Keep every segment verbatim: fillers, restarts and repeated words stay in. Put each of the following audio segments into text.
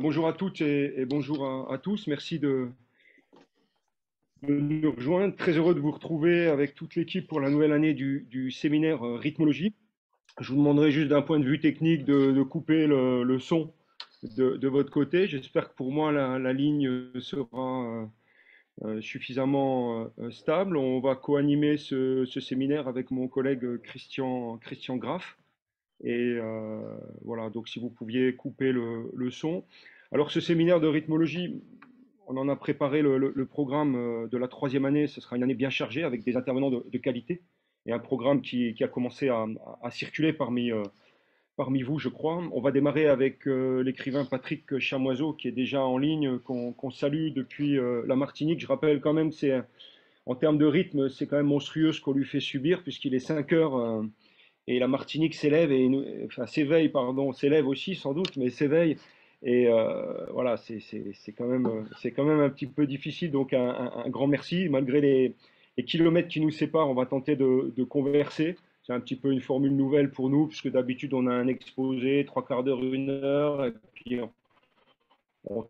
bonjour à toutes et, et bonjour à, à tous. Merci de, de nous rejoindre. Très heureux de vous retrouver avec toute l'équipe pour la nouvelle année du, du séminaire euh, rythmologie. Je vous demanderai juste d'un point de vue technique de, de couper le, le son de, de votre côté. J'espère que pour moi la, la ligne sera euh, euh, suffisamment euh, stable. On va co-animer ce, ce séminaire avec mon collègue Christian, Christian Graff. Et euh, voilà, donc si vous pouviez couper le, le son. Alors ce séminaire de rythmologie, on en a préparé le, le- le programme euh, de la troisième année. Ce sera une année bien chargée avec des intervenants de, de qualité et un programme qui, qui a commencé à, à circuler parmi, euh, parmi vous, je crois. On va démarrer avec euh, l'écrivain Patrick Chamoiseau qui est déjà en ligne, qu'on qu'on salue depuis euh, la Martinique. Je rappelle quand même, c'est en termes de rythme, c'est quand même monstrueux ce qu'on lui fait subir puisqu'il est cinq heures. Euh, et la Martinique s'élève et nous- enfin s'éveille, pardon, s'élève aussi sans doute, mais s'éveille. Et euh, voilà, c'est c'est- c'est quand même, euh, c'est quand même un petit peu difficile. Donc un, un- un grand merci. Malgré les, les kilomètres qui nous séparent, on va tenter de, de converser. C'est un petit peu une formule nouvelle pour nous, puisque d'habitude on a un exposé, trois quarts d'heure, une heure, et puis on, on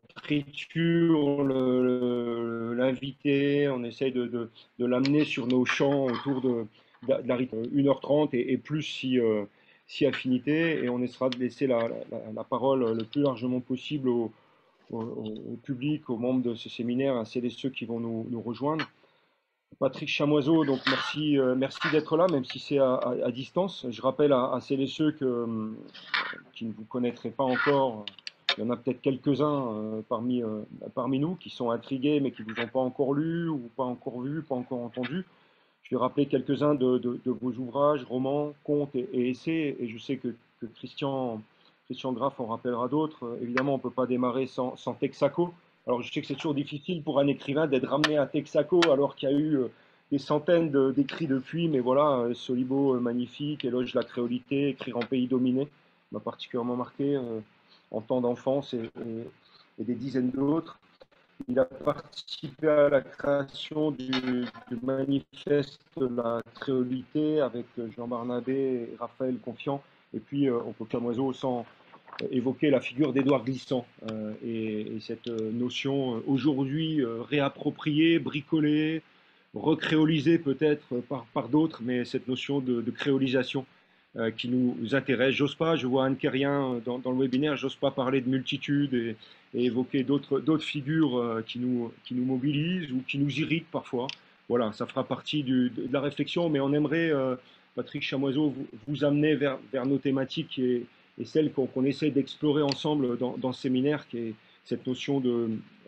triture le- le- l'invité, on essaye de, de- de l'amener sur nos champs autour de, de la rythme une heure trente et, et plus si, euh, si affinité, et on essaiera de laisser la, la- la parole le plus largement possible au, au- au public, aux membres de ce séminaire, à celles et ceux qui vont nous, nous rejoindre. Patrick Chamoiseau, donc merci, euh, merci d'être là, même si c'est à, à- à distance. Je rappelle à, à celles et ceux que, hum, qui ne vous connaîtraient pas encore, il y en a peut-être quelques-uns euh, parmi, euh, parmi nous qui sont intrigués mais qui ne vous ont pas encore lu ou pas encore vu, pas encore entendu. Je vais rappeler quelques-uns de, de- de vos ouvrages, romans, contes et, et essais, et je sais que, que Christian, Christian Graff en rappellera d'autres. Euh, Évidemment, on ne peut pas démarrer sans, sans Texaco. Alors, je sais que c'est toujours difficile pour un écrivain d'être ramené à Texaco alors qu'il y a eu euh, des centaines de- d'écrits depuis, mais voilà, euh, Solibo, euh, magnifique, éloge de la créolité, écrire en pays dominé, m'a particulièrement marqué euh, en temps d'enfance et, et- et des dizaines d'autres. Il a participé à la création du, du manifeste de la créolité avec Jean Barnabé et Raphaël Confiant. Et puis, euh, on peut comme oiseau sans évoquer la figure d'Édouard Glissant euh, et, et cette euh, notion euh, aujourd'hui euh, réappropriée, bricolée, recréolisée peut-être par, par d'autres, mais cette notion de, de créolisation euh, qui nous intéresse. J'ose pas, je vois Anne Kerrien dans, dans le webinaire, j'ose pas parler de multitudes et, et évoquer d'autres d'autres figures euh, qui, nous, qui nous mobilisent ou qui nous irritent parfois. Voilà, ça fera partie du, de, de la réflexion, mais on aimerait, euh, Patrick Chamoiseau, vous, vous amener vers, vers nos thématiques et, et celle qu'on qu'on essaie d'explorer ensemble dans, dans ce séminaire, qui est cette notion de,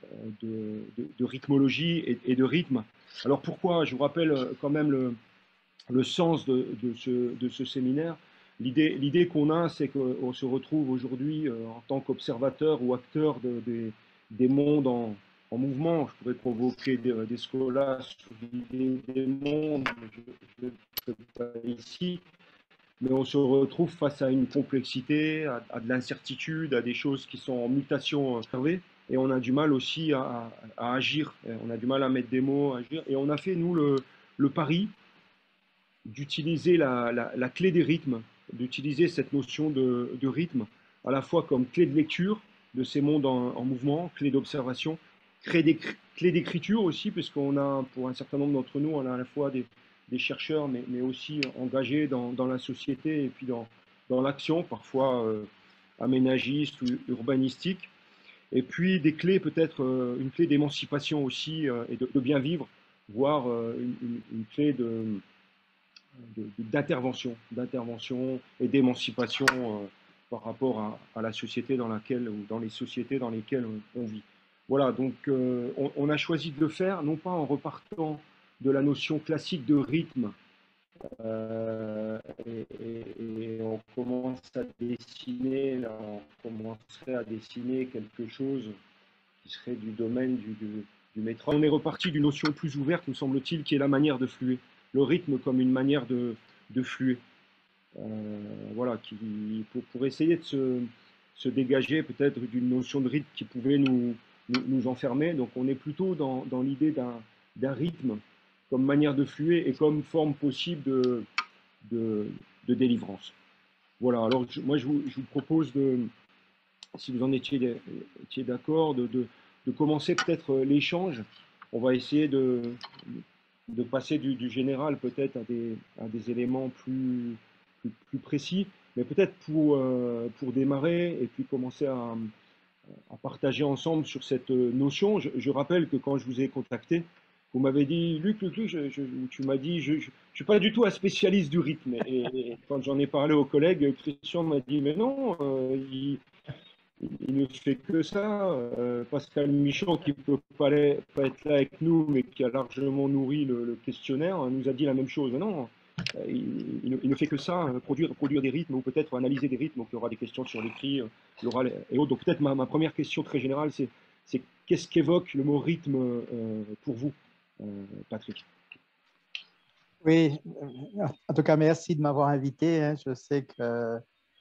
de, de, de rythmologie et, et de rythme. Alors pourquoi? Je vous rappelle quand même le, le sens de, de, ce, de ce séminaire. L'idée, l'idée qu'on a, c'est qu'on se retrouve aujourd'hui euh, en tant qu'observateur ou acteur de, des, des mondes en, en mouvement. Je pourrais provoquer des, des scolas sur l'idée des mondes, je ne peux pas ici, mais on se retrouve face à une complexité, à, à de l'incertitude, à des choses qui sont en mutation observée, et on a du mal aussi à, à, agir, on a du mal à mettre des mots, à agir, et on a fait, nous, le, le pari d'utiliser la, la, la, clé des rythmes, d'utiliser cette notion de, de, rythme à la fois comme clé de lecture de ces mondes en, en mouvement, clé d'observation, clé d'écriture aussi, puisqu'on a, pour un certain nombre d'entre nous, on a à la fois des, des chercheurs, mais, mais, aussi engagés dans, dans, la société et puis dans, dans l'action, parfois euh, aménagiste ou urbanistique. Et puis des clés, peut-être euh, une clé d'émancipation aussi euh, et de, de, bien vivre, voire euh, une, une, une clé de d'intervention, d'intervention et d'émancipation euh, par rapport à, à, la société dans laquelle, ou dans les sociétés dans lesquelles on, on vit. Voilà, donc euh, on, on, a choisi de le faire, non pas en repartant de la notion classique de rythme, euh, et, et, et on commence à dessiner, là, on commencerait à dessiner quelque chose qui serait du domaine du, du, du métro. On est reparti d'une notion plus ouverte, me semble-t-il, qui est la manière de fluer. Le rythme comme une manière de, de fluer. Euh, voilà, qui, pour, pour essayer de se, se dégager peut-être d'une notion de rythme qui pouvait nous, nous, nous enfermer. Donc on est plutôt dans, dans l'idée d'un rythme comme manière de fluer et comme forme possible de, de, de délivrance. Voilà, alors je, moi je vous, je vous propose de, si vous en étiez, étiez d'accord, de, de, de commencer peut-être l'échange. On va essayer de, de passer du, du général peut-être à des, à des éléments plus, plus, plus précis, mais peut-être pour, euh, pour démarrer et puis commencer à, à partager ensemble sur cette notion. Je, je rappelle que quand je vous ai contacté, vous m'avez dit, Luc, Luc, Luc, je, je, tu m'as dit, je ne suis pas du tout un spécialiste du rythme. Et, et quand j'en ai parlé aux collègues, Christian m'a dit, mais non, euh, il, il ne fait que ça. Euh, Pascal Michon, qui ne peut pas, aller, pas, être là avec nous, mais qui a largement nourri le, le questionnaire, nous a dit la même chose. Non, euh, il, il, ne, il, ne fait que ça, produire, produire des rythmes, ou peut-être analyser des rythmes. Donc il y aura des questions sur l'écrit, l'oral et autres. Donc peut-être ma, ma première question très générale, c'est qu'est-ce qu'évoque le mot rythme euh, pour vous, euh, Patrick? Oui, en tout cas, merci de m'avoir invité. Hein. Je sais que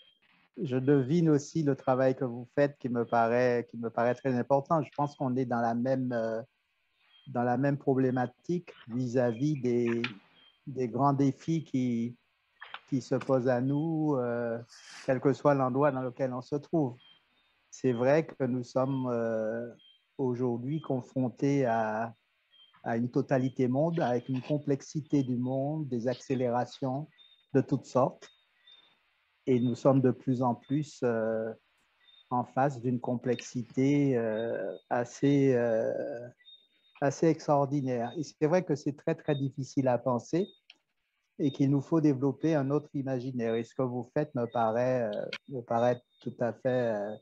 je devine aussi le travail que vous faites qui me paraît, qui me paraît très important. Je pense qu'on est dans la même, euh, dans la même problématique vis-à-vis des, des grands défis qui, qui se posent à nous, euh, quel que soit l'endroit dans lequel on se trouve. C'est vrai que nous sommes euh, aujourd'hui confrontés à, à une totalité monde, avec une complexité du monde, des accélérations de toutes sortes. Et nous sommes de plus en plus euh, en face d'une complexité euh, assez, euh, assez extraordinaire. Et c'est vrai que c'est très, très difficile à penser et qu'il nous faut développer un autre imaginaire. Et ce que vous faites me paraît, euh, me paraît tout à fait euh,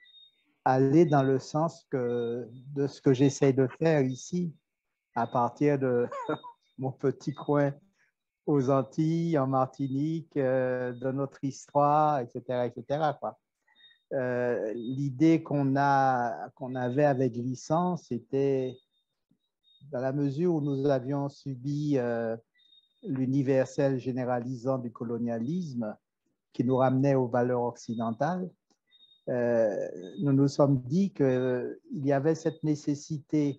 aller dans le sens que, de ce que j'essaie de faire ici, à partir de mon petit coin aux Antilles, en Martinique, euh, de notre histoire, et cetera, et cetera, quoi. Euh, l'idée qu'on a, qu'on avait avec licence, c'était dans la mesure où nous avions subi euh, l'universel généralisant du colonialisme qui nous ramenait aux valeurs occidentales, euh, nous nous sommes dit qu'il y avait cette nécessité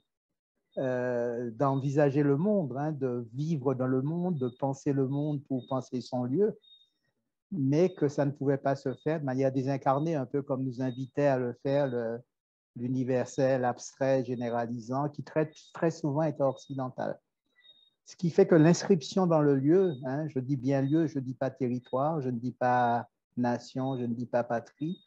euh, d'envisager le monde, hein, de vivre dans le monde, de penser le monde pour penser son lieu, mais que ça ne pouvait pas se faire de manière désincarnée, un peu comme nous invitait à le faire le, l'universel abstrait généralisant, qui très, très souvent est occidental. Ce qui fait que l'inscription dans le lieu, hein, je dis bien lieu, je ne dis pas territoire, je ne dis pas nation, je ne dis pas patrie,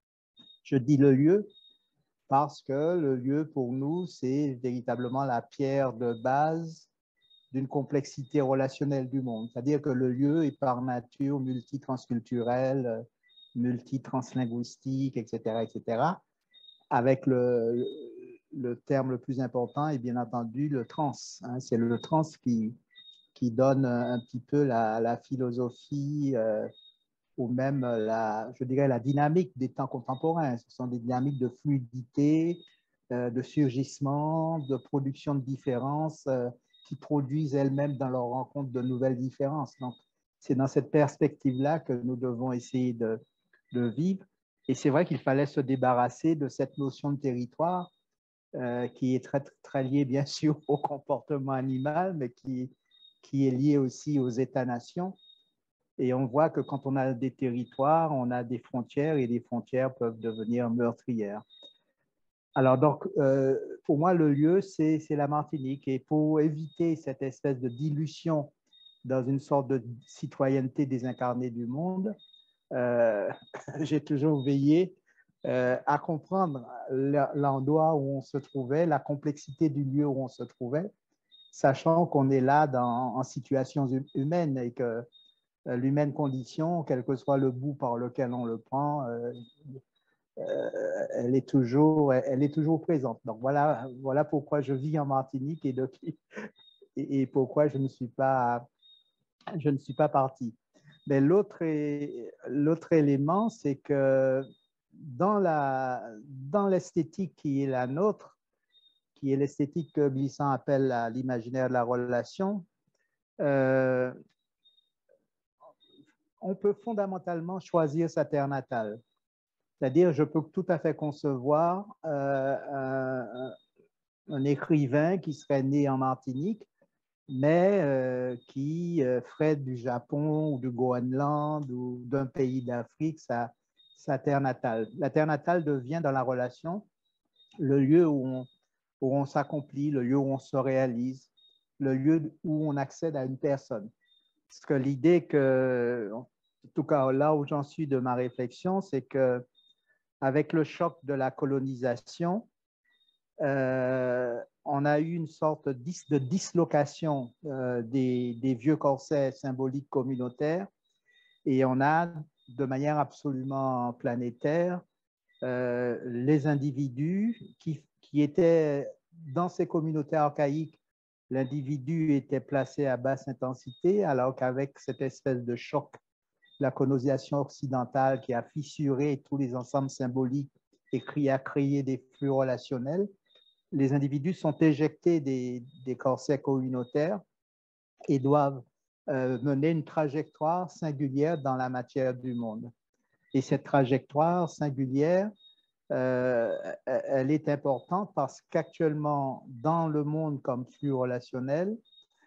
je dis le lieu parce que le lieu pour nous, c'est véritablement la pierre de base d'une complexité relationnelle du monde. C'est-à-dire que le lieu est par nature multitransculturel, multitranslinguistique, et cetera, et cetera, avec le, le terme le plus important est bien entendu le trans. Hein. C'est le trans qui, qui donne un petit peu la, la philosophie euh, ou même la, je dirais, la dynamique des temps contemporains. Ce sont des dynamiques de fluidité, euh, de surgissement, de production de différences euh, qui produisent elles-mêmes dans leur rencontre de nouvelles différences. Donc, c'est dans cette perspective-là que nous devons essayer de, de vivre. Et c'est vrai qu'il fallait se débarrasser de cette notion de territoire euh, qui est très, très liée, bien sûr, au comportement animal, mais qui, qui est liée aussi aux États-nations. Et on voit que quand on a des territoires, on a des frontières et les frontières peuvent devenir meurtrières. Alors donc, euh, pour moi, le lieu, c'est la Martinique. Et pour éviter cette espèce de dilution dans une sorte de citoyenneté désincarnée du monde, euh, j'ai toujours veillé euh, à comprendre l'endroit où on se trouvait, la complexité du lieu où on se trouvait, sachant qu'on est là dans, en situation humaine et que euh, l'humaine condition, quel que soit le bout par lequel on le prend, euh, euh, elle, est toujours, elle est toujours présente. Donc voilà, voilà pourquoi je vis en Martinique et, depuis, et, et pourquoi je ne suis pas, je ne suis pas parti. Mais l'autre élément, c'est que dans l'esthétique dans qui est la nôtre, qui est l'esthétique que Glissant appelle l'imaginaire de la relation, euh, on peut fondamentalement choisir sa terre natale. C'est-à-dire, je peux tout à fait concevoir euh, un, un écrivain qui serait né en Martinique, mais euh, qui euh, ferait du Japon ou du Groenland ou d'un pays d'Afrique sa, sa terre natale. La terre natale devient dans la relation le lieu où on, où on s'accomplit, le lieu où on se réalise, le lieu où on accède à une personne. Parce que l'idée que, en tout cas là où j'en suis de ma réflexion, c'est que avec le choc de la colonisation, euh, on a eu une sorte de, dis, de dislocation euh, des, des vieux corsets symboliques communautaires et on a de manière absolument planétaire euh, les individus qui, qui étaient dans ces communautés archaïques. L'individu était placé à basse intensité, alors qu'avec cette espèce de choc, la colonisation occidentale qui a fissuré tous les ensembles symboliques et qui a créé des flux relationnels, les individus sont éjectés des, des corsets communautaires et doivent euh, mener une trajectoire singulière dans la matière du monde. Et cette trajectoire singulière, euh, elle est importante parce qu'actuellement, dans le monde comme flux relationnel,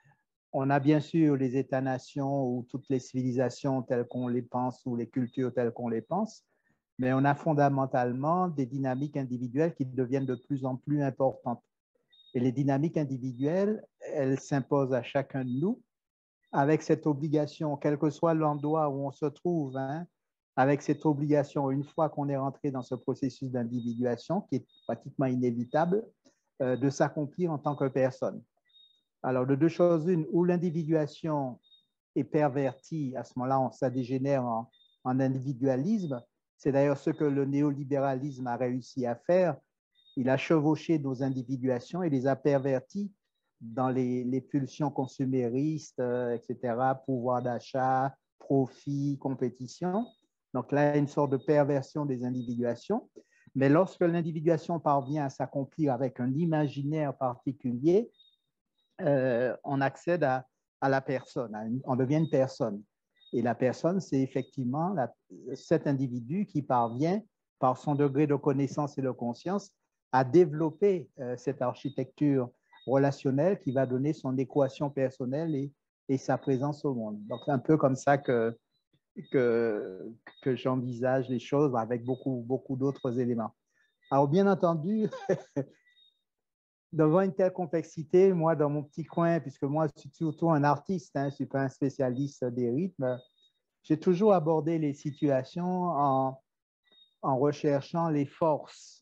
on a bien sûr les États-nations ou toutes les civilisations telles qu'on les pense ou les cultures telles qu'on les pense, mais on a fondamentalement des dynamiques individuelles qui deviennent de plus en plus importantes. Et les dynamiques individuelles, elles s'imposent à chacun de nous avec cette obligation, quel que soit l'endroit où on se trouve, hein, avec cette obligation, une fois qu'on est rentré dans ce processus d'individuation qui est pratiquement inévitable, euh, de s'accomplir en tant que personne. Alors, de deux choses une, où l'individuation est pervertie, à ce moment-là, ça dégénère en, en individualisme. C'est d'ailleurs ce que le néolibéralisme a réussi à faire. Il a chevauché nos individuations et les a perverties dans les, les pulsions consuméristes, euh, et cetera, pouvoir d'achat, profit, compétition. Donc là, il y a une sorte de perversion des individuations. Mais lorsque l'individuation parvient à s'accomplir avec un imaginaire particulier, euh, on accède à, à la personne, à une, on devient une personne. Et la personne, c'est effectivement la, cet individu qui parvient, par son degré de connaissance et de conscience, à développer euh, cette architecture relationnelle qui va donner son équation personnelle et, et sa présence au monde. Donc, c'est un peu comme ça que, que, que j'envisage les choses avec beaucoup, beaucoup d'autres éléments. Alors, bien entendu, devant une telle complexité, moi, dans mon petit coin, puisque moi, je suis surtout un artiste, hein, je ne suis pas un spécialiste des rythmes, j'ai toujours abordé les situations en, en recherchant les forces.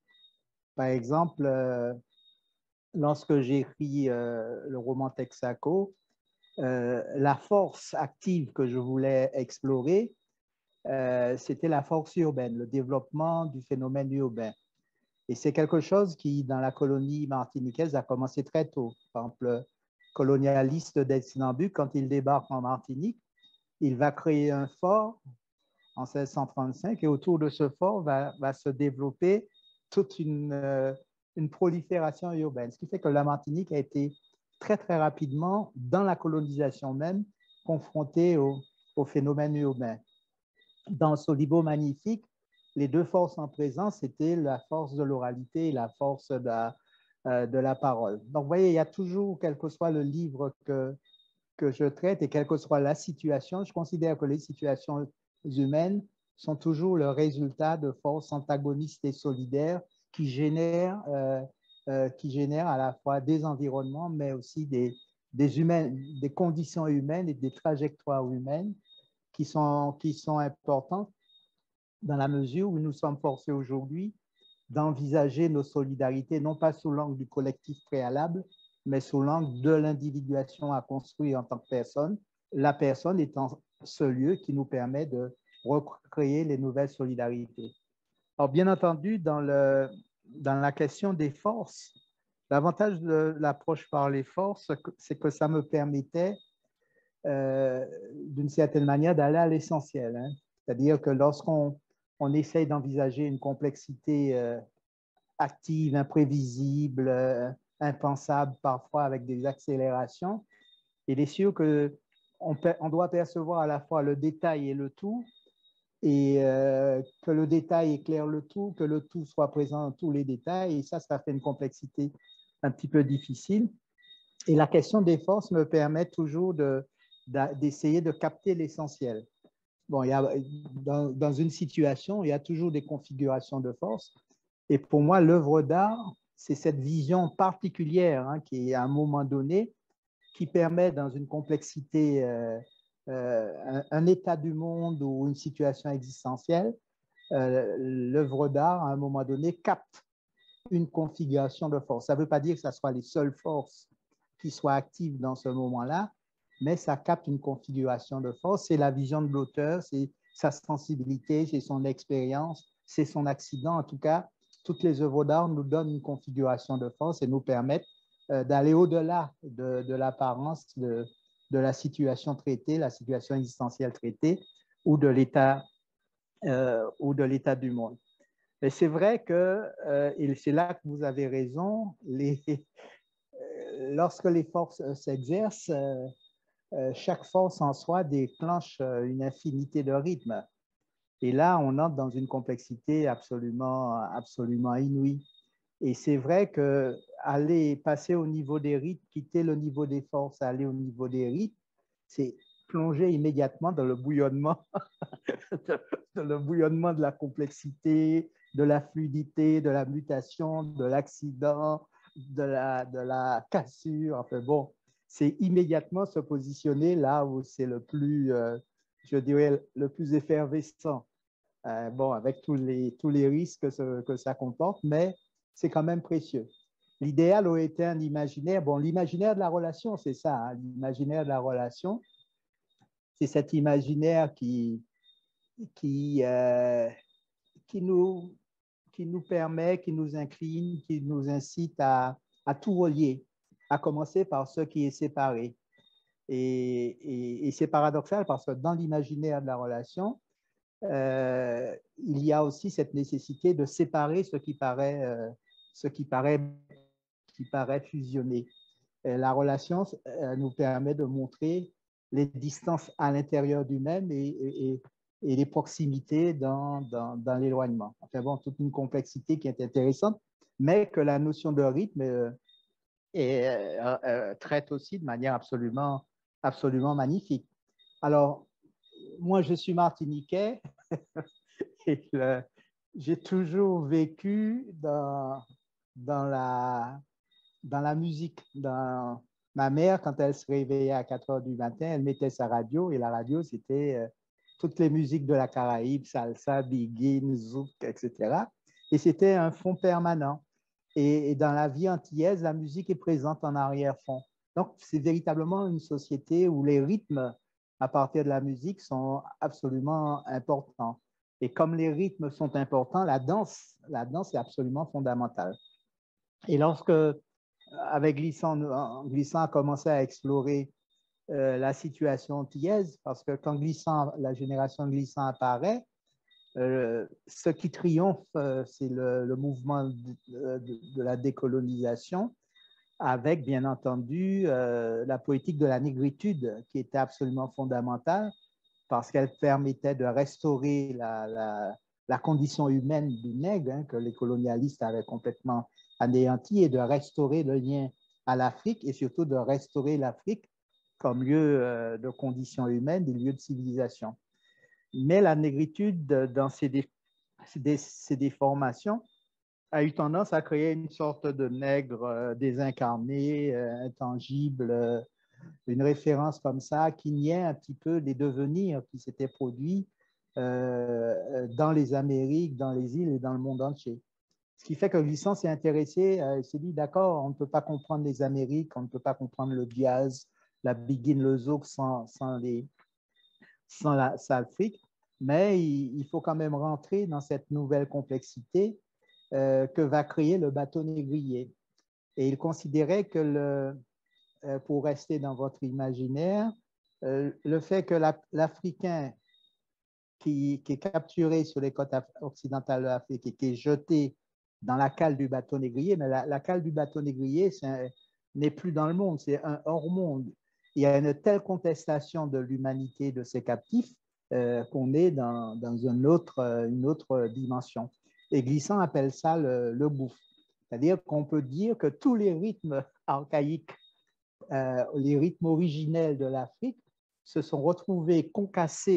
Par exemple, euh, lorsque j'ai écrit euh, le roman Texaco, euh, la force active que je voulais explorer, euh, c'était la force urbaine, le développement du phénomène urbain. Et c'est quelque chose qui, dans la colonie martiniquaise, a commencé très tôt. Par exemple, le colonialiste d'Elsinambu, quand il débarque en Martinique, il va créer un fort en seize cent trente-cinq et autour de ce fort va, va se développer toute une, euh, une prolifération urbaine. Ce qui fait que la Martinique a été très, très rapidement, dans la colonisation même, confrontée au, au phénomène urbain. Dans Solibo Magnifique, les deux forces en présence étaient la force de l'oralité et la force de la, euh, de la parole. Donc, vous voyez, il y a toujours, quel que soit le livre que, que je traite et quelle que soit la situation, je considère que les situations humaines sont toujours le résultat de forces antagonistes et solidaires qui génèrent, euh, euh, qui génèrent à la fois des environnements, mais aussi des, des, humaines, des conditions humaines et des trajectoires humaines qui sont, qui sont importantes dans la mesure où nous sommes forcés aujourd'hui d'envisager nos solidarités, non pas sous l'angle du collectif préalable, mais sous l'angle de l'individuation à construire en tant que personne, la personne étant ce lieu qui nous permet de recréer les nouvelles solidarités. Alors, bien entendu, dans, le, dans la question des forces, l'avantage de l'approche par les forces, c'est que ça me permettait, euh, d'une certaine manière, d'aller à l'essentiel. Hein. C'est-à-dire que lorsqu'on on essaye d'envisager une complexité euh, active, imprévisible, euh, impensable, parfois avec des accélérations, il est sûr que on, on doit percevoir à la fois le détail et le tout, et euh, que le détail éclaire le tout, que le tout soit présent dans tous les détails, et ça, ça fait une complexité un petit peu difficile. Et la question des forces me permet toujours de, d'essayer de capter l'essentiel. bon, il y a, dans, dans une situation, il y a toujours des configurations de force. Et pour moi, l'œuvre d'art, c'est cette vision particulière hein, qui, à un moment donné, qui permet dans une complexité, euh, euh, un, un, état du monde ou une situation existentielle, euh, l'œuvre d'art, à un moment donné, capte une configuration de force. Ça ne veut pas dire que ce soit les seules forces qui soient actives dans ce moment-là, mais ça capte une configuration de force. C'est la vision de l'auteur, c'est sa sensibilité, c'est son expérience, c'est son accident. En tout cas, toutes les œuvres d'art nous donnent une configuration de force et nous permettent euh, d'aller au-delà de, de l'apparence de, de la situation traitée, la situation existentielle traitée ou de l'état euh, ou de l'état du monde. Mais c'est vrai que, euh, et c'est là que vous avez raison, les, euh, lorsque les forces euh, s'exercent, euh, euh, chaque force en soi déclenche euh, une infinité de rythmes. Et là, on entre dans une complexité absolument, absolument inouïe. Et c'est vrai que aller passer au niveau des rythmes, quitter le niveau des forces, aller au niveau des rythmes, c'est plonger immédiatement dans le bouillonnement, dans le bouillonnement de la complexité, de la fluidité, de la mutation, de l'accident, de la, de la cassure. Enfin bon, c'est immédiatement se positionner là où c'est le plus, euh, je dirais, le plus effervescent. Euh, bon, avec tous les, tous les risques que, ce, que ça comporte, mais c'est quand même précieux. L'idéal aurait été un imaginaire. Bon, l'imaginaire de la relation, c'est ça. Hein, l'imaginaire de la relation, c'est cet imaginaire qui, qui, euh, qui, nous, qui nous permet, qui nous incline, qui nous incite à, à tout relier, à commencer par ce qui est séparé. Et, et, et c'est paradoxal parce que dans l'imaginaire de la relation, euh, il y a aussi cette nécessité de séparer ce qui paraît, euh, ce qui paraît, qui paraît fusionné. Et la relation euh, nous permet de montrer les distances à l'intérieur du même et, et, et les proximités dans, dans, dans l'éloignement. Enfin bon, toute une complexité qui est intéressante, mais que la notion de rythme euh, est, euh, euh, traite aussi de manière absolument, absolument magnifique. Alors, moi, je suis martiniquais et j'ai toujours vécu dans, dans, la, dans la musique. Dans, ma mère, quand elle se réveillait à quatre heures du matin, elle mettait sa radio et la radio, c'était euh, toutes les musiques de la Caraïbe, salsa, biguine, zouk, et cetera. Et c'était un fond permanent. Et, et dans la vie antillaise, la musique est présente en arrière-fond. Donc, c'est véritablement une société où les rythmes à partir de la musique sont absolument importants. Et comme les rythmes sont importants, la danse, la danse est absolument fondamentale. Et lorsque, avec Glissant, Glissant a commencé à explorer euh, la situation antillaise, parce que quand Glissant, la génération de Glissant apparaît, euh, ce qui triomphe, euh, c'est le, le mouvement de, de, de, la décolonisation, avec bien entendu euh, la politique de la négritude, qui était absolument fondamentale, parce qu'elle permettait de restaurer la, la, la condition humaine du nègre, hein, que les colonialistes avaient complètement anéanti, et de restaurer le lien à l'Afrique, et surtout de restaurer l'Afrique comme lieu euh, de conditions humaines, des lieux de civilisation. Mais la négritude, dans ses, dé, ses, ses déformations, a eu tendance à créer une sorte de nègre euh, désincarné, euh, intangible, euh, une référence comme ça qui niait un petit peu les devenirs qui s'étaient produits euh, dans les Amériques, dans les îles et dans le monde entier. Ce qui fait que Glissant s'est intéressé, euh, il s'est dit, d'accord, on ne peut pas comprendre les Amériques, on ne peut pas comprendre le jazz, la biguine, le zouk sans, sans, les, sans la, l'Afrique, mais il, il, faut quand même rentrer dans cette nouvelle complexité euh, que va créer le bateau négrier. Et il considérait que le, pour rester dans votre imaginaire, euh, le fait que l'Africain qui, qui, est capturé sur les côtes occidentales de l'Afrique et qui est jeté dans la cale du bateau négrier, mais la, la cale du bateau négrier n'est plus dans le monde, c'est un hors-monde. Il y a une telle contestation de l'humanité de ces captifs euh, qu'on est dans, dans une, autre, une autre dimension. Et Glissant appelle ça le, le gouffre. C'est-à-dire qu'on peut dire que tous les rythmes archaïques Euh, les rythmes originels de l'Afrique se sont retrouvés concassés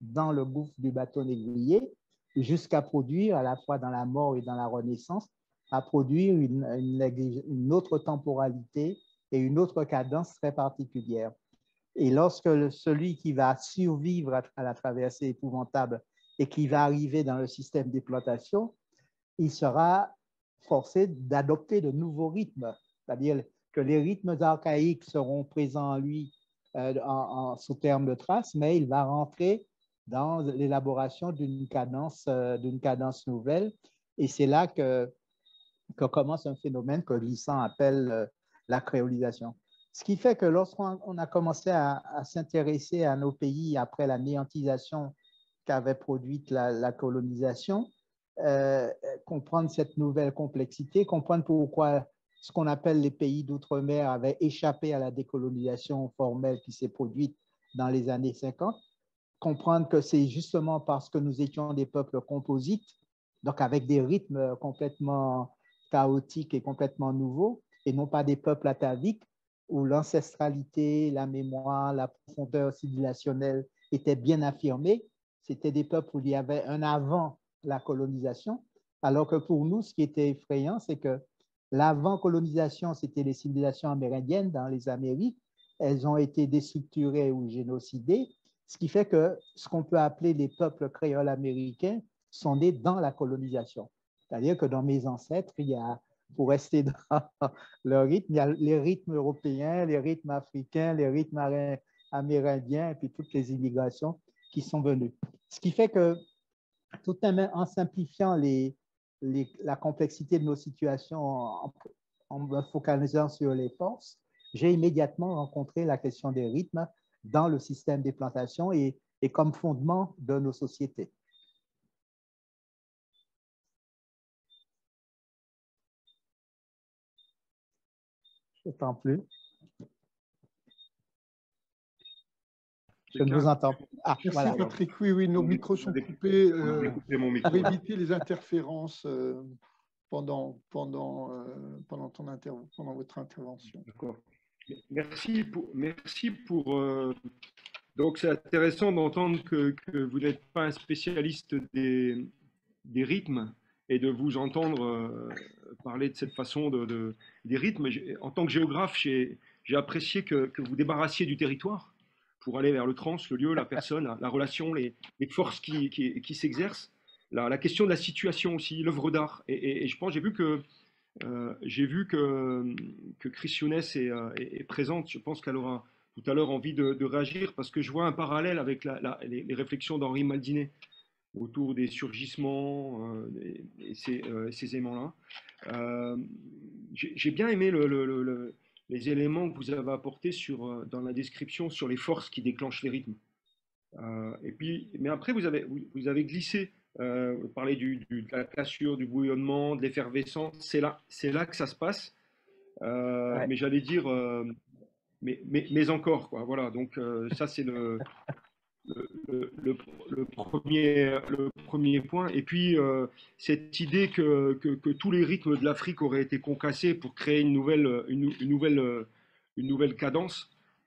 dans le gouffre du bâton aiguillé jusqu'à produire, à la fois dans la mort et dans la renaissance, à produire une, une, une autre temporalité et une autre cadence très particulière. Et lorsque le, celui qui va survivre à, à la traversée épouvantable et qui va arriver dans le système des plantations, il sera forcé d'adopter de nouveaux rythmes, c'est-à-dire que les rythmes archaïques seront présents en lui euh, en, en, sous terme de traces, mais il va rentrer dans l'élaboration d'une cadence, euh, d'une cadence nouvelle. Et c'est là que, que commence un phénomène que Glissant appelle euh, la créolisation. Ce qui fait que lorsqu'on a commencé à, à s'intéresser à nos pays après la néantisation qu'avait produite la, la colonisation, euh, comprendre cette nouvelle complexité, comprendre pourquoi ce qu'on appelle les pays d'outre-mer avaient échappé à la décolonisation formelle qui s'est produite dans les années cinquante, comprendre que c'est justement parce que nous étions des peuples composites, donc avec des rythmes complètement chaotiques et complètement nouveaux, et non pas des peuples ataviques, où l'ancestralité, la mémoire, la profondeur civilisationnelle étaient bien affirmées. C'était des peuples où il y avait un avant la colonisation, alors que pour nous, ce qui était effrayant, c'est que l'avant-colonisation, c'était les civilisations amérindiennes dans les Amériques. Elles ont été déstructurées ou génocidées, ce qui fait que ce qu'on peut appeler les peuples créoles américains sont nés dans la colonisation. C'est-à-dire que dans mes ancêtres, il y a, pour rester dans le rythme, il y a les rythmes européens, les rythmes africains, les rythmes amérindiens, et puis toutes les immigrations qui sont venues. Ce qui fait que, tout en simplifiant les, les, la complexité de nos situations en, en me focalisant sur les forces, j'ai immédiatement rencontré la question des rythmes dans le système des plantations et, et comme fondement de nos sociétés. Je n'entends plus. Je ne vous entends pas. Ah, merci voilà. Patrick. Oui, oui, nos micros sont coupés euh, pour éviter les interférences euh, pendant, pendant, euh, pendant, ton pendant votre intervention. D'accord. Merci pour... Merci pour euh, donc, c'est intéressant d'entendre que, que vous n'êtes pas un spécialiste des, des rythmes et de vous entendre euh, parler de cette façon de, de, des rythmes. En tant que géographe, j'ai apprécié que, que vous débarrassiez du territoire pour aller vers le trans, le lieu, la personne, la, la relation, les, les forces qui, qui, qui s'exercent, la, la question de la situation aussi, l'œuvre d'art. Et, et, et je pense, j'ai vu que euh, j'ai vu que, que Chris Younes est, est, est présente. Je pense qu'elle aura tout à l'heure envie de, de réagir parce que je vois un parallèle avec la, la, les, les réflexions d'Henri Maldinet autour des surgissements euh, et, et ces, euh, ces aimants-là. Euh, J'ai bien aimé le, le, le, les éléments que vous avez apportés sur, dans la description sur les forces qui déclenchent les rythmes. Euh, et puis, mais après, vous avez, vous avez glissé, euh, vous parlez du, du, de la cassure, du bouillonnement, de l'effervescence. C'est là, c'est là que ça se passe. Euh, ouais. Mais j'allais dire, euh, mais, mais, mais encore, quoi. Voilà. Donc euh, ça, c'est le, le, le, le, le, premier, le premier point. Et puis euh, cette idée que, que, que tous les rythmes de l'Afrique auraient été concassés pour créer une nouvelle, une, une nouvelle, une nouvelle cadence.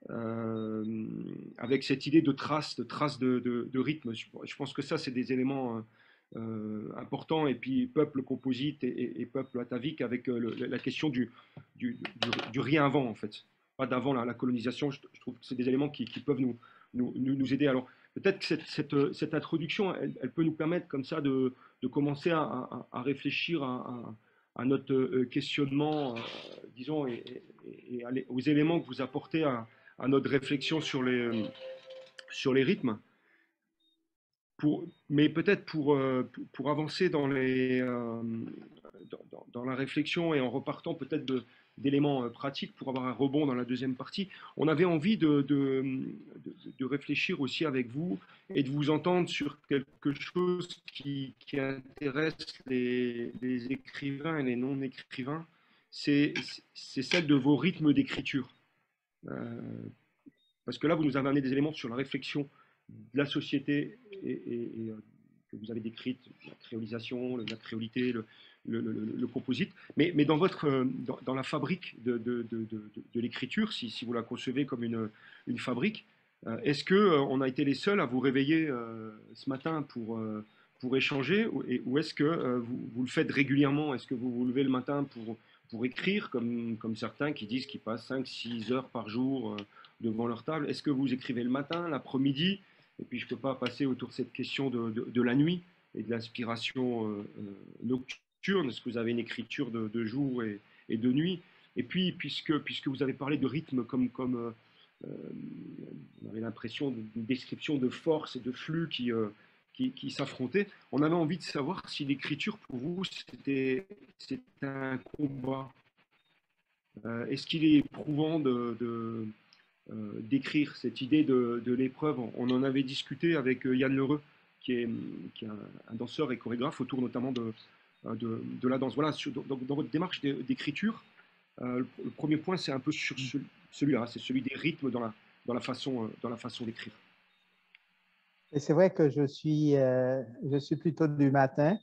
Euh, avec cette idée de trace, de trace de, de, de rythme. Je, je pense que ça, c'est des éléments euh, importants. Et puis, peuple composite et, et, et peuple atavique, avec euh, le, la question du, du, du, du rien avant, en fait. Pas d'avant la, la colonisation. Je, je trouve que c'est des éléments qui, qui peuvent nous, nous, nous aider. Alors, peut-être que cette, cette, cette introduction, elle, elle peut nous permettre, comme ça, de, de commencer à, à, à réfléchir à, à, à notre questionnement, euh, disons, et, et, et aux éléments que vous apportez à à notre réflexion sur les, sur les rythmes. Pour, mais peut-être pour, pour avancer dans, les, dans, dans la réflexion et en repartant peut-être d'éléments pratiques pour avoir un rebond dans la deuxième partie, on avait envie de, de, de, de réfléchir aussi avec vous et de vous entendre sur quelque chose qui, qui intéresse les, les écrivains et les non-écrivains, c'est celle de vos rythmes d'écriture. Euh, parce que là, vous nous avez amené des éléments sur la réflexion de la société et, et, et, euh, que vous avez décrite, la créolisation, la créolité, le, le, le, le composite. Mais, mais dans, votre, dans, dans la fabrique de, de, de, de, de l'écriture, si, si vous la concevez comme une, une fabrique, Euh, Est-ce qu'on a été les seuls à vous réveiller euh, ce matin pour, euh, pour échanger ou, et- ou est-ce que euh, vous, vous le faites régulièrement? Est-ce que vous vous levez le matin pour, pour écrire, comme, comme certains qui disent qu'ils passent cinq six heures par jour euh, devant leur table? Est-ce que vous écrivez le matin, l'après-midi? Et puis je ne peux pas passer autour de cette question de, de- de la nuit et de l'inspiration euh, euh, nocturne. Est-ce que vous avez une écriture de, de jour et, et de nuit? Et puis, puisque, puisque vous avez parlé de rythme comme, comme euh, euh, on avait l'impression d'une description de force et de flux qui, euh, qui, qui s'affrontaient. On avait envie de savoir si l'écriture, pour vous, c'était un combat. Euh, Est-ce qu'il est éprouvant de, de, euh, d'écrire cette idée de, de l'épreuve? On en avait discuté avec Yann Lheureux, qui est, qui est un, un danseur et chorégraphe, autour notamment de, de, de la danse. Voilà, sur, dans, dans votre démarche d'écriture, euh, le, le premier point, c'est un peu sur ce, celui-là, c'est celui des rythmes dans la, dans la façon, euh, dans la façon d'écrire. Et c'est vrai que je suis, euh, je suis plutôt du matin.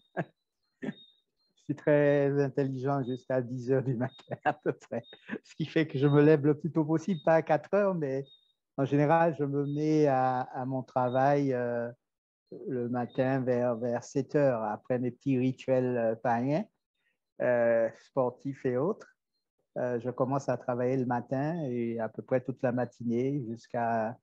Je suis très intelligent jusqu'à dix heures du matin à peu près. Ce qui fait que je me lève le plus tôt possible, pas à quatre heures, mais en général, je me mets à, à mon travail euh, le matin vers, vers sept heures, après mes petits rituels euh, païens, euh, sportifs et autres. Euh, je commence à travailler le matin et à peu près toute la matinée jusqu'à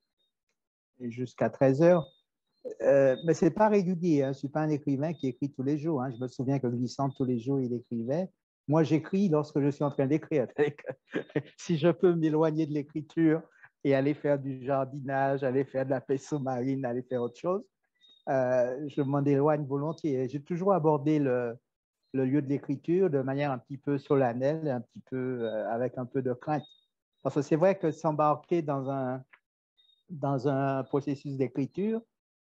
jusqu'à treize heures. Euh, mais ce n'est pas régulier. Hein. Je ne suis pas un écrivain qui écrit tous les jours. Hein. Je me souviens que Glissant, tous les jours, il écrivait. Moi, j'écris lorsque je suis en train d'écrire. Si je peux m'éloigner de l'écriture et aller faire du jardinage, aller faire de la pêche sous-marine, aller faire autre chose, euh, je m'en éloigne volontiers. J'ai toujours abordé le, le lieu de l'écriture de manière un petit peu solennelle, un petit peu euh, avec un peu de crainte. Parce que c'est vrai que s'embarquer dans un, dans un processus d'écriture,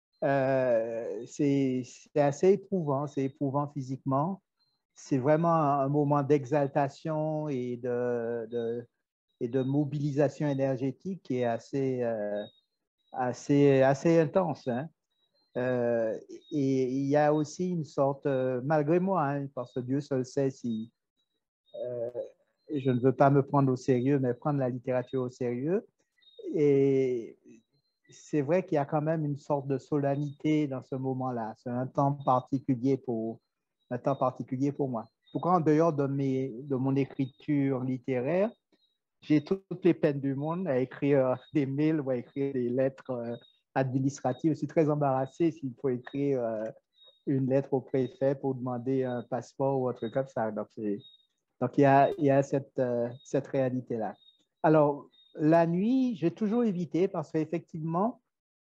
euh, c'est assez éprouvant, c'est éprouvant physiquement. C'est vraiment un moment d'exaltation et de, de, et de mobilisation énergétique qui est assez, euh, assez, assez intense. Hein. Euh, et il y a aussi une sorte, euh, malgré moi, hein, parce que Dieu seul sait si euh, je ne veux pas me prendre au sérieux, mais prendre la littérature au sérieux. Et c'est vrai qu'il y a quand même une sorte de solennité dans ce moment-là. C'est un temps particulier pour, un temps particulier pour moi. Pourquoi en dehors de, mes, de mon écriture littéraire, j'ai toutes les peines du monde à écrire des mails ou à écrire des lettres euh, administratives. Je suis très embarrassé s'il faut écrire euh, une lettre au préfet pour demander un passeport ou autre truc comme ça. Donc, donc il y a, il y a cette, euh, cette réalité-là. Alors, la nuit, j'ai toujours évité parce qu'effectivement,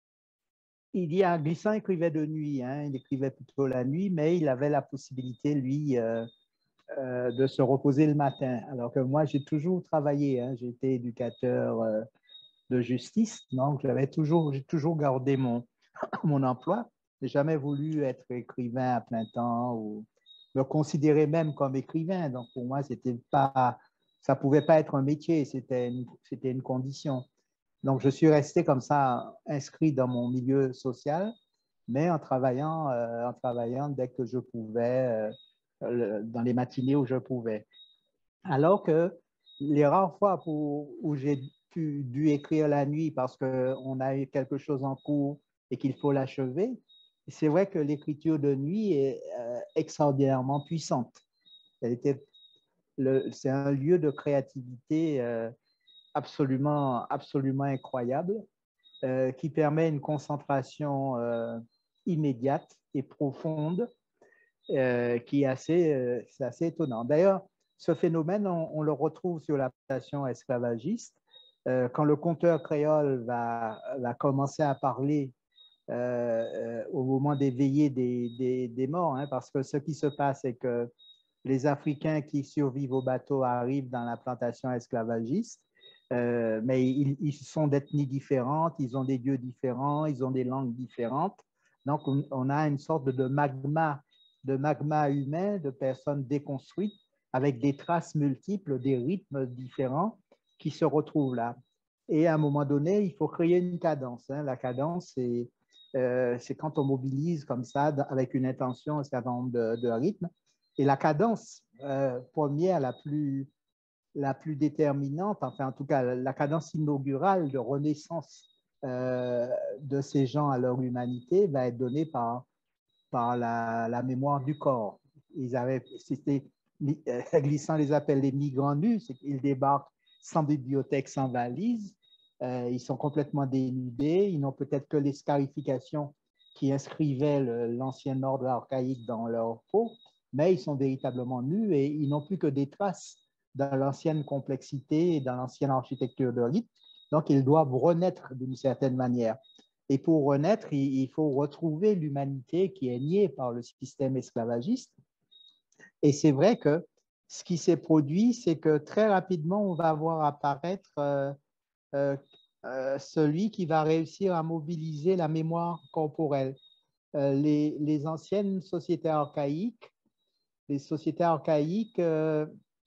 il y a Glissant écrivait de nuit, hein, il écrivait plutôt la nuit, mais il avait la possibilité, lui, euh, euh, de se reposer le matin. Alors que moi, j'ai toujours travaillé, hein, j'ai été éducateur euh, de justice, donc j'avais toujours, j'ai toujours gardé mon, mon emploi. Je n'ai jamais voulu être écrivain à plein temps ou me considérer même comme écrivain. Donc pour moi, c'était pas, ça ne pouvait pas être un métier, c'était une, c'était une condition. Donc je suis resté comme ça inscrit dans mon milieu social, mais en travaillant, euh, en travaillant dès que je pouvais, euh, dans les matinées où je pouvais. Alors que les rares fois pour, où j'ai pu, dû écrire la nuit parce qu'on a eu quelque chose en cours et qu'il faut l'achever, c'est vrai que l'écriture de nuit est euh, extraordinairement puissante. Elle était le, c'est un lieu de créativité euh, absolument, absolument incroyable euh, qui permet une concentration euh, immédiate et profonde euh, qui est assez, euh, c'est assez étonnant. D'ailleurs, ce phénomène, on, on le retrouve sur la plantation esclavagiste. Euh, quand le conteur créole va, va commencer à parler euh, euh, au moment des veillées des, des, des morts, hein, parce que ce qui se passe, c'est que les Africains qui survivent au bateau arrivent dans la plantation esclavagiste, euh, mais ils, ils sont d'ethnies différentes, ils ont des dieux différents, ils ont des langues différentes. Donc, on, on a une sorte de magma, de magma humain, de personnes déconstruites avec des traces multiples, des rythmes différents qui se retrouvent là. Et à un moment donné, il faut créer une cadence. Hein. La cadence, c'est euh, quand on mobilise comme ça, avec une intention, un certain nombre de, de rythmes. Et la cadence euh, première, la plus, la plus déterminante, enfin en tout cas la cadence inaugurale de renaissance euh, de ces gens à leur humanité va être donnée par, par la, la mémoire du corps. Ils avaient, c'était, Glissant les appelle les migrants nus, c'est qu'ils débarquent sans bibliothèque, sans valise, euh, ils sont complètement dénudés, ils n'ont peut-être que les scarifications qui inscrivaient l'ancien ordre archaïque dans leur peau, mais ils sont véritablement nus et ils n'ont plus que des traces dans l'ancienne complexité et dans l'ancienne architecture de rite. Donc, ils doivent renaître d'une certaine manière. Et pour renaître, il faut retrouver l'humanité qui est niée par le système esclavagiste. Et c'est vrai que ce qui s'est produit, c'est que très rapidement, on va voir apparaître euh, euh, euh, celui qui va réussir à mobiliser la mémoire corporelle. Euh, les, les anciennes sociétés archaïques, les sociétés archaïques euh,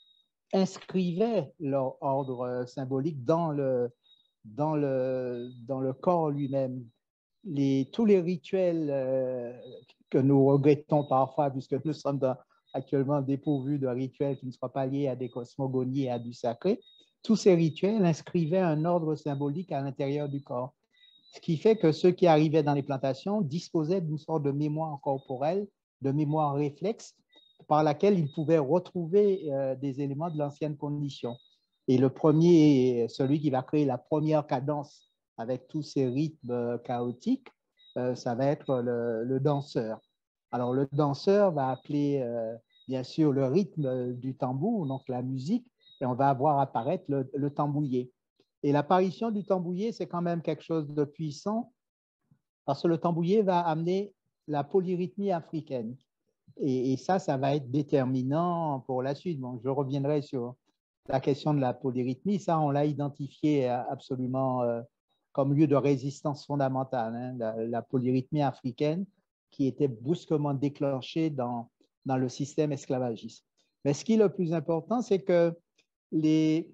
inscrivaient leur ordre symbolique dans le, dans le, dans le corps lui-même. Les, tous les rituels euh, que nous regrettons parfois, puisque nous sommes dans, actuellement dépourvus de rituels qui ne soient pas liés à des cosmogonies et à du sacré, tous ces rituels inscrivaient un ordre symbolique à l'intérieur du corps. Ce qui fait que ceux qui arrivaient dans les plantations disposaient d'une sorte de mémoire corporelle, de mémoire réflexe, par laquelle ils pouvaient retrouver euh, des éléments de l'ancienne condition. Et le premier, celui qui va créer la première cadence avec tous ces rythmes chaotiques, euh, ça va être le, le danseur. Alors, le danseur va appeler, euh, bien sûr, le rythme du tambour, donc la musique, et on va voir apparaître le, le tambouillé. Et l'apparition du tambouillé, c'est quand même quelque chose de puissant, parce que le tambouillé va amener la polyrythmie africaine. Et, et ça, ça va être déterminant pour la suite. Bon, je reviendrai sur la question de la polyrythmie. Ça, on l'a identifié absolument euh, comme lieu de résistance fondamentale, hein, la, la polyrythmie africaine qui était brusquement déclenchée dans, dans le système esclavagiste. Mais ce qui est le plus important, c'est que les,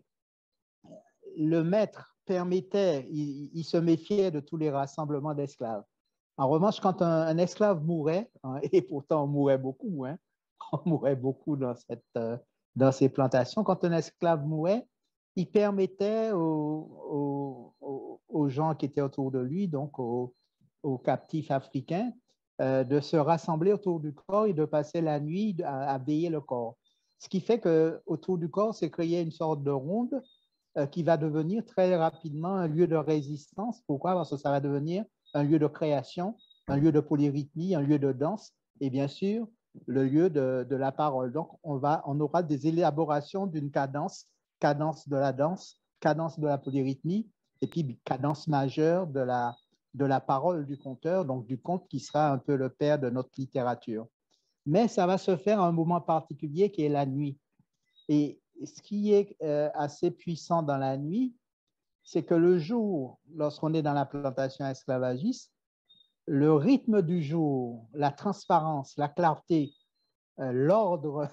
le maître permettait, il, il se méfiait de tous les rassemblements d'esclaves. En revanche, quand un, un esclave mourait, hein, et pourtant on mourait beaucoup, hein, on mourait beaucoup dans, cette, euh, dans ces plantations, quand un esclave mourait, il permettait aux, aux, aux gens qui étaient autour de lui, donc aux, aux captifs africains, euh, de se rassembler autour du corps et de passer la nuit à, à veiller le corps. Ce qui fait qu'autour du corps s'est créé une sorte de ronde euh, qui va devenir très rapidement un lieu de résistance. Pourquoi? Parce que ça va devenir un lieu de création, un lieu de polyrythmie, un lieu de danse et bien sûr le lieu de, de la parole. Donc, on, va, on aura des élaborations d'une cadence, cadence de la danse, cadence de la polyrythmie et puis cadence majeure de la, de la parole du conteur, donc du conte qui sera un peu le père de notre littérature. Mais ça va se faire à un moment particulier qui est la nuit. Et ce qui est euh, assez puissant dans la nuit, c'est que le jour, lorsqu'on est dans la plantation esclavagiste, le rythme du jour, la transparence, la clarté, euh, l'ordre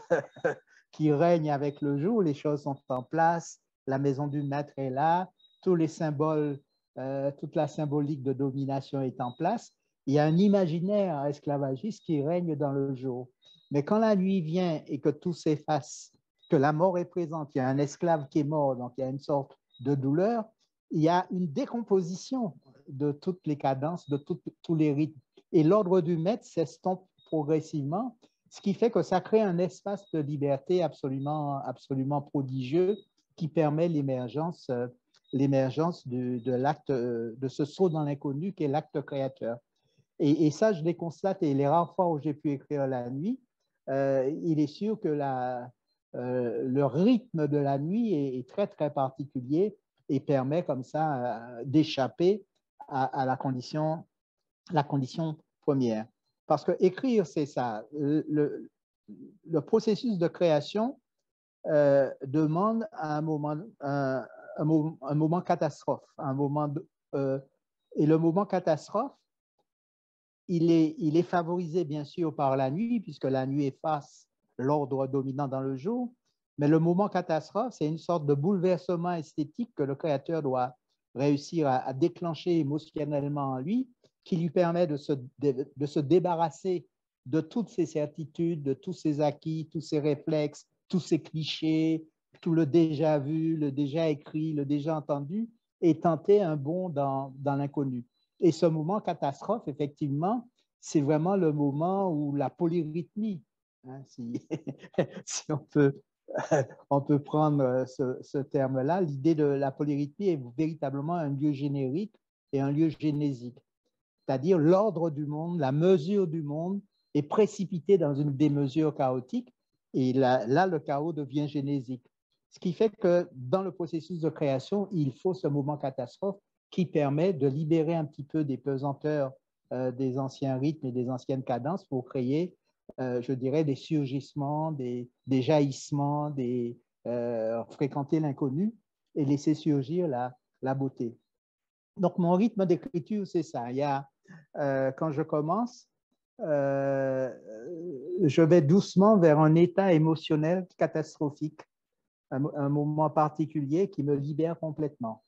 qui règne avec le jour, les choses sont en place, la maison du maître est là, tous les symboles, euh, toute la symbolique de domination est en place. Il y a un imaginaire esclavagiste qui règne dans le jour. Mais quand la nuit vient et que tout s'efface, que la mort est présente, il y a un esclave qui est mort, donc il y a une sorte de douleur, il y a une décomposition de toutes les cadences, de tout, tous les rythmes. Et l'ordre du maître s'estompe progressivement, ce qui fait que ça crée un espace de liberté absolument, absolument prodigieux qui permet l'émergence, l'émergence de, de l'acte, de ce saut dans l'inconnu qui est l'acte créateur. Et, et ça, je l'ai constaté. Les rares fois où j'ai pu écrire la nuit, euh, il est sûr que la, euh, le rythme de la nuit est, est très, très particulier et permet comme ça euh, d'échapper à, à la, condition, la condition première. Parce que écrire, c'est ça. Le, le, le processus de création euh, demande un moment, un, un, moment, un moment catastrophe. Un moment de, euh, et le moment catastrophe, il est, il est favorisé bien sûr par la nuit, puisque la nuit efface l'ordre dominant dans le jour. Mais le moment catastrophe, c'est une sorte de bouleversement esthétique que le créateur doit réussir à, à déclencher émotionnellement en lui, qui lui permet de se, de, de se débarrasser de toutes ses certitudes, de tous ses acquis, tous ses réflexes, tous ses clichés, tout le déjà vu, le déjà écrit, le déjà entendu, et tenter un bond dans, dans l'inconnu. Et ce moment catastrophe, effectivement, c'est vraiment le moment où la polyrythmie, hein, si, si on peut, on peut prendre ce, ce terme-là, l'idée de la polyrythmie est véritablement un lieu générique et un lieu génésique. C'est-à-dire l'ordre du monde, la mesure du monde est précipitée dans une démesure chaotique et là, là, le chaos devient génésique. Ce qui fait que dans le processus de création, il faut ce moment catastrophe qui permet de libérer un petit peu des pesanteurs euh, des anciens rythmes et des anciennes cadences pour créer, euh, je dirais, des surgissements, des, des jaillissements, des, euh, fréquenter l'inconnu et laisser surgir la, la beauté. Donc, mon rythme d'écriture, c'est ça. Il y a, euh, quand je commence, euh, je vais doucement vers un état émotionnel catastrophique, un, un moment particulier qui me libère complètement.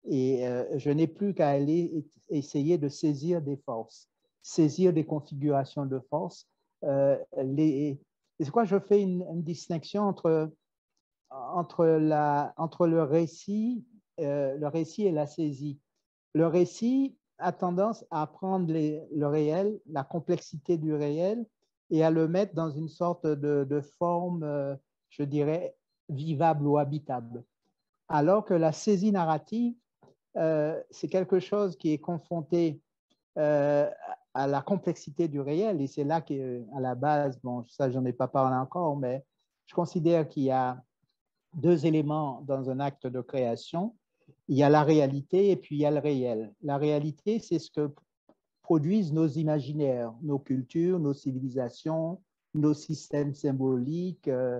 Et euh, je n'ai plus qu'à aller essayer de saisir des forces, saisir des configurations de force. Euh, les, c'est quoi, je fais une, une distinction entre, entre, la, entre le récit, euh, le récit et la saisie. Le récit a tendance à prendre les, le réel, la complexité du réel, et à le mettre dans une sorte de, de forme, euh, je dirais, vivable ou habitable. Alors que la saisie narrative, euh, c'est quelque chose qui est confronté euh, à la complexité du réel, et c'est là qu'à la base, bon, ça, j'en ai pas parlé encore, mais je considère qu'il y a deux éléments dans un acte de création. Il y a la réalité et puis il y a le réel. La réalité, c'est ce que produisent nos imaginaires, nos cultures, nos civilisations, nos systèmes symboliques euh,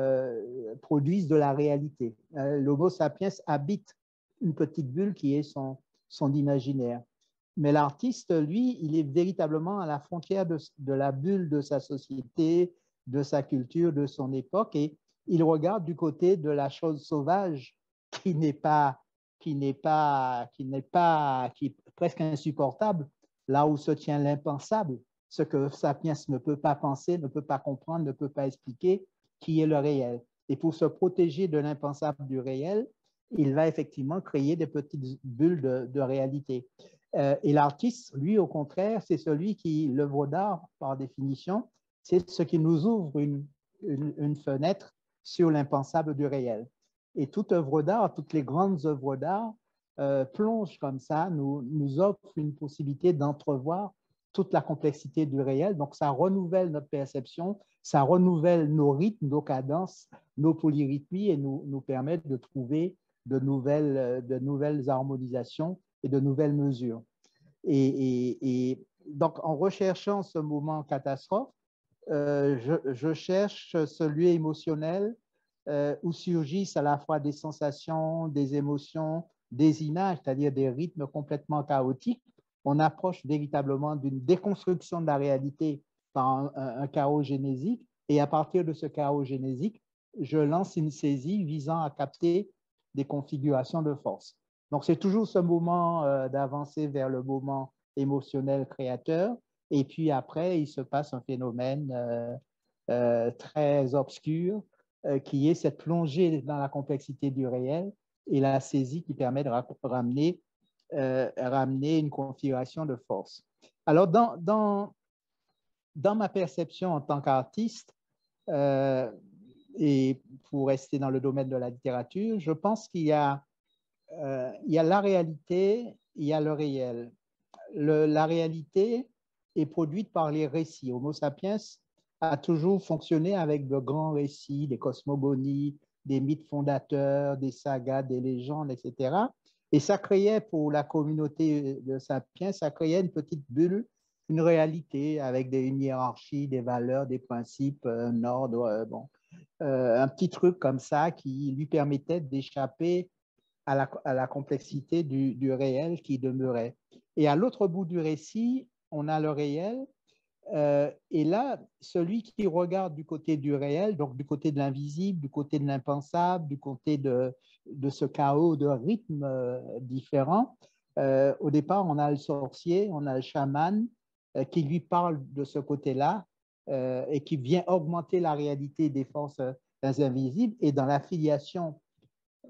euh, produisent de la réalité. Euh, L'homo sapiens habite une petite bulle qui est son, son imaginaire. Mais l'artiste, lui, il est véritablement à la frontière de, de la bulle de sa société, de sa culture, de son époque, et il regarde du côté de la chose sauvage qui n'est pas, qui n'est pas, qui n'est pas, qui est presque insupportable, là où se tient l'impensable, ce que Sapiens ne peut pas penser, ne peut pas comprendre, ne peut pas expliquer, qui est le réel. Et pour se protéger de l'impensable du réel, il va effectivement créer des petites bulles de, de réalité. Euh, et l'artiste, lui, au contraire, c'est celui qui, l'œuvre d'art, par définition, c'est ce qui nous ouvre une, une, une fenêtre sur l'impensable du réel. Et toute œuvre d'art, toutes les grandes œuvres d'art euh, plongent comme ça, nous, nous offrent une possibilité d'entrevoir toute la complexité du réel. Donc, ça renouvelle notre perception, ça renouvelle nos rythmes, nos cadences, nos polyrythmies et nous, nous permet de trouver de nouvelles, de nouvelles harmonisations et de nouvelles mesures. Et, et, et donc, en recherchant ce moment catastrophe, euh, je, je cherche ce lieu émotionnel euh, où surgissent à la fois des sensations, des émotions, des images, c'est-à-dire des rythmes complètement chaotiques. On approche véritablement d'une déconstruction de la réalité par un, un, un chaos génésique. Et à partir de ce chaos génésique, je lance une saisie visant à capter des configurations de force. Donc, c'est toujours ce moment euh, d'avancer vers le moment émotionnel créateur. Et puis après, il se passe un phénomène euh, euh, très obscur euh, qui est cette plongée dans la complexité du réel et la saisie qui permet de ramener, euh, ramener une configuration de force. Alors, dans, dans, dans ma perception en tant qu'artiste, euh, et pour rester dans le domaine de la littérature, je pense qu'il y a, euh, il y a la réalité, il y a le réel. Le, la réalité est produite par les récits. Homo sapiens a toujours fonctionné avec de grands récits, des cosmogonies, des mythes fondateurs, des sagas, des légendes, et cetera. Et ça créait pour la communauté de sapiens, ça créait une petite bulle, une réalité avec des, une hiérarchie, des valeurs, des principes, un ordre, euh, bon, euh, un petit truc comme ça qui lui permettait d'échapper à la, à la complexité du, du réel qui demeurait. Et à l'autre bout du récit, on a le réel. Euh, et là, celui qui regarde du côté du réel, donc du côté de l'invisible, du côté de l'impensable, du côté de, de ce chaos de rythmes euh, différents, euh, au départ, on a le sorcier, on a le chaman euh, qui lui parle de ce côté-là euh, et qui vient augmenter la réalité des forces euh, invisibles. Et dans l'affiliation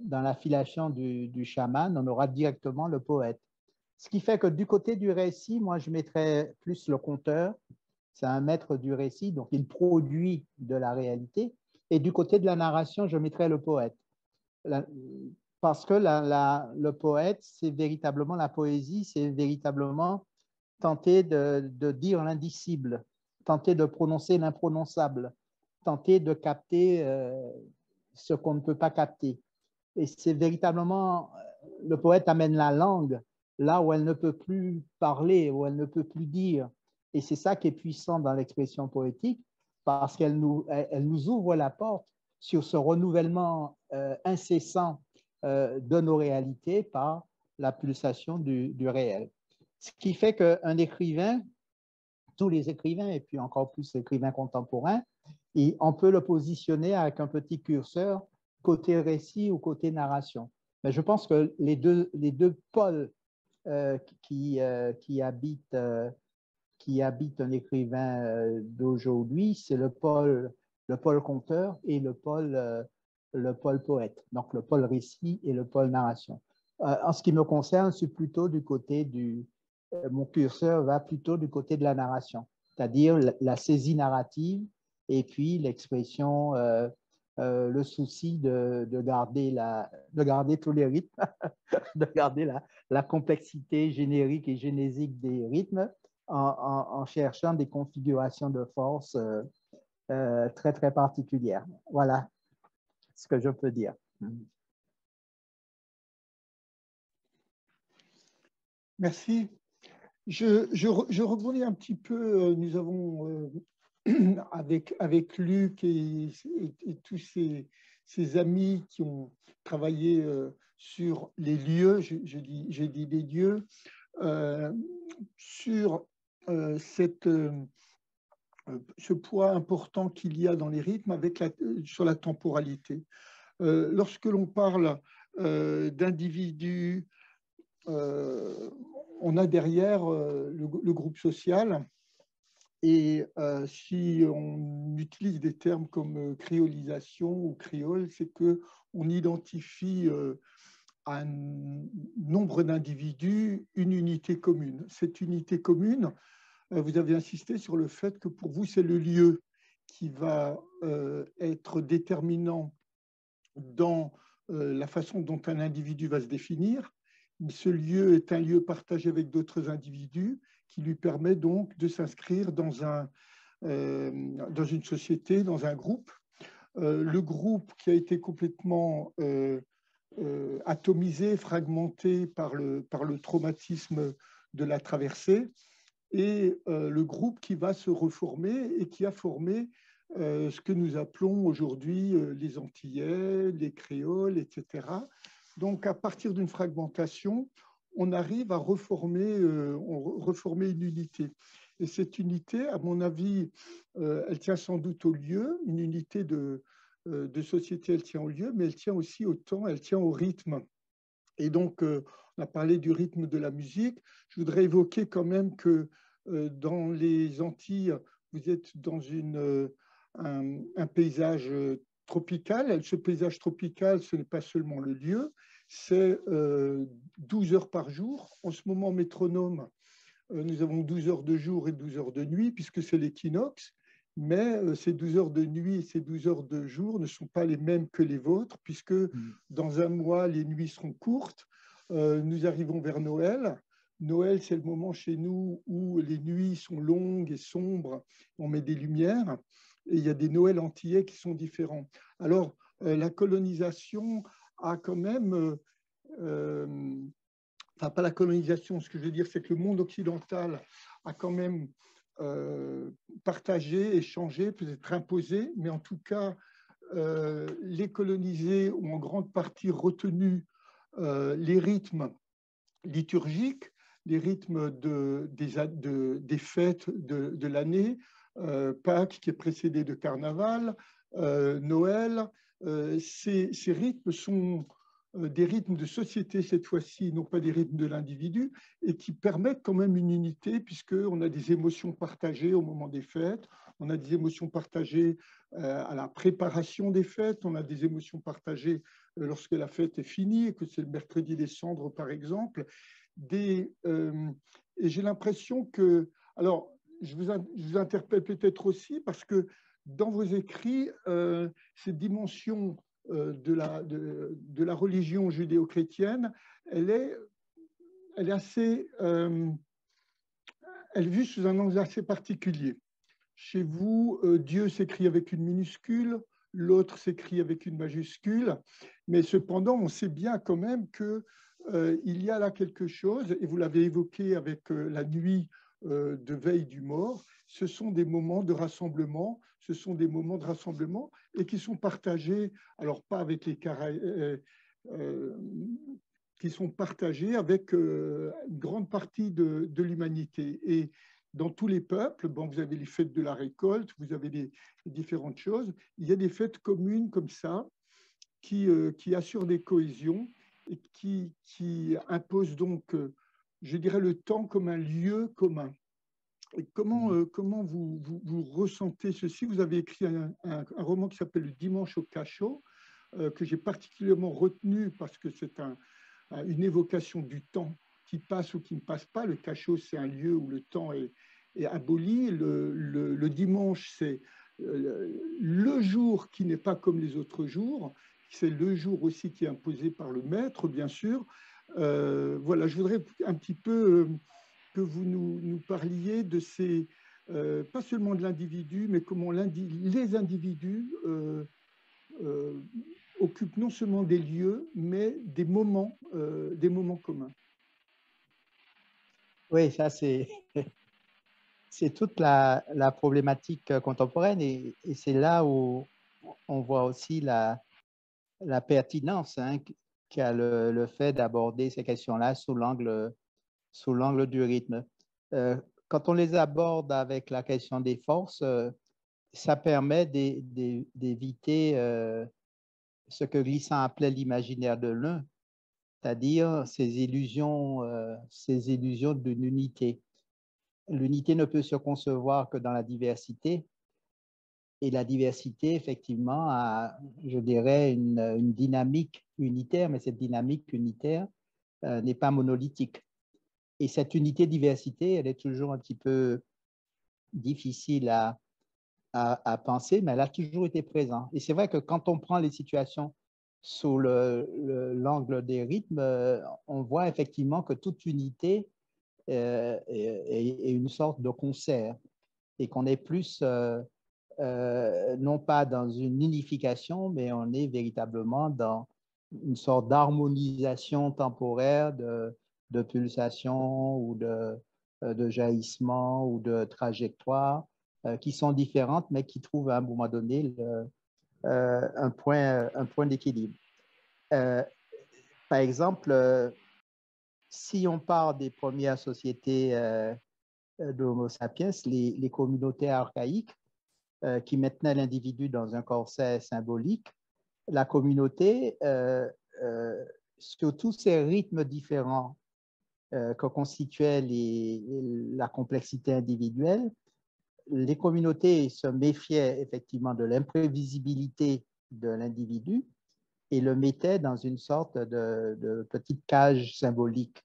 dans l'affiliation du, du chaman, on aura directement le poète. Ce qui fait que du côté du récit, moi, je mettrais plus le conteur. C'est un maître du récit, donc il produit de la réalité. Et du côté de la narration, je mettrais le poète. La, parce que la, la, le poète, c'est véritablement la poésie, c'est véritablement tenter de, de dire l'indicible, tenter de prononcer l'imprononçable, tenter de capter euh, ce qu'on ne peut pas capter. Et c'est véritablement, le poète amène la langue là où elle ne peut plus parler, où elle ne peut plus dire. Et c'est ça qui est puissant dans l'expression poétique, parce qu'elle nous, elle nous ouvre la porte sur ce renouvellement euh, incessant euh, de nos réalités par la pulsation du, du réel. Ce qui fait qu'un écrivain, tous les écrivains, et puis encore plus l'écrivain contemporain, et on peut le positionner avec un petit curseur côté récit ou côté narration. Mais je pense que les deux, les deux pôles euh, qui, euh, qui, habitent, euh, qui habitent un écrivain euh, d'aujourd'hui, c'est le pôle, le pôle conteur et le pôle, euh, le pôle poète, donc le pôle récit et le pôle narration. Euh, en ce qui me concerne, je suis plutôt du côté du, euh, mon curseur va plutôt du côté de la narration, c'est-à-dire la, la saisie narrative et puis l'expression, euh, euh, le souci de, de, garder la, de garder tous les rythmes, de garder la, la complexité générique et génésique des rythmes en, en, en cherchant des configurations de force euh, euh, très, très particulières. Voilà ce que je peux dire. Merci. Je, je, je rebondis un petit peu. Nous avons, euh, avec, avec Luc et, et, et tous ses, ses amis qui ont travaillé euh, sur les lieux, je, je, dis, je dis les lieux, euh, sur euh, cette, euh, ce poids important qu'il y a dans les rythmes avec la, sur la temporalité. Euh, lorsque l'on parle euh, d'individus, euh, on a derrière euh, le, le groupe social. Et euh, si on utilise des termes comme euh, créolisation ou créole, c'est qu'on identifie euh, à un nombre d'individus une unité commune. Cette unité commune, euh, vous avez insisté sur le fait que pour vous, c'est le lieu qui va euh, être déterminant dans euh, la façon dont un individu va se définir. Ce lieu est un lieu partagé avec d'autres individus qui lui permet donc de s'inscrire dans, un, euh, dans une société, dans un groupe. Euh, le groupe qui a été complètement euh, euh, atomisé, fragmenté par le, par le traumatisme de la traversée, et euh, le groupe qui va se reformer et qui a formé euh, ce que nous appelons aujourd'hui euh, les Antillais, les Créoles, et cetera. Donc, à partir d'une fragmentation, on arrive à reformer, euh, reformer une unité. Et cette unité, à mon avis, euh, elle tient sans doute au lieu, une unité de, euh, de société, elle tient au lieu, mais elle tient aussi au temps, elle tient au rythme. Et donc, euh, on a parlé du rythme de la musique. Je voudrais évoquer quand même que euh, dans les Antilles, vous êtes dans une, euh, un, un paysage tropical. Ce paysage tropical, ce n'est pas seulement le lieu, c'est euh, douze heures par jour. En ce moment, métronome, euh, nous avons douze heures de jour et douze heures de nuit, puisque c'est l'équinoxe. Mais euh, ces douze heures de nuit et ces douze heures de jour ne sont pas les mêmes que les vôtres, puisque mmh. dans un mois, les nuits seront courtes. Euh, nous arrivons vers Noël. Noël, c'est le moment chez nous où les nuits sont longues et sombres. On met des lumières. Et il y a des Noëls antillais qui sont différents. Alors, euh, la colonisation a quand même... Euh, euh, enfin, pas la colonisation, ce que je veux dire, c'est que le monde occidental a quand même euh, partagé, échangé, peut-être imposé, mais en tout cas, euh, les colonisés ont en grande partie retenu euh, les rythmes liturgiques, les rythmes de, des, de, des fêtes de, de l'année, euh, Pâques qui est précédé de Carnaval, euh, Noël. Euh, ces, ces rythmes sont des rythmes de société cette fois-ci, non pas des rythmes de l'individu, et qui permettent quand même une unité, puisqu'on a des émotions partagées au moment des fêtes, on a des émotions partagées euh, à la préparation des fêtes, on a des émotions partagées lorsque la fête est finie et que c'est le mercredi des cendres, par exemple. Des, euh, et j'ai l'impression que... Alors, je vous, je vous interpelle peut-être aussi parce que dans vos écrits, euh, cette dimension euh, de, la, de, de la religion judéo-chrétienne, elle est, elle est assez... Euh, elle est vue sous un angle assez particulier. Chez vous, euh, Dieu s'écrit avec une minuscule, l'autre s'écrit avec une majuscule, mais cependant, on sait bien quand même qu'il euh, y a là quelque chose, et vous l'avez évoqué avec euh, la nuit euh, de veille du mort, ce sont des moments de rassemblement, ce sont des moments de rassemblement, et qui sont partagés, alors pas avec les Caraïbes, euh, euh, qui sont partagés avec euh, une grande partie de, de l'humanité. Et dans tous les peuples, bon, vous avez les fêtes de la récolte, vous avez les, les différentes choses, il y a des fêtes communes comme ça qui, euh, qui assurent des cohésions et qui, qui imposent donc, euh, je dirais, le temps comme un lieu commun. Et comment, euh, comment vous, vous, vous ressentez ceci? Vous avez écrit un, un, un roman qui s'appelle Le Dimanche au cachot, euh, que j'ai particulièrement retenu parce que c'est un, une évocation du temps qui passe ou qui ne passe pas. Le cachot, c'est un lieu où le temps est, est aboli. Le, le, le dimanche, c'est le jour qui n'est pas comme les autres jours. C'est le jour aussi qui est imposé par le maître, bien sûr. Euh, voilà, je voudrais un petit peu que vous nous, nous parliez de ces, euh, pas seulement de l'individu, mais comment les individus euh, euh, occupent non seulement des lieux, mais des moments, euh, des moments communs. Oui, ça c'est c'est toute la, la problématique contemporaine et, et c'est là où on voit aussi la, la pertinence hein, qu'a le, le fait d'aborder ces questions-là sous l'angle sous l'angle du rythme. Euh, quand on les aborde avec la question des forces, euh, ça permet d'éviter euh, ce que Glissant appelait l'imaginaire de l'un, c'est-à-dire ces illusions, euh, ces illusions d'une unité. L'unité ne peut se concevoir que dans la diversité, et la diversité, effectivement, a, je dirais, une, une dynamique unitaire, mais cette dynamique unitaire euh, n'est pas monolithique. Et cette unité-diversité, elle est toujours un petit peu difficile à, à, à penser, mais elle a toujours été présente. Et c'est vrai que quand on prend les situations sous l'angle le, le, des rythmes, euh, on voit effectivement que toute unité euh, est, est une sorte de concert et qu'on est plus, euh, euh, non pas dans une unification, mais on est véritablement dans une sorte d'harmonisation temporaire de, de pulsations ou de, de jaillissements ou de trajectoires euh, qui sont différentes, mais qui trouvent à un moment donné le, euh, un point, un point d'équilibre. Euh, par exemple, euh, si on part des premières sociétés euh, d'Homo sapiens, les, les communautés archaïques euh, qui maintenaient l'individu dans un corset symbolique, la communauté, euh, euh, sur tous ces rythmes différents euh, que constituait les, la complexité individuelle, les communautés se méfiaient effectivement de l'imprévisibilité de l'individu et le mettaient dans une sorte de, de petite cage symbolique.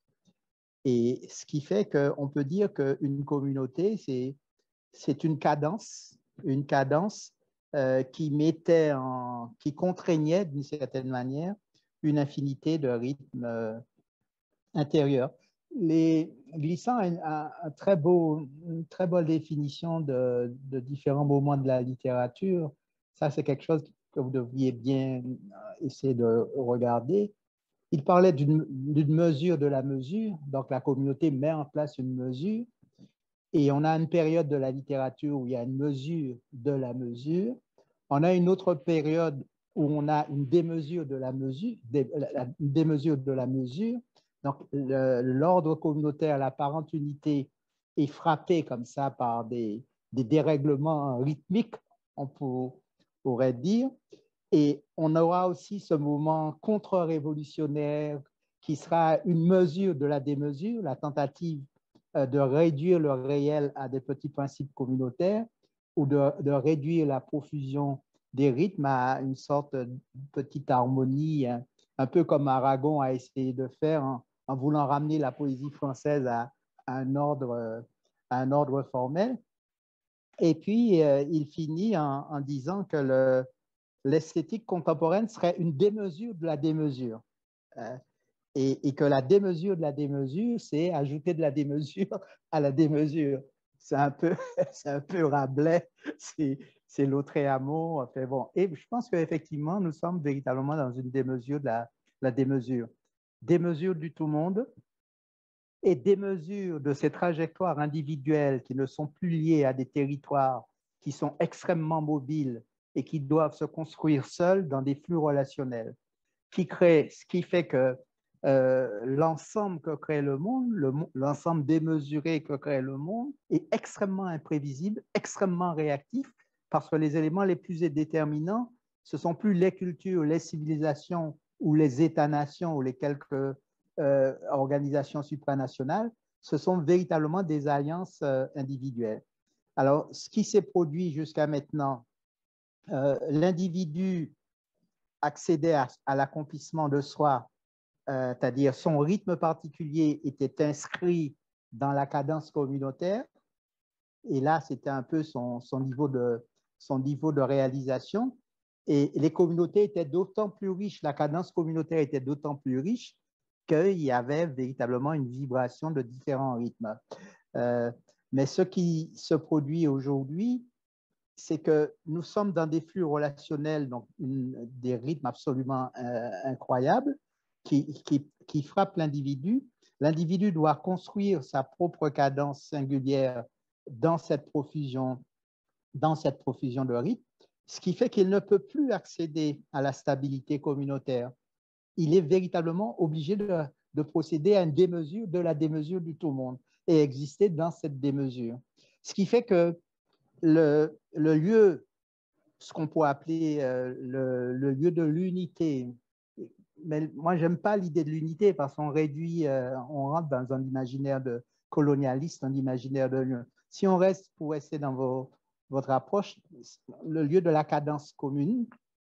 Et ce qui fait qu'on peut dire qu'une communauté, c'est, c'est une cadence, une cadence euh, qui mettait en, qui contraignait d'une certaine manière une infinité de rythmes euh, intérieurs. Les Glissant a une, a un très beau, une très bonne définition de, de différents moments de la littérature. Ça, c'est quelque chose que vous devriez bien essayer de regarder. Il parlait d'une mesure de la mesure, donc la communauté met en place une mesure, et on a une période de la littérature où il y a une mesure de la mesure. On a une autre période où on a une démesure de la mesure, une démesure de la mesure. Donc, l'ordre communautaire, l'apparente unité est frappé comme ça par des, des dérèglements rythmiques, on pour, pourrait dire. Et on aura aussi ce moment contre-révolutionnaire qui sera une mesure de la démesure, la tentative de réduire le réel à des petits principes communautaires ou de, de réduire la profusion des rythmes à une sorte de petite harmonie, un, un peu comme Aragon a essayé de faire en, en voulant ramener la poésie française à, à, un, ordre, à un ordre formel. Et puis, euh, il finit en, en disant que le, l'esthétique contemporaine serait une démesure de la démesure. Euh, et, et que la démesure de la démesure, c'est ajouter de la démesure à la démesure. C'est un peu, c'est un peu Rabelais, c'est, c'est Lautréamont. Enfin bon. Et je pense qu'effectivement, nous sommes véritablement dans une démesure de la, la démesure. Démesure du tout monde et démesure de ces trajectoires individuelles qui ne sont plus liées à des territoires qui sont extrêmement mobiles et qui doivent se construire seuls dans des flux relationnels, qui créent, ce qui fait que euh, l'ensemble que crée le monde, le, l'ensemble démesuré que crée le monde, est extrêmement imprévisible, extrêmement réactif, parce que les éléments les plus déterminants, ce ne sont plus les cultures, les civilisations ou les États-nations ou les quelques euh, organisations supranationales, ce sont véritablement des alliances euh, individuelles. Alors, ce qui s'est produit jusqu'à maintenant, euh, l'individu accédait à, à l'accomplissement de soi, euh, c'est-à-dire son rythme particulier était inscrit dans la cadence communautaire, et là, c'était un peu son, son, niveau de, son niveau de réalisation, et les communautés étaient d'autant plus riches, la cadence communautaire était d'autant plus riche qu'il y avait véritablement une vibration de différents rythmes. Euh, mais ce qui se produit aujourd'hui, c'est que nous sommes dans des flux relationnels, donc une, des rythmes absolument euh, incroyables qui, qui, qui frappent l'individu. L'individu doit construire sa propre cadence singulière dans cette profusion, dans cette profusion de rythmes, ce qui fait qu'il ne peut plus accéder à la stabilité communautaire. Il est véritablement obligé de, de procéder à une démesure de la démesure du tout monde et exister dans cette démesure. Ce qui fait que le, le lieu, ce qu'on pourrait appeler euh, le, le lieu de l'unité, mais moi, j'aime pas l'idée de l'unité parce qu'on réduit, euh, on rentre dans un imaginaire de colonialiste, un imaginaire de lieu. Si on reste, pour rester dans vos, votre approche, le lieu de la cadence commune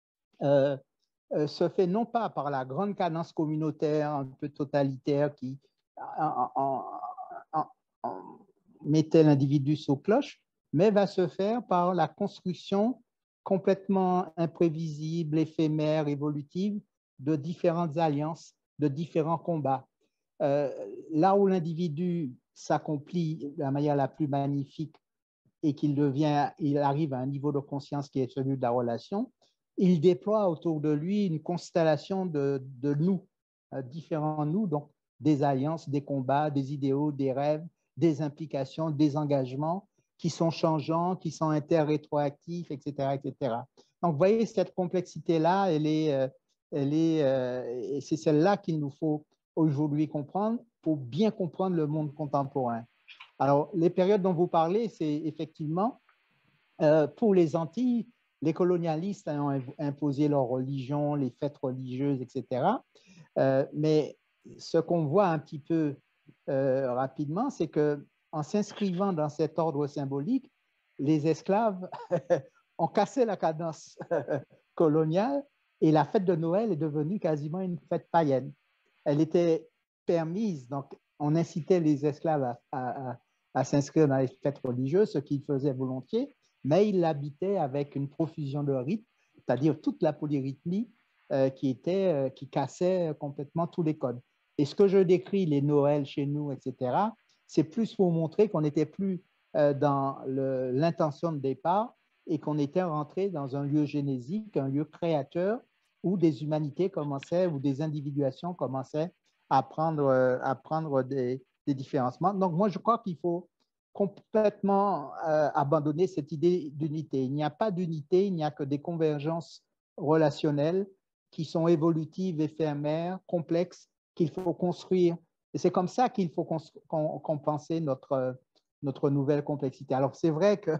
euh, euh, se fait non pas par la grande cadence communautaire un peu totalitaire qui en, en, en, en mettait l'individu sous cloche, mais va se faire par la construction complètement imprévisible, éphémère, évolutive de différentes alliances, de différents combats. Euh, là où l'individu s'accomplit de la manière la plus magnifique et qu'il devient, il arrive à un niveau de conscience qui est celui de la relation, il déploie autour de lui une constellation de, de nous, euh, différents nous, donc des alliances, des combats, des idéaux, des rêves, des implications, des engagements qui sont changeants, qui sont interrétroactifs, et cetera, et cetera. Donc, vous voyez, cette complexité-là, elle est, euh, elle est, euh, et c'est celle-là qu'il nous faut aujourd'hui comprendre pour bien comprendre le monde contemporain. Alors, les périodes dont vous parlez, c'est effectivement, euh, pour les Antilles, les colonialistes ont imposé leur religion, les fêtes religieuses, et cetera. Euh, mais ce qu'on voit un petit peu euh, rapidement, c'est qu'en s'inscrivant dans cet ordre symbolique, les esclaves ont cassé la cadence coloniale et la fête de Noël est devenue quasiment une fête païenne. Elle était permise, donc on incitait les esclaves à, à, à, à s'inscrire dans les fêtes religieuses, ce qu'ils faisaient volontiers, mais ils l'habitaient avec une profusion de rites, c'est-à-dire toute la polyrythmie euh, qui, était, euh, qui cassait complètement tous les codes. Et ce que je décris, les Noëls chez nous, et cetera, c'est plus pour montrer qu'on n'était plus euh, dans l'intention de départ et qu'on était rentré dans un lieu génésique, un lieu créateur, où des humanités commençaient, où des individuations commençaient à prendre, à prendre des, des différencements. Donc, moi, je crois qu'il faut complètement euh, abandonner cette idée d'unité. Il n'y a pas d'unité, il n'y a que des convergences relationnelles qui sont évolutives, éphémères, complexes, qu'il faut construire. Et c'est comme ça qu'il faut qu'on qu'on pense notre, notre nouvelle complexité. Alors, c'est vrai que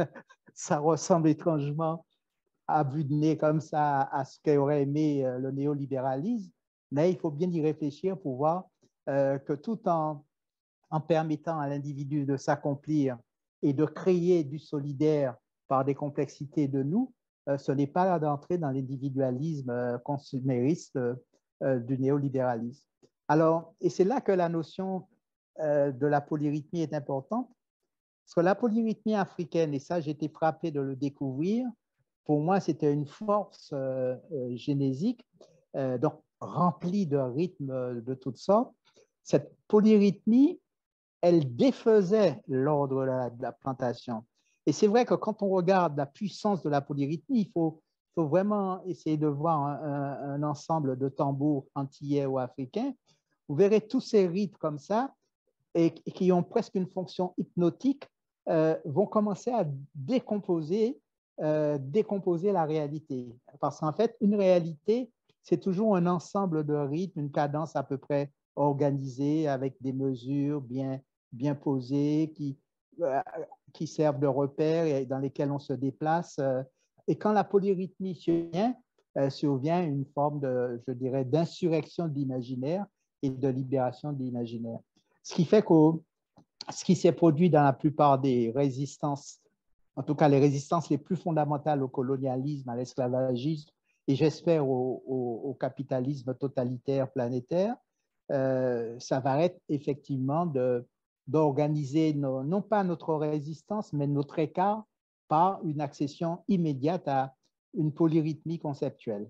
ça ressemble étrangement à vue de nez comme ça à ce qu'aurait aimé le néolibéralisme, mais il faut bien y réfléchir pour voir euh, que tout en, en permettant à l'individu de s'accomplir et de créer du solidaire par des complexités de nous, euh, ce n'est pas d'entrer dans l'individualisme euh, consumériste euh, euh, du néolibéralisme. Alors, et c'est là que la notion euh, de la polyrythmie est importante, parce que la polyrythmie africaine, et ça j'ai été frappé de le découvrir, pour moi c'était une force euh, euh, génésique, euh, donc remplie de rythmes de toutes sortes. Cette polyrythmie, elle défaisait l'ordre de la, de la plantation. Et c'est vrai que quand on regarde la puissance de la polyrythmie, il faut, faut vraiment essayer de voir un, un, un ensemble de tambours antillais ou africains. Vous verrez tous ces rythmes comme ça, et, et qui ont presque une fonction hypnotique, euh, vont commencer à décomposer, euh, décomposer la réalité. Parce qu'en fait, une réalité, c'est toujours un ensemble de rythmes, une cadence à peu près organisée, avec des mesures bien, bien posées, qui, euh, qui servent de repères et dans lesquelles on se déplace. Et quand la polyrythmie survient, euh, survient une forme de, je dirais, d'insurrection de l'imaginaire et de libération de l'imaginaire. Ce qui fait que ce qui s'est produit dans la plupart des résistances, en tout cas les résistances les plus fondamentales au colonialisme, à l'esclavagisme et j'espère au, au, au capitalisme totalitaire planétaire, euh, ça va être effectivement de, d'organiser nos, non pas notre résistance, mais notre écart par une accession immédiate à une polyrythmie conceptuelle.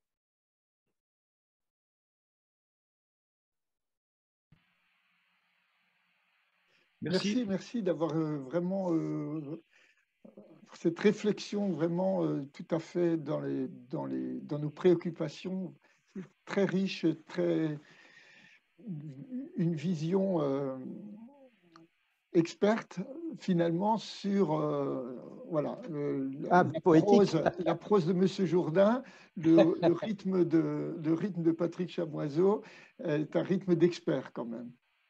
Merci, merci, merci d'avoir euh, vraiment euh, cette réflexion vraiment euh, tout à fait dans, les, dans, les, dans nos préoccupations, très riche, très, une vision euh, experte finalement sur euh, voilà, le, Ah, la, poétique. prose, la prose de Monsieur Jourdain, le, le, rythme de, le rythme de Patrick Chaboiseau est un rythme d'expert quand même.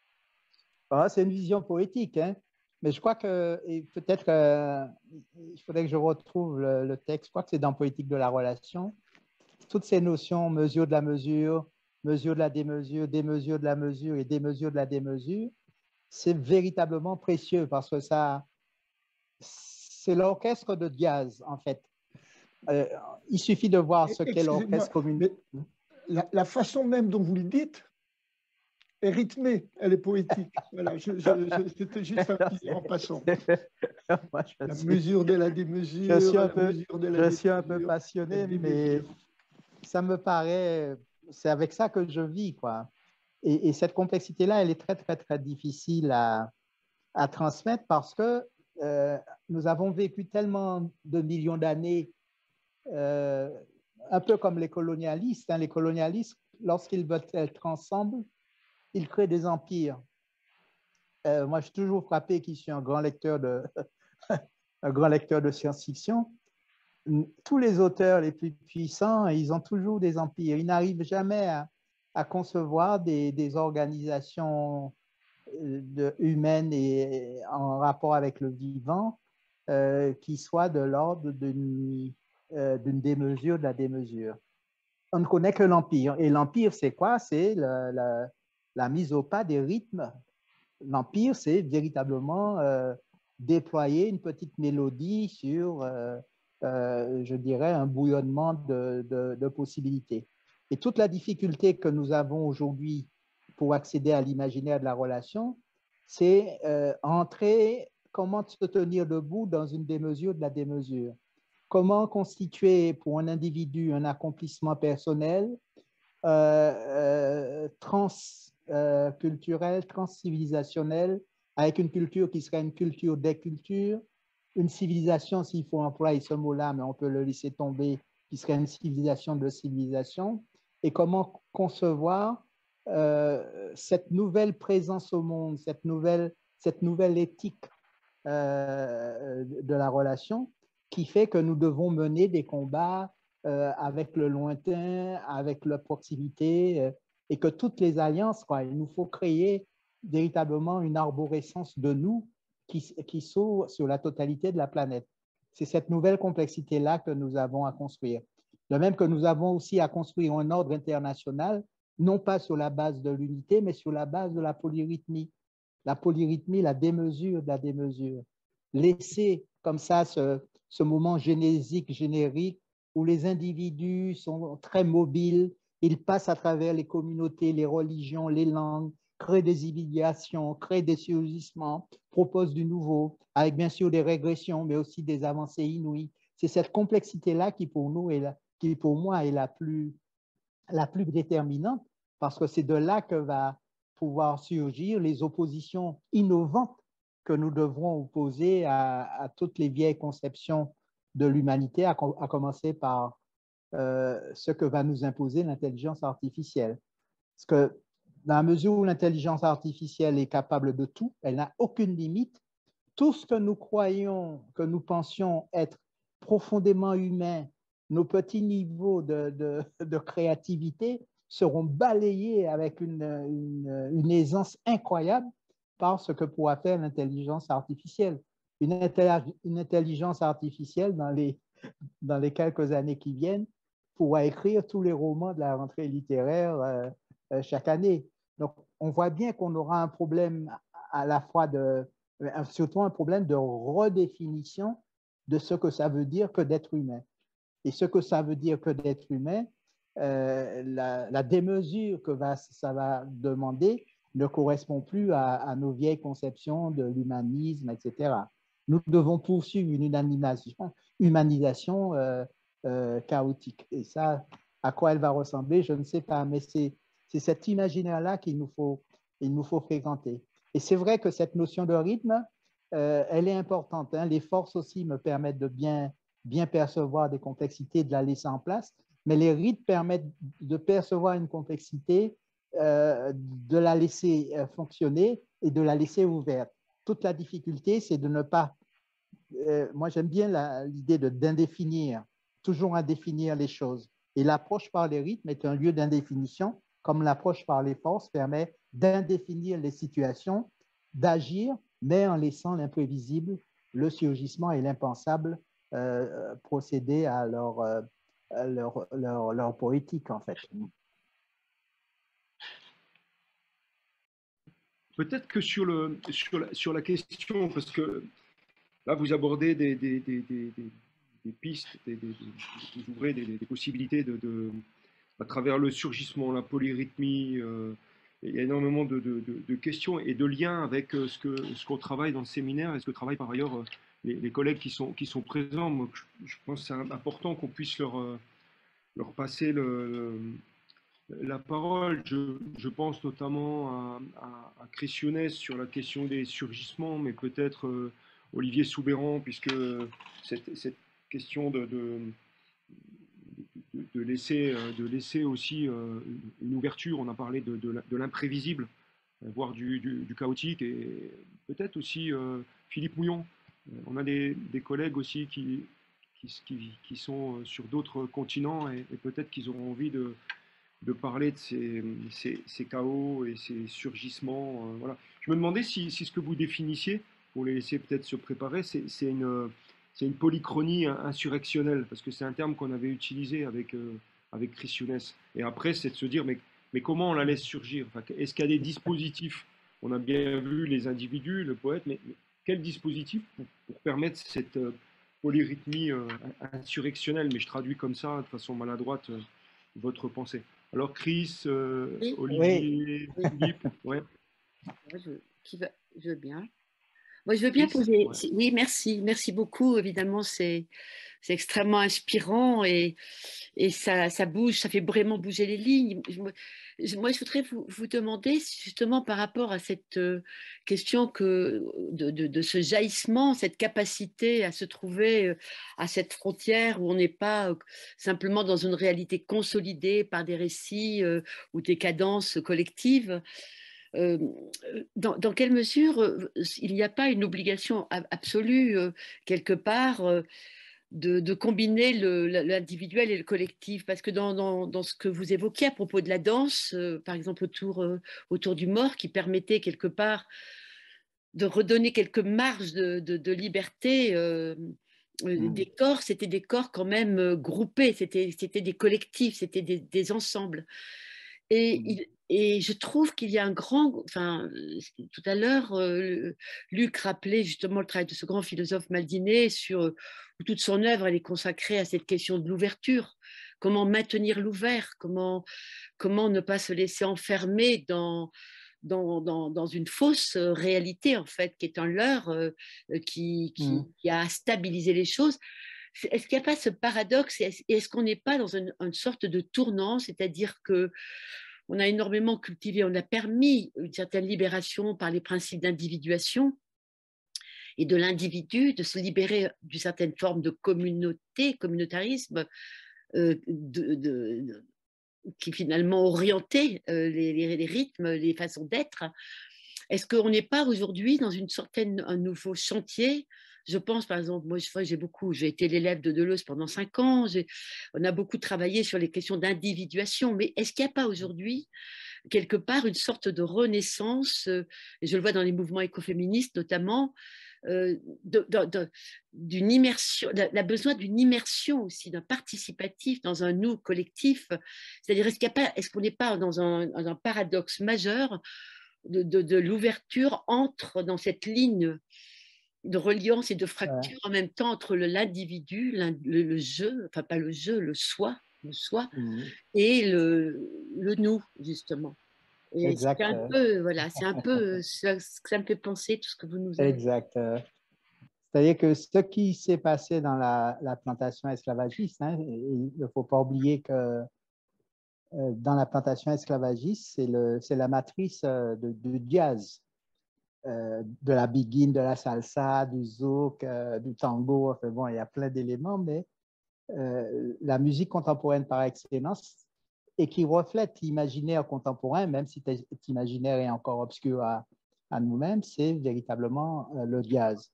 Ah, c'est une vision poétique, hein? Mais je crois que, et peut-être euh, il faudrait que je retrouve le, le texte, je crois que c'est dans Poétique de la relation, toutes ces notions, mesure de la mesure, mesure de la démesure, démesure de la mesure et démesure de la démesure, c'est véritablement précieux parce que ça, c'est l'orchestre de Diaz, en fait. Euh, il suffit de voir ce qu'est l'orchestre communautaire. La, la façon même dont vous le dites est rythmée, elle est poétique. Voilà, je, je, je, c'était juste un petit en passant. Moi, la suis, mesure de la démesure, je suis un la peu, mesure de la je démesure, suis un peu passionné, mais ça me paraît, c'est avec ça que je vis, quoi. Et, et cette complexité-là, elle est très, très, très difficile à, à transmettre parce que euh, nous avons vécu tellement de millions d'années, euh, un peu comme les colonialistes. Hein, les colonialistes, lorsqu'ils veulent être ensemble, ils créent des empires. Euh, moi, je suis toujours frappé qui suis un grand lecteur de, un grand lecteur de science-fiction. Tous les auteurs les plus puissants, ils ont toujours des empires. Ils n'arrivent jamais à, à concevoir des, des organisations de, humaines et en rapport avec le vivant euh, qui soient de l'ordre d'une euh, d'une démesure de la démesure. On ne connaît que l'empire. Et l'empire, c'est quoi? C'est la, la, la mise au pas des rythmes. L'empire, c'est véritablement euh, déployer une petite mélodie sur, euh, euh, je dirais, un bouillonnement de, de, de possibilités. Et toute la difficulté que nous avons aujourd'hui pour accéder à l'imaginaire de la relation, c'est euh, entrer, comment se tenir debout dans une démesure de la démesure. Comment constituer pour un individu un accomplissement personnel euh, euh, transculturel, euh, transcivilisationnel, avec une culture qui serait une culture des cultures, une civilisation, s'il faut employer ce mot-là, mais on peut le laisser tomber, qui serait une civilisation de civilisation, et comment concevoir euh, cette nouvelle présence au monde, cette nouvelle, cette nouvelle éthique euh, de la relation, qui fait que nous devons mener des combats euh, avec le lointain, avec la proximité, euh, et que toutes les alliances, quoi, il nous faut créer véritablement une arborescence de nous qui, qui s'ouvre sur la totalité de la planète. C'est cette nouvelle complexité-là que nous avons à construire. De même que nous avons aussi à construire un ordre international, non pas sur la base de l'unité, mais sur la base de la polyrythmie. La polyrythmie, la démesure de la démesure. Laisser comme ça ce, ce moment génésique, générique, où les individus sont très mobiles, ils passent à travers les communautés, les religions, les langues, créent des hybridations, créent des surgissements, proposent du nouveau, avec bien sûr des régressions, mais aussi des avancées inouïes. C'est cette complexité-là qui pour nous est la, qui pour moi est la plus, la plus déterminante, parce que c'est de là que va pouvoir surgir les oppositions innovantes que nous devrons opposer à, à toutes les vieilles conceptions de l'humanité, à, à commencer par euh, ce que va nous imposer l'intelligence artificielle. Parce que dans la mesure où l'intelligence artificielle est capable de tout, elle n'a aucune limite. Tout ce que nous croyons, que nous pensions être profondément humain, nos petits niveaux de, de, de créativité seront balayés avec une, une, une aisance incroyable par ce que pourra faire l'intelligence artificielle. Une, une intelligence artificielle, dans les, dans les quelques années qui viennent, pourra écrire tous les romans de la rentrée littéraire euh, euh, chaque année. Donc, on voit bien qu'on aura un problème à la fois de, surtout un problème de redéfinition de ce que ça veut dire que d'être humain. Et ce que ça veut dire que d'être humain, euh, la, la démesure que va, ça va demander ne correspond plus à, à nos vieilles conceptions de l'humanisme, et cetera. Nous devons poursuivre une humanisation, humanisation euh, euh, chaotique. Et ça, à quoi elle va ressembler, je ne sais pas, mais c'est cet imaginaire-là qu'il nous faut, il nous faut fréquenter. Et c'est vrai que cette notion de rythme, euh, elle est importante. Hein. Les forces aussi me permettent de bien, bien percevoir des complexités, de la laisser en place, mais les rythmes permettent de percevoir une complexité, euh, de la laisser fonctionner et de la laisser ouverte. Toute la difficulté, c'est de ne pas... Euh, moi, j'aime bien l'idée d'indéfinir, toujours indéfinir les choses. Et l'approche par les rythmes est un lieu d'indéfinition, comme l'approche par les forces permet d'indéfinir les situations, d'agir, mais en laissant l'imprévisible, le surgissement et l'impensable euh, procéder à leur, euh, leur, leur, leur poétique, en fait. Peut-être que sur, le, sur, la, sur la question, parce que là, vous abordez des, des, des, des, des pistes, des, des, vous ouvrez des, des possibilités de, de, à travers le surgissement, la polyrythmie. Euh, il y a énormément de, de, de, de questions et de liens avec ce qu'on ce qu'on travaille dans le séminaire et ce que travaillent par ailleurs les, les collègues qui sont, qui sont présents. Donc, je, je pense que c'est important qu'on puisse leur, leur passer le, le, la parole. Je, je pense notamment à, à, à Chris Younes sur la question des surgissements, mais peut-être euh, Olivier Soubéran, puisque cette, cette question de, de De laisser, de laisser aussi une ouverture, on a parlé de, de, de l'imprévisible, voire du, du, du chaotique, et peut-être aussi euh, Philippe Mouillon. On a des, des collègues aussi qui, qui, qui, qui sont sur d'autres continents, et, et peut-être qu'ils auront envie de, de parler de ces, ces, ces chaos et ces surgissements. Euh, voilà. Je me demandais si, si ce que vous définissiez, pour les laisser peut-être se préparer, c'est une... c'est une polychronie insurrectionnelle, parce que c'est un terme qu'on avait utilisé avec, euh, avec Chris Younes. Et après, c'est de se dire, mais, mais comment on la laisse surgir? Enfin, est-ce qu'il y a des dispositifs? On a bien vu les individus, le poète, mais, mais quel dispositif pour, pour permettre cette euh, polyrythmie euh, insurrectionnelle? Mais je traduis comme ça, de façon maladroite, euh, votre pensée. Alors, Chris, euh, Oui. Olivier, Oui. Philippe, ouais. Ouais, je, qui va, je veux bien. Moi, je veux bien poser. Ouais. Oui, merci. Merci beaucoup. Évidemment, c'est extrêmement inspirant et, et ça, ça bouge, ça fait vraiment bouger les lignes. Je, moi, je voudrais vous, vous demander, justement, par rapport à cette question que, de, de, de ce jaillissement, cette capacité à se trouver à cette frontière où on n'est pas simplement dans une réalité consolidée par des récits ou des cadences collectives. Euh, dans, dans quelle mesure euh, il n'y a pas une obligation absolue, euh, quelque part, euh, de, de combiner l'individuel et le collectif? Parce que dans, dans, dans ce que vous évoquiez à propos de la danse, euh, par exemple autour, euh, autour du mort, qui permettait quelque part de redonner quelques marges de, de, de liberté, euh, mmh. des corps, c'était des corps quand même groupés, c'était des collectifs, c'était des, des ensembles. Et il, et je trouve qu'il y a un grand, enfin, tout à l'heure, euh, Luc rappelait justement le travail de ce grand philosophe Maldiné sur où toute son œuvre elle est consacrée à cette question de l'ouverture. Comment maintenir l'ouvert, comment, comment ne pas se laisser enfermer dans, dans, dans, dans une fausse réalité, en fait, qui est un leurre, euh, qui, qui, Mm. qui a stabilisé les choses. Est-ce qu'il n'y a pas ce paradoxe et est-ce qu'on n'est pas dans une, une sorte de tournant, c'est-à-dire que on a énormément cultivé, on a permis une certaine libération par les principes d'individuation et de l'individu, de se libérer d'une certaine forme de communauté, communautarisme, euh, de, de, de, qui finalement orientait euh, les, les, les rythmes, les façons d'être. Est-ce qu'on n'est pas aujourd'hui dans une certaine, un nouveau chantier? Je pense, par exemple, moi, j'ai beaucoup, j'ai été l'élève de Deleuze pendant cinq ans, on a beaucoup travaillé sur les questions d'individuation, mais est-ce qu'il n'y a pas aujourd'hui, quelque part, une sorte de renaissance, euh, et je le vois dans les mouvements écoféministes notamment, euh, de, de, de, d'une immersion, la besoin d'une immersion aussi, d'un participatif dans un nous collectif, c'est-à-dire est-ce qu'il y a pas, est-ce qu'on n'est pas dans un, un paradoxe majeur de, de, de l'ouverture entre dans cette ligne de reliance et de fracture ouais. en même temps entre l'individu, le, le jeu, enfin pas le jeu, le soi, le soi, mmh. et le, le nous, justement. Et exact. C'est un peu, voilà, c'est un peu ça, ça me fait penser, tout ce que vous nous avez. Exact. C'est-à-dire que ce qui s'est passé dans la, la plantation esclavagiste, hein, il ne faut pas oublier que euh, dans la plantation esclavagiste, c'est la matrice euh, de, de jazz. Euh, de la biguine, de la salsa, du zouk, euh, du tango, enfin bon, il y a plein d'éléments, mais euh, la musique contemporaine par excellence et qui reflète l'imaginaire contemporain, même si cet imaginaire est encore obscur à, à nous-mêmes, c'est véritablement euh, le jazz.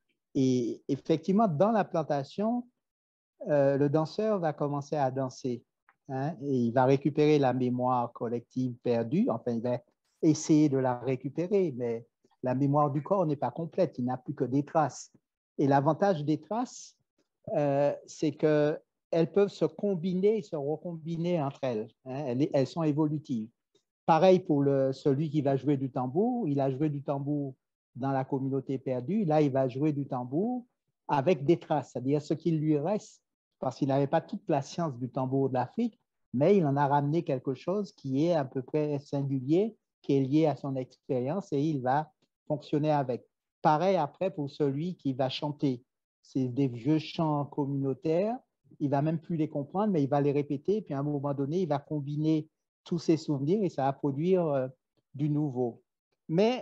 Et effectivement, dans la plantation, euh, le danseur va commencer à danser, hein, et il va récupérer la mémoire collective perdue, enfin, il va essayer de la récupérer, mais la mémoire du corps n'est pas complète, il n'a plus que des traces. Et l'avantage des traces, euh, c'est qu'elles peuvent se combiner, se recombiner entre elles, hein, elles, elles sont évolutives. Pareil pour le, celui qui va jouer du tambour, il a joué du tambour dans la communauté perdue, là il va jouer du tambour avec des traces, c'est-à-dire ce qu'il lui reste, parce qu'il n'avait pas toute la science du tambour de l'Afrique, mais il en a ramené quelque chose qui est à peu près singulier, qui est lié à son expérience et il va fonctionner avec. Pareil après pour celui qui va chanter. C'est des vieux chants communautaires, il ne va même plus les comprendre, mais il va les répéter, puis à un moment donné, il va combiner tous ses souvenirs et ça va produire euh, du nouveau. Mais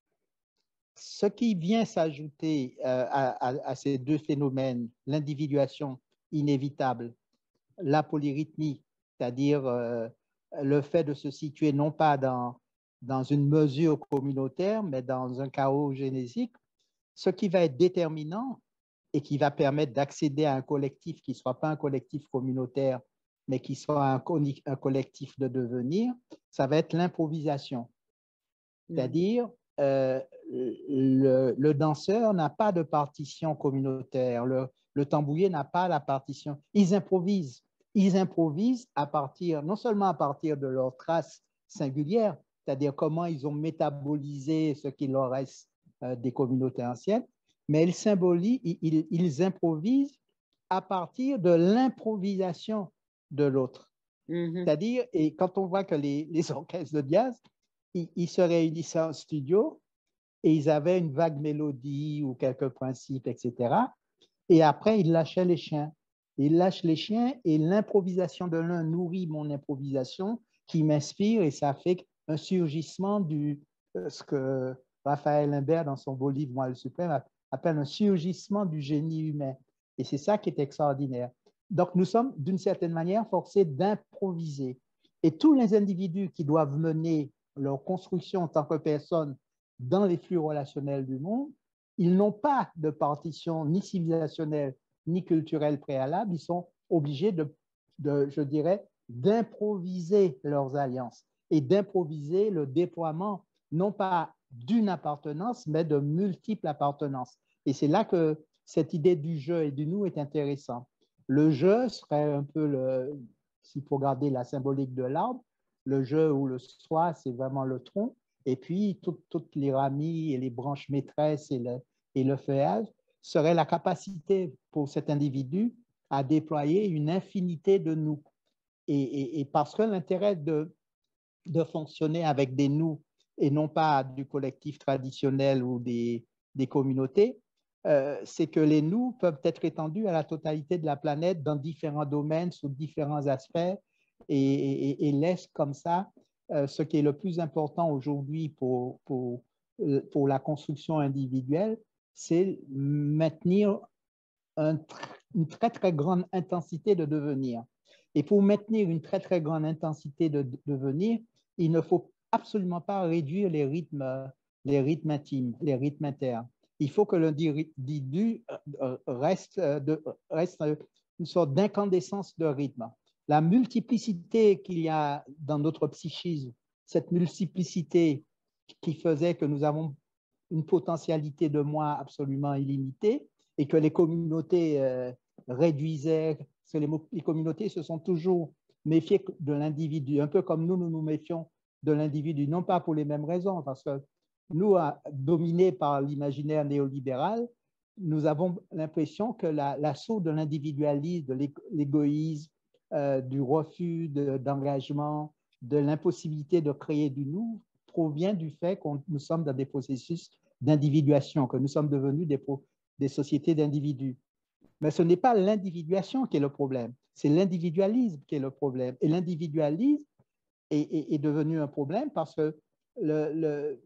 ce qui vient s'ajouter euh, à, à, à ces deux phénomènes, l'individuation inévitable, la polyrythmie, c'est-à-dire euh, le fait de se situer non pas dans, dans une mesure communautaire, mais dans un chaos génésique, ce qui va être déterminant et qui va permettre d'accéder à un collectif qui ne soit pas un collectif communautaire, mais qui soit un, un collectif de devenir, ça va être l'improvisation. C'est-à-dire, euh, le, le danseur n'a pas de partition communautaire, le, le tambouiller n'a pas la partition. Ils improvisent. Ils improvisent à partir, non seulement à partir de leurs traces singulières, c'est-à-dire comment ils ont métabolisé ce qu'il leur reste euh, des communautés anciennes, mais ils symbolisent, ils, ils improvisent à partir de l'improvisation de l'autre. Mm-hmm. C'est-à-dire, et quand on voit que les, les orchestres de jazz, ils, ils se réunissaient en studio et ils avaient une vague mélodie ou quelques principes, et cetera. Et après, ils lâchaient les chiens. Ils lâchent les chiens et l'improvisation de l'un nourrit mon improvisation qui m'inspire et ça fait un surgissement du, euh, ce que Raphaël Imbert, dans son beau livre Moi le Suprême, appelle un surgissement du génie humain. Et c'est ça qui est extraordinaire. Donc, nous sommes d'une certaine manière forcés d'improviser. Et tous les individus qui doivent mener leur construction en tant que personne dans les flux relationnels du monde, ils n'ont pas de partition ni civilisationnelle ni culturelle préalable. Ils sont obligés de, de je dirais, d'improviser leurs alliances et d'improviser le déploiement, non pas d'une appartenance, mais de multiples appartenances. Et c'est là que cette idée du jeu et du nous est intéressante. Le jeu serait un peu, le, s'il faut garder la symbolique de l'arbre, le je ou le soi, c'est vraiment le tronc. Et puis, tout, toutes les ramis et les branches maîtresses et le, et le feuillage seraient la capacité pour cet individu à déployer une infinité de nous. Et, et, et parce que l'intérêt de, de fonctionner avec des nous et non pas du collectif traditionnel ou des, des communautés, euh, c'est que les nous peuvent être étendus à la totalité de la planète dans différents domaines, sous différents aspects, et, et, et laissent comme ça euh, ce qui est le plus important aujourd'hui pour, pour, pour la construction individuelle, c'est maintenir un, une très, très grande intensité de devenir. Et pour maintenir une très, très grande intensité de devenir, il ne faut absolument pas réduire les rythmes, les rythmes intimes, les rythmes internes. Il faut que l'individu reste, de, reste une sorte d'incandescence de rythme. La multiplicité qu'il y a dans notre psychisme, cette multiplicité qui faisait que nous avons une potentialité de moi absolument illimitée et que les communautés euh, réduisaient, parce que les, les communautés se sont toujours méfiées de l'individu, un peu comme nous, nous nous méfions de l'individu, non pas pour les mêmes raisons, parce que nous, dominés par l'imaginaire néolibéral, nous avons l'impression que l'assaut la, de l'individualisme, de l'égoïsme, euh, du refus d'engagement, de, de l'impossibilité de créer du nous, provient du fait que nous sommes dans des processus d'individuation, que nous sommes devenus des, des sociétés d'individus. Mais ce n'est pas l'individuation qui est le problème, c'est l'individualisme qui est le problème. Et l'individualisme est, est, est devenu un problème parce que le, le,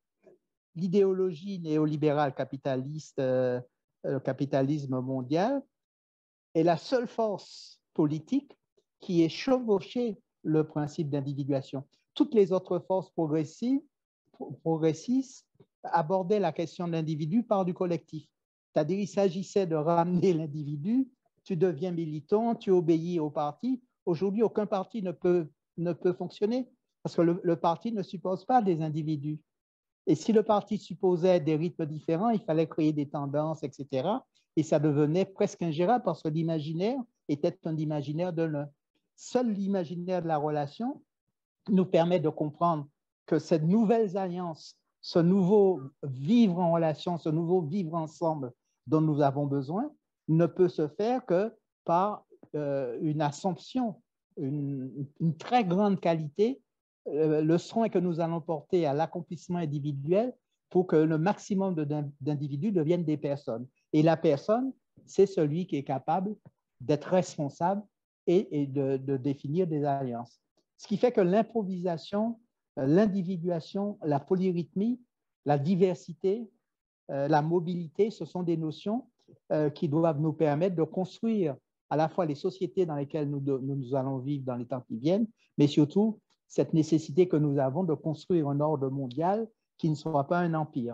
l'idéologie néolibérale capitaliste, euh, le capitalisme mondial, est la seule force politique qui ait chevauché le principe d'individuation. Toutes les autres forces progressives, progressistes abordaient la question de l'individu par du collectif. C'est-à-dire, il s'agissait de ramener l'individu, tu deviens militant, tu obéis au parti. Aujourd'hui, aucun parti ne peut, ne peut fonctionner parce que le, le parti ne suppose pas des individus. Et si le parti supposait des rythmes différents, il fallait créer des tendances, et cetera. Et ça devenait presque ingérable parce que l'imaginaire était un imaginaire de l'un. Seul l'imaginaire de la relation nous permet de comprendre que cette nouvelle alliance, ce nouveau vivre en relation, ce nouveau vivre ensemble dont nous avons besoin, ne peut se faire que par euh, une assomption, une, une très grande qualité. Euh, le soin que nous allons porter à l'accomplissement individuel pour que le maximum d'individus deviennent des personnes. Et la personne, c'est celui qui est capable d'être responsable et, et de, de définir des alliances. Ce qui fait que l'improvisation, l'individuation, la polyrythmie, la diversité, euh, la mobilité, ce sont des notions euh, qui doivent nous permettre de construire à la fois les sociétés dans lesquelles nous, de, nous allons vivre dans les temps qui viennent, mais surtout cette nécessité que nous avons de construire un ordre mondial qui ne soit pas un empire.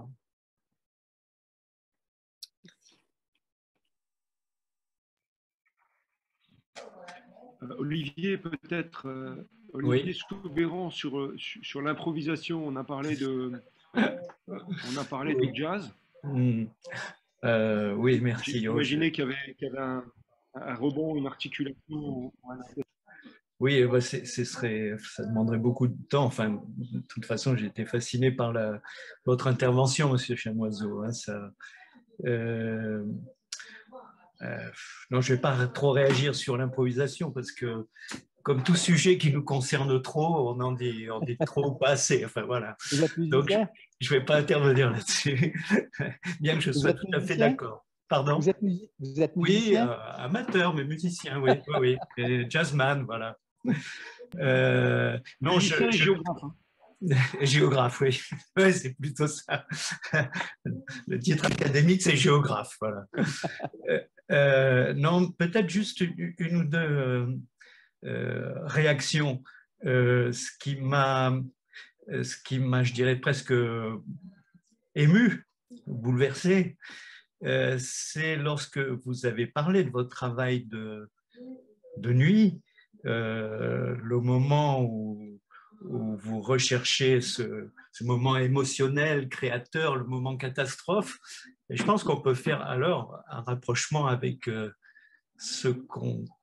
Euh, Olivier, peut-être, euh, Olivier oui. Soubeyran, sur, sur, sur l'improvisation, on a parlé de, on a parlé oui. de jazz. Mmh. Euh, oui, merci. J'ai imaginé qu'il y avait, qu'il y avait un, un rebond, une articulation. Oui, bah ce serait, ça demanderait beaucoup de temps. Enfin, de toute façon, j'ai été fasciné par la, votre intervention, Monsieur Chamoiseau. Hein, ça, euh, euh, non, je ne vais pas trop réagir sur l'improvisation parce que, comme tout sujet qui nous concerne trop, on en dit, on dit trop ou pas assez. Enfin, voilà. Donc, je ne vais pas intervenir là-dessus, bien que je sois tout à fait d'accord. Pardon? Vous êtes, vous êtes musicien? Oui, euh, amateur, mais musicien, oui, oui, oui. Et jazzman, voilà. Euh, non, musicien je, je... et géographe. Hein. Géographe, oui. Oui, c'est plutôt ça. Le titre académique, c'est géographe, voilà. Euh, euh, non, peut-être juste une, une ou deux euh, euh, réactions. Euh, ce qui m'a, ce qui m'a, je dirais, presque ému, bouleversé, Euh, c'est lorsque vous avez parlé de votre travail de, de nuit, euh, le moment où, où vous recherchez ce, ce moment émotionnel, créateur, le moment catastrophe. Et je pense qu'on peut faire alors un rapprochement avec euh, ce qu'on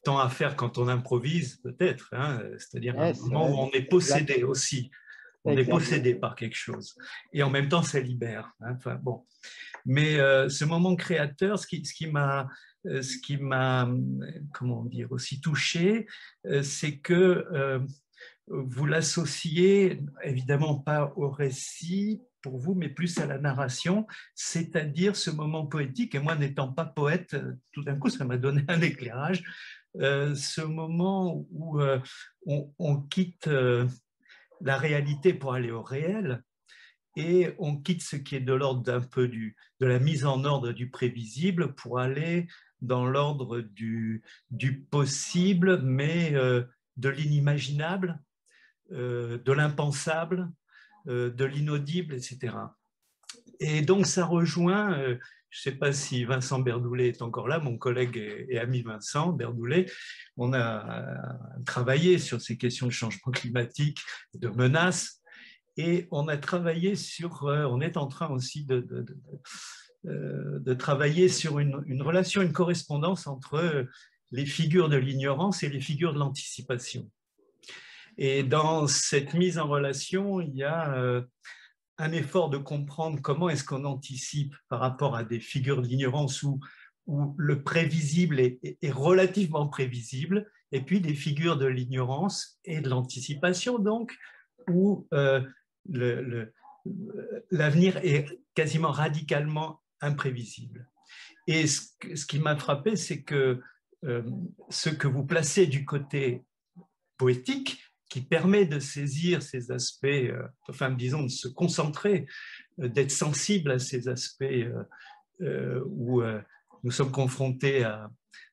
tend à faire quand on improvise, peut-être, hein, c'est-à-dire Yes, un moment ouais. où on est possédé Exact. aussi, on est Exact. possédé par quelque chose, et en même temps, ça libère. Hein, enfin, bon. Mais euh, ce moment créateur, ce qui, ce qui m'a, ce qui m'a, comment dire, aussi touché, euh, c'est que euh, vous l'associez évidemment pas au récit pour vous, mais plus à la narration, c'est-à-dire ce moment poétique. Et moi, n'étant pas poète, tout d'un coup, ça m'a donné un éclairage. Euh, ce moment où euh, on, on quitte euh, la réalité pour aller au réel, et on quitte ce qui est de l'ordre d'un peu du, de la mise en ordre du prévisible pour aller dans l'ordre du, du possible, mais euh, de l'inimaginable, euh, de l'impensable, euh, de l'inaudible, et cetera. Et donc ça rejoint, euh, je ne sais pas si Vincent Berdoulet est encore là, mon collègue et, et ami Vincent Berdoulet, on a travaillé sur ces questions de changement climatique, de menaces, et on a travaillé sur, euh, on est en train aussi de, de, de, de, de travailler sur une, une relation, une correspondance entre les figures de l'ignorance et les figures de l'anticipation. Et dans cette mise en relation, il y a euh, un effort de comprendre comment est-ce qu'on anticipe par rapport à des figures de l'ignorance où, où le prévisible est, est, est relativement prévisible, et puis des figures de l'ignorance et de l'anticipation, donc, où euh, l'avenir est quasiment radicalement imprévisible. Et ce, ce qui m'a frappé, c'est que euh, ce que vous placez du côté poétique, qui permet de saisir ces aspects, euh, enfin disons de se concentrer, euh, d'être sensible à ces aspects euh, euh, où euh, nous sommes confrontés à,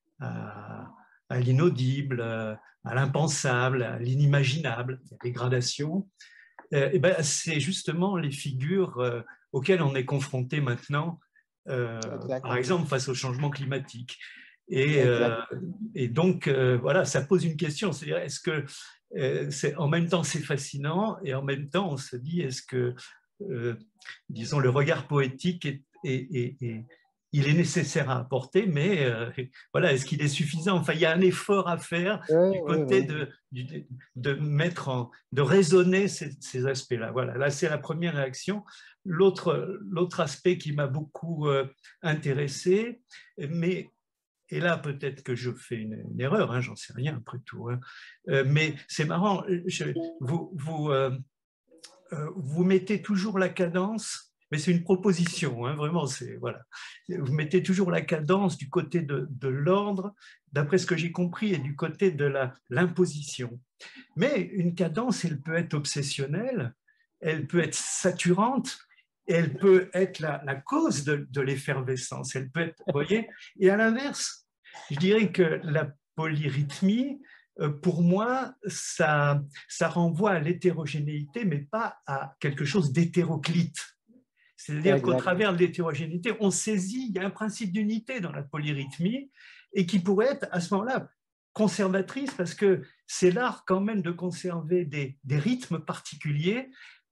à, à l'inaudible, à l'impensable, à l'inimaginable, à la dégradation. Euh, et ben, c'est justement les figures euh, auxquelles on est confronté maintenant, euh, par exemple face au changement climatique. Et, euh, et donc, euh, voilà, ça pose une question, c'est-à-dire, est-ce que, euh, c'est, en même temps, c'est fascinant, et en même temps, on se dit, est-ce que, euh, disons, le regard poétique est, est, est, est, il est nécessaire à apporter, mais euh, voilà, est-ce qu'il est suffisant? Enfin, il y a un effort à faire oui, du côté oui, oui. de, de, de mettre en, de raisonner ces, ces aspects-là. Voilà, là, c'est la première réaction. L'autre, l'autre aspect qui m'a beaucoup euh, intéressé, mais et là, peut-être que je fais une, une erreur, hein, j'en sais rien après tout, hein. euh, mais c'est marrant, je, vous, vous, euh, euh, vous mettez toujours la cadence, mais c'est une proposition, hein, vraiment, c'est, voilà. Vous mettez toujours la cadence du côté de, de l'ordre, d'après ce que j'ai compris, et du côté de la, l'imposition. Mais une cadence, elle peut être obsessionnelle, elle peut être saturante, elle peut être la, la cause de, de l'effervescence, elle peut être, vous voyez, et à l'inverse, je dirais que la polyrythmie, pour moi, ça, ça renvoie à l'hétérogénéité, mais pas à quelque chose d'hétéroclite. C'est-à-dire qu'au travers de l'hétérogénéité, on saisit, il y a un principe d'unité dans la polyrythmie, et qui pourrait être à ce moment-là conservatrice, parce que c'est l'art quand même de conserver des, des rythmes particuliers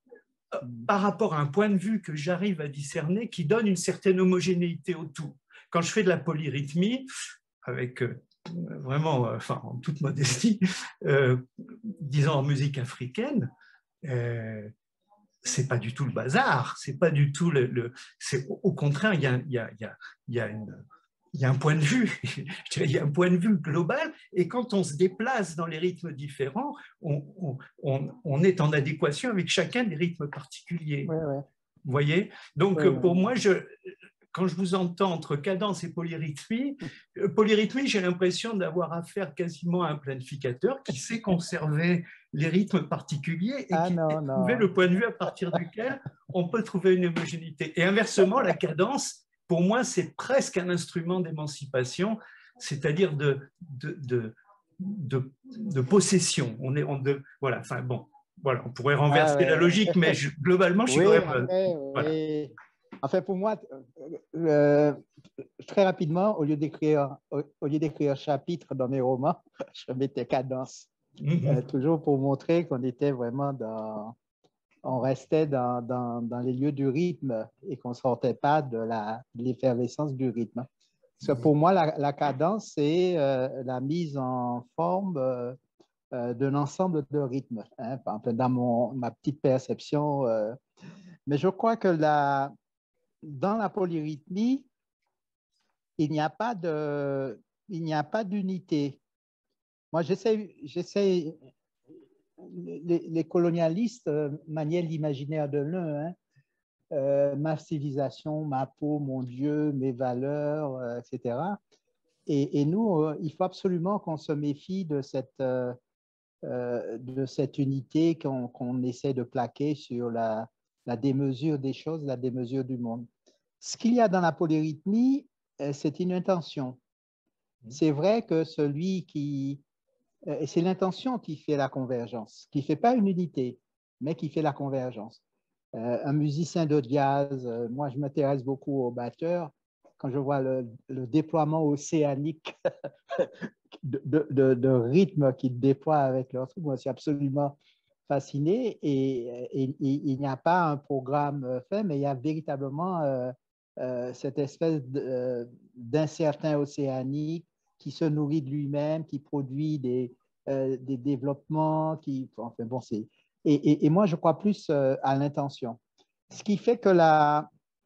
par rapport à un point de vue que j'arrive à discerner qui donne une certaine homogénéité au tout. Quand je fais de la polyrythmie, avec euh, vraiment, euh, enfin, en toute modestie, euh, disons en musique africaine, euh, c'est pas du tout le bazar, c'est pas du tout le, le c'est au contraire, il y a, il y a, il y a, il y a une il y a un point de vue, il y a un point de vue global, et quand on se déplace dans les rythmes différents, on, on, on, on est en adéquation avec chacun des rythmes particuliers. Ouais, ouais. Vous voyez? Donc, ouais, pour ouais. moi, je, quand je vous entends entre cadence et polyrythmie, polyrythmie, j'ai l'impression d'avoir affaire quasiment à un planificateur qui sait conserver les rythmes particuliers et Ah, qui non, sait trouver non. le point de vue à partir duquel on peut trouver une homogénéité. Et inversement, la cadence, pour moi, c'est presque un instrument d'émancipation, c'est-à-dire de, de, de, de, de possession. On est, on de, voilà, enfin bon, voilà, on pourrait renverser ah, ouais. la logique, mais je, globalement, je suis oui, quand même. Après, voilà. oui. Enfin, pour moi, euh, très rapidement, au lieu d'écrire au, au lieu d'écrire chapitre dans mes romans, je mettais cadence, mm-hmm. euh, toujours pour montrer qu'on était vraiment dans, on restait dans, dans, dans les lieux du rythme et qu'on ne sortait pas de la, de l'effervescence du rythme. Parce que pour moi, la, la cadence, c'est euh, la mise en forme euh, euh, d'un ensemble de rythmes, hein, par exemple, dans mon, ma petite perception. Euh, mais je crois que la, dans la polyrythmie, il n'y a pas de, il n'y a pas d'unité. Moi, j'essaie, j'essaie, les, les colonialistes euh, maniaient l'imaginaire de l'un, hein, euh, ma civilisation, ma peau, mon Dieu, mes valeurs, euh, et cetera. Et, et nous, euh, il faut absolument qu'on se méfie de cette, euh, euh, de cette unité qu'on qu'on essaie de plaquer sur la, la démesure des choses, la démesure du monde. Ce qu'il y a dans la polyrythmie, euh, c'est une intention. C'est vrai que celui qui... euh, c'est l'intention qui fait la convergence, qui ne fait pas une unité, mais qui fait la convergence. Euh, un musicien de jazz, euh, moi je m'intéresse beaucoup aux batteurs, quand je vois le, le déploiement océanique de, de, de, de rythme qu'ils déploient avec leur truc, moi je suis absolument fasciné et, et, et il n'y a pas un programme fait, mais il y a véritablement euh, euh, cette espèce d'incertain océanique qui se nourrit de lui-même, qui produit des, euh, des développements, qui, enfin bon, c'est... Et, et, et moi, je crois plus euh, à l'intention. Ce qui fait que la,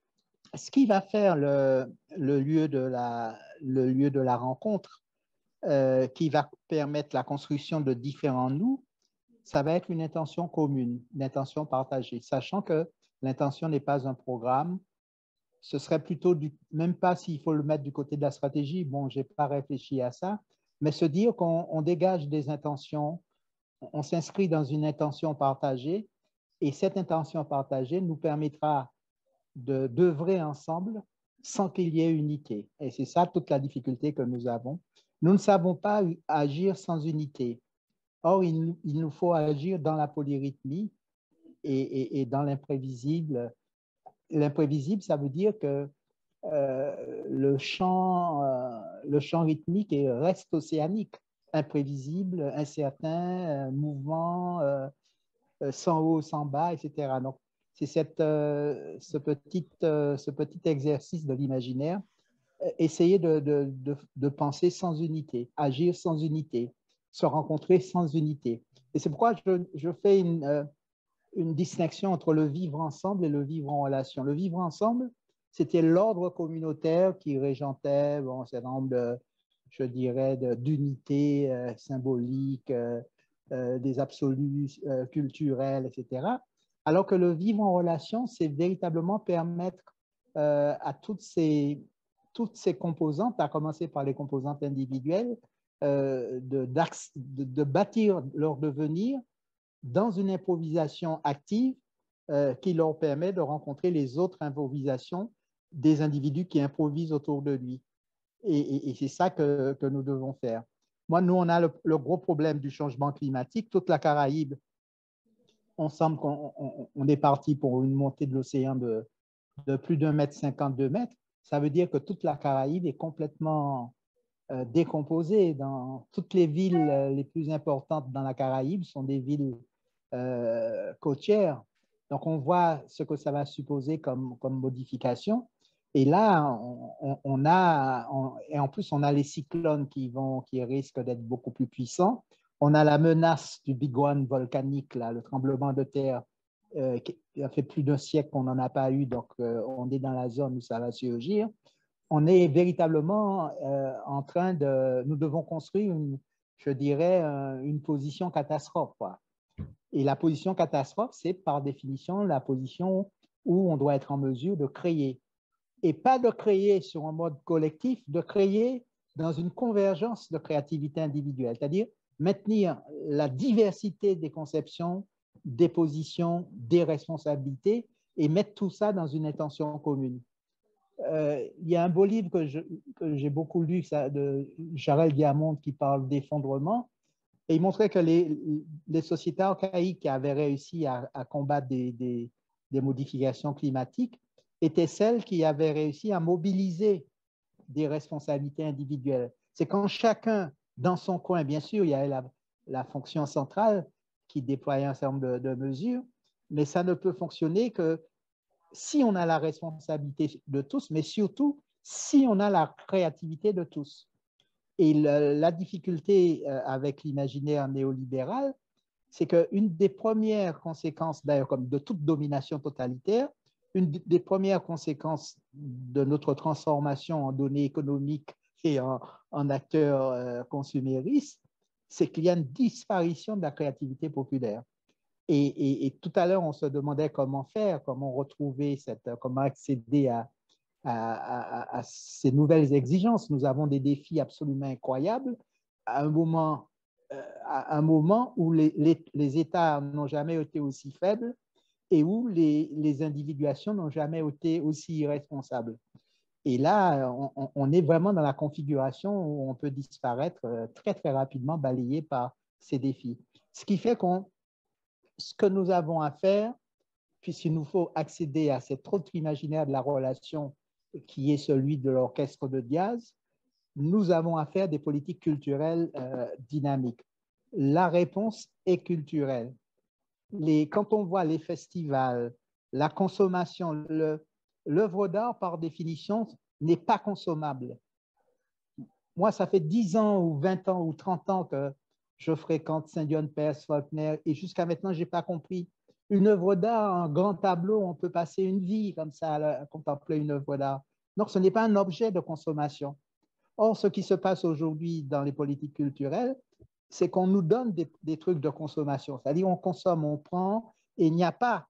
ce qui va faire le, le, lieu, de la, le lieu de la rencontre, euh, qui va permettre la construction de différents nous, ça va être une intention commune, une intention partagée, sachant que l'intention n'est pas un programme. Ce serait plutôt, du, même pas s'il faut le mettre du côté de la stratégie, bon, je n'ai pas réfléchi à ça, mais se dire qu'on dégage des intentions, on s'inscrit dans une intention partagée, et cette intention partagée nous permettra d'œuvrer ensemble sans qu'il y ait unité. Et c'est ça toute la difficulté que nous avons. Nous ne savons pas agir sans unité. Or, il, il nous faut agir dans la polyrythmie et, et, et dans l'imprévisible. L'imprévisible, ça veut dire que euh, le, champ, euh, le champ rythmique est, reste océanique, imprévisible, incertain, euh, mouvant, euh, sans haut, sans bas, et cetera. Donc, c'est cette, euh, ce, petit, euh, ce petit exercice de l'imaginaire, essayer de, de, de, de penser sans unité, agir sans unité, se rencontrer sans unité. Et c'est pourquoi je, je fais une, euh, une distinction entre le vivre ensemble et le vivre en relation. Le vivre ensemble, c'était l'ordre communautaire qui régentait bon, un certain nombre de, je dirais, d'unités euh, symboliques, euh, euh, des absolus euh, culturels, et cetera. Alors que le vivre en relation, c'est véritablement permettre euh, à toutes ces, toutes ces composantes, à commencer par les composantes individuelles, euh, de, de, de bâtir leur devenir dans une improvisation active euh, qui leur permet de rencontrer les autres improvisations des individus qui improvisent autour de lui. Et, et, et c'est ça que, que nous devons faire. Moi, nous, on a le, le gros problème du changement climatique. Toute la Caraïbe, on semble qu'on on, on est parti pour une montée de l'océan de, de plus d'un mètre cinquante, deux mètres. Ça veut dire que toute la Caraïbe est complètement euh, décomposée. Dans toutes les villes euh, les plus importantes dans la Caraïbe sont des villes euh, côtières. Donc, on voit ce que ça va supposer comme, comme modification. Et là, on, on a, on, et en plus, on a les cyclones qui, vont, qui risquent d'être beaucoup plus puissants. On a la menace du Big One volcanique, là, le tremblement de terre, euh, qui a fait plus d'un siècle qu'on n'en a pas eu, donc euh, on est dans la zone où ça va surgir. On est véritablement euh, en train de... Nous devons construire, une, je dirais, une position catastrophe, quoi. Et la position catastrophe, c'est par définition la position où on doit être en mesure de créer. Et pas de créer sur un mode collectif, de créer dans une convergence de créativité individuelle, c'est-à-dire maintenir la diversité des conceptions, des positions, des responsabilités et mettre tout ça dans une intention commune. Euh, il y a un beau livre que j'ai beaucoup lu ça, de Jarel Diamond qui parle d'effondrement. Et il montrait que les, les sociétés archaïques qui avaient réussi à, à combattre des, des, des modifications climatiques étaient celles qui avaient réussi à mobiliser des responsabilités individuelles. C'est quand chacun, dans son coin, bien sûr, il y avait la, la fonction centrale qui déployait un certain nombre de, de mesures, mais ça ne peut fonctionner que si on a la responsabilité de tous, mais surtout si on a la créativité de tous. Et le, la difficulté avec l'imaginaire néolibéral, c'est qu'une des premières conséquences, d'ailleurs comme de toute domination totalitaire, une des premières conséquences de notre transformation en données économiques et en, en acteurs euh, consuméristes, c'est qu'il y a une disparition de la créativité populaire. Et, et, et tout à l'heure, on se demandait comment faire, comment retrouver, cette, comment accéder à, à, à, à ces nouvelles exigences. Nous avons des défis absolument incroyables à un moment, euh, à un moment où les, les, les États n'ont jamais été aussi faibles et où les, les individuations n'ont jamais été aussi irresponsables. Et là, on, on est vraiment dans la configuration où on peut disparaître très, très rapidement, balayé par ces défis. Ce qui fait qu'on, ce que nous avons à faire, puisqu'il nous faut accéder à cet autre imaginaire de la relation qui est celui de l'orchestre de Diaz, nous avons à faire des politiques culturelles euh, dynamiques. La réponse est culturelle. Les, quand on voit les festivals, la consommation, l'œuvre d'art, par définition, n'est pas consommable. Moi, ça fait dix ans ou vingt ans ou trente ans que je fréquente Saint-Dion-Perse, Faulkner, et jusqu'à maintenant, je n'ai pas compris. Une œuvre d'art, un grand tableau, on peut passer une vie comme ça à contempler une œuvre d'art. Donc, ce n'est pas un objet de consommation. Or, ce qui se passe aujourd'hui dans les politiques culturelles, c'est qu'on nous donne des, des trucs de consommation. C'est-à-dire, on consomme, on prend, et il n'y a pas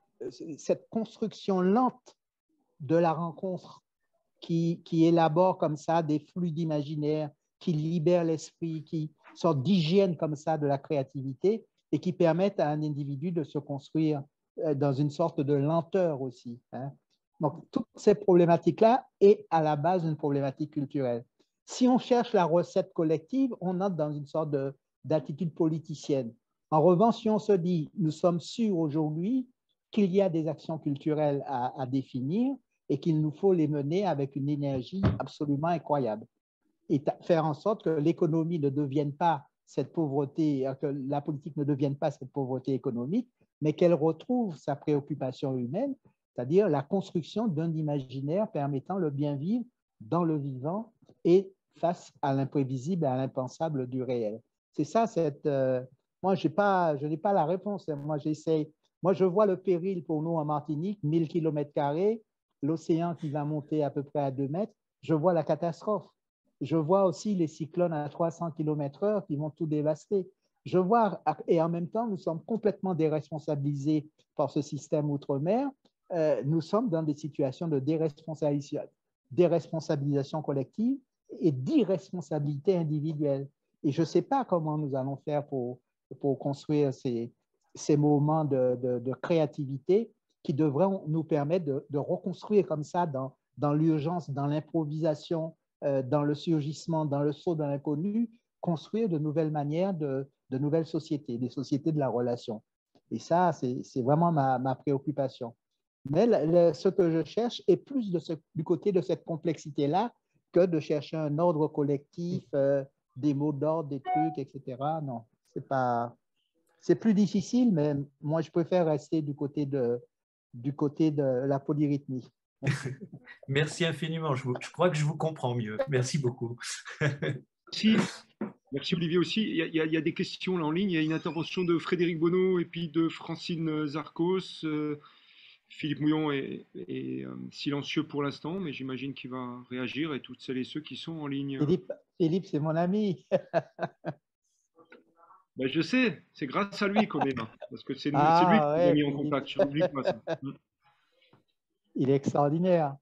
cette construction lente de la rencontre qui, qui élabore comme ça des flux d'imaginaire, qui libère l'esprit, qui sortent d'hygiène comme ça de la créativité et qui permettent à un individu de se construire dans une sorte de lenteur aussi. Hein. Donc, toutes ces problématiques-là est à la base une problématique culturelle. Si on cherche la recette collective, on entre dans une sorte d'attitude politicienne. En revanche, si on se dit, nous sommes sûrs aujourd'hui qu'il y a des actions culturelles à, à définir et qu'il nous faut les mener avec une énergie absolument incroyable. Et faire en sorte que l'économie ne devienne pas cette pauvreté, que la politique ne devienne pas cette pauvreté économique, mais qu'elle retrouve sa préoccupation humaine, c'est-à-dire la construction d'un imaginaire permettant le bien vivre dans le vivant et face à l'imprévisible et à l'impensable du réel. C'est ça, cette, euh, moi, j'ai pas, je n'ai pas la réponse. Moi, j'essaie. Moi, je vois le péril pour nous en Martinique, mille kilomètres carrés, l'océan qui va monter à peu près à deux mètres. Je vois la catastrophe. Je vois aussi les cyclones à trois cents kilomètres heure qui vont tout dévaster. Je vois, et en même temps, nous sommes complètement déresponsabilisés par ce système outre-mer. Euh, nous sommes dans des situations de déresponsabilisation, déresponsabilisation collective et d'irresponsabilité individuelle. Et je ne sais pas comment nous allons faire pour, pour construire ces, ces moments de, de, de créativité qui devront nous permettre de, de reconstruire comme ça dans, dans l'urgence, dans l'improvisation, euh, dans le surgissement, dans le saut dans l'inconnu, construire de nouvelles manières, de, de nouvelles sociétés, des sociétés de la relation. Et ça, c'est vraiment ma, ma préoccupation. Mais le, le, ce que je cherche est plus de ce, du côté de cette complexité-là que de chercher un ordre collectif, euh, des mots d'ordre, des trucs, et cetera. Non, c'est pas... C'est plus difficile, mais moi, je préfère rester du côté de, du côté de la polyrythmie. Merci infiniment. Je, vous, je crois que je vous comprends mieux. Merci beaucoup. Merci. Merci Olivier aussi. Il y, a, il, y a, il y a des questions là en ligne. Il y a une intervention de Frédéric Bonneau et puis de Francine Zarcos. Euh, Philippe Mouillon est, est euh, silencieux pour l'instant, mais j'imagine qu'il va réagir et toutes celles et ceux qui sont en ligne. Philippe, Philippe c'est mon ami. Ben, je sais, c'est grâce à lui qu'on est là, parce que c'est ah, lui qui ouais, nous a mis Philippe. en contact. Je n'oublie pas ça. Il est extraordinaire.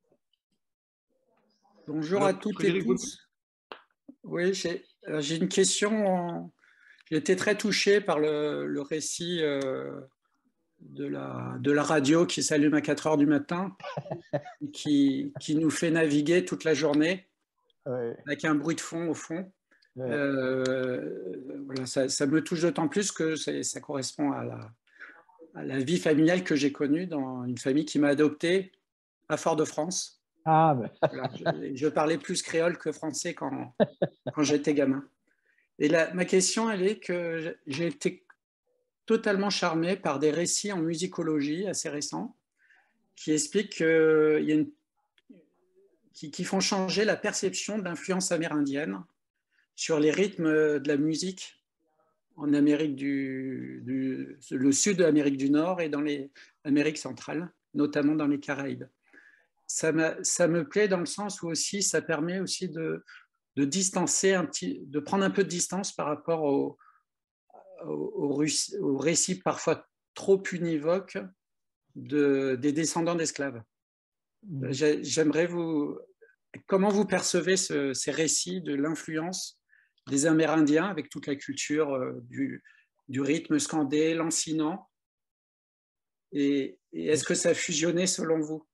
Bonjour Alors, à toutes Frédéric et tous. Oui, j'ai une question. J'ai été très touché par le, le récit euh, de, la, de la radio qui s'allume à quatre heures du matin, qui, qui nous fait naviguer toute la journée, ouais. Avec un bruit de fond au fond. Ouais. Euh, voilà, ça, ça me touche d'autant plus que ça, ça correspond à la, à la vie familiale que j'ai connue dans une famille qui m'a adopté à Fort-de-France. Ah, ben. Voilà, je, je parlais plus créole que français quand, quand j'étais gamin. Et la, ma question, elle est que j'ai été totalement charmé par des récits en musicologie assez récents qui expliquent qu'il y a une, qui, qui font changer la perception de l'influence amérindienne sur les rythmes de la musique en Amérique du, du le sud de l'Amérique du Nord et dans l'Amérique centrale, notamment dans les Caraïbes. Ça, ça me plaît dans le sens où aussi ça permet aussi de, de distancer un petit, de prendre un peu de distance par rapport au, au, au, au récit parfois trop univoque de, des descendants d'esclaves. J'aimerais vous... Comment vous percevez ce, ces récits de l'influence des Amérindiens avec toute la culture euh, du, du rythme scandé, lancinant, et, et est-ce que ça a fusionné selon vous?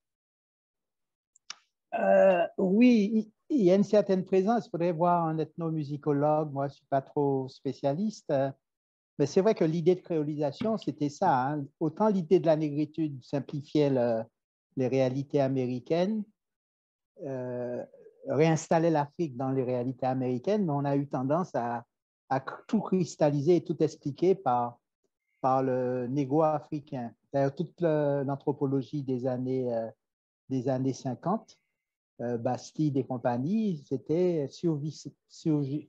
euh, Oui, il y a une certaine présence. Il faudrait voir un ethnomusicologue. Moi, je ne suis pas trop spécialiste. Mais c'est vrai que l'idée de créolisation, c'était ça. Hein. Autant l'idée de la négritude simplifiait le, les réalités américaines, euh, réinstaller l'Afrique dans les réalités américaines, mais on a eu tendance à, à tout cristalliser et tout expliquer par, par le négo-africain. D'ailleurs, toute l'anthropologie des années, euh, des années cinquante, euh, Bastide et compagnie, c'était survi, survi,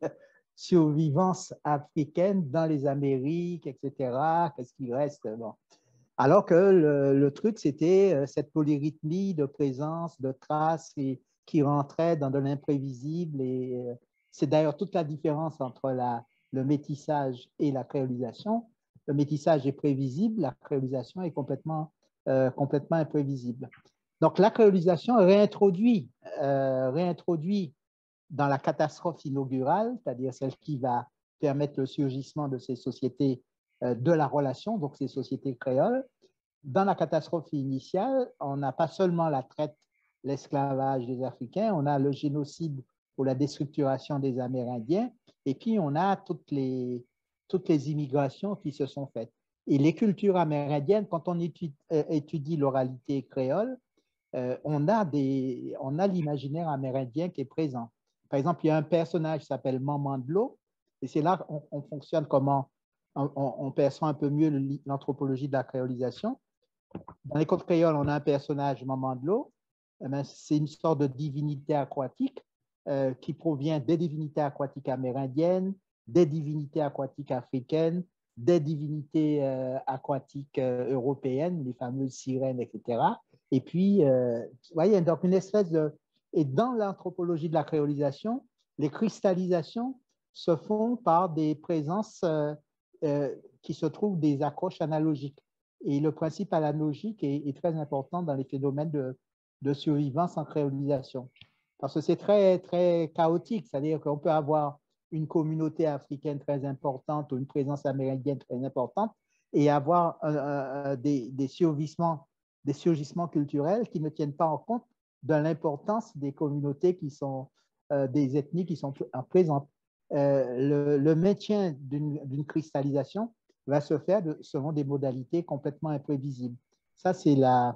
survivance africaine dans les Amériques, et cetera. Qu'est-ce qui reste? Bon. Alors que le, le truc, c'était cette polyrythmie de présence, de traces et, qui rentrait dans de l'imprévisible. Et c'est d'ailleurs toute la différence entre la, le métissage et la créolisation. Le métissage est prévisible, la créolisation est complètement, euh, complètement imprévisible. Donc la créolisation réintroduit, euh, réintroduit dans la catastrophe inaugurale, c'est-à-dire celle qui va permettre le surgissement de ces sociétés euh, de la relation, donc ces sociétés créoles. Dans la catastrophe initiale, on n'a pas seulement la traite, l'esclavage des Africains, on a le génocide ou la déstructuration des Amérindiens, et puis on a toutes les, toutes les immigrations qui se sont faites. Et les cultures amérindiennes, quand on étudie, euh, étudie l'oralité créole, euh, on a, des, on a l'imaginaire amérindien qui est présent. Par exemple, il y a un personnage qui s'appelle Maman de l'eau, et c'est là qu'on on fonctionne comment on, on perçoit un peu mieux l'anthropologie de la créolisation. Dans les contes créoles, on a un personnage, Maman de l'eau. Eh bien, c'est une sorte de divinité aquatique euh, qui provient des divinités aquatiques amérindiennes, des divinités aquatiques africaines, des divinités euh, aquatiques euh, européennes, les fameuses sirènes, et cetera. Et puis, euh, vous voyez, donc une espèce de... Et dans l'anthropologie de la créolisation, les cristallisations se font par des présences euh, euh, qui se trouvent des accroches analogiques. Et le principe analogique est, est très important dans les phénomènes de, de survivance en créolisation. Parce que c'est très, très chaotique, c'est-à-dire qu'on peut avoir une communauté africaine très importante ou une présence amérindienne très importante et avoir euh, euh, des, des, surgissements, des surgissements culturels qui ne tiennent pas en compte de l'importance des communautés qui sont, euh, des ethnies qui sont présentes. Euh, le, le maintien d'une cristallisation va se faire de, selon des modalités complètement imprévisibles. Ça, c'est la,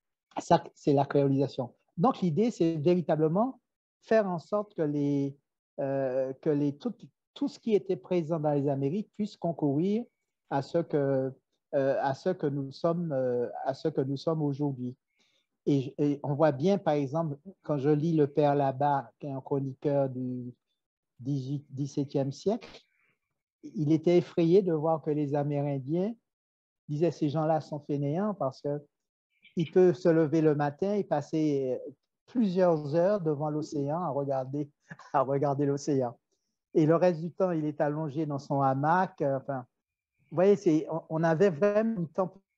ça, c'est la créolisation. Donc, l'idée, c'est véritablement faire en sorte que, les, euh, que les, tout, tout ce qui était présent dans les Amériques puisse concourir à ce que, euh, à ce que nous sommes, euh, à ce que nous sommes aujourd'hui. Et, et on voit bien, par exemple, quand je lis le Père Labat, qui est un chroniqueur du dix-septième siècle, il était effrayé de voir que les Amérindiens disaient ces gens-là sont fainéants parce qu'ils peuvent se lever le matin et passer plusieurs heures devant l'océan à regarder, à regarder l'océan. Et le reste du temps, il est allongé dans son hamac. Enfin, vous voyez, c'est, on avait vraiment une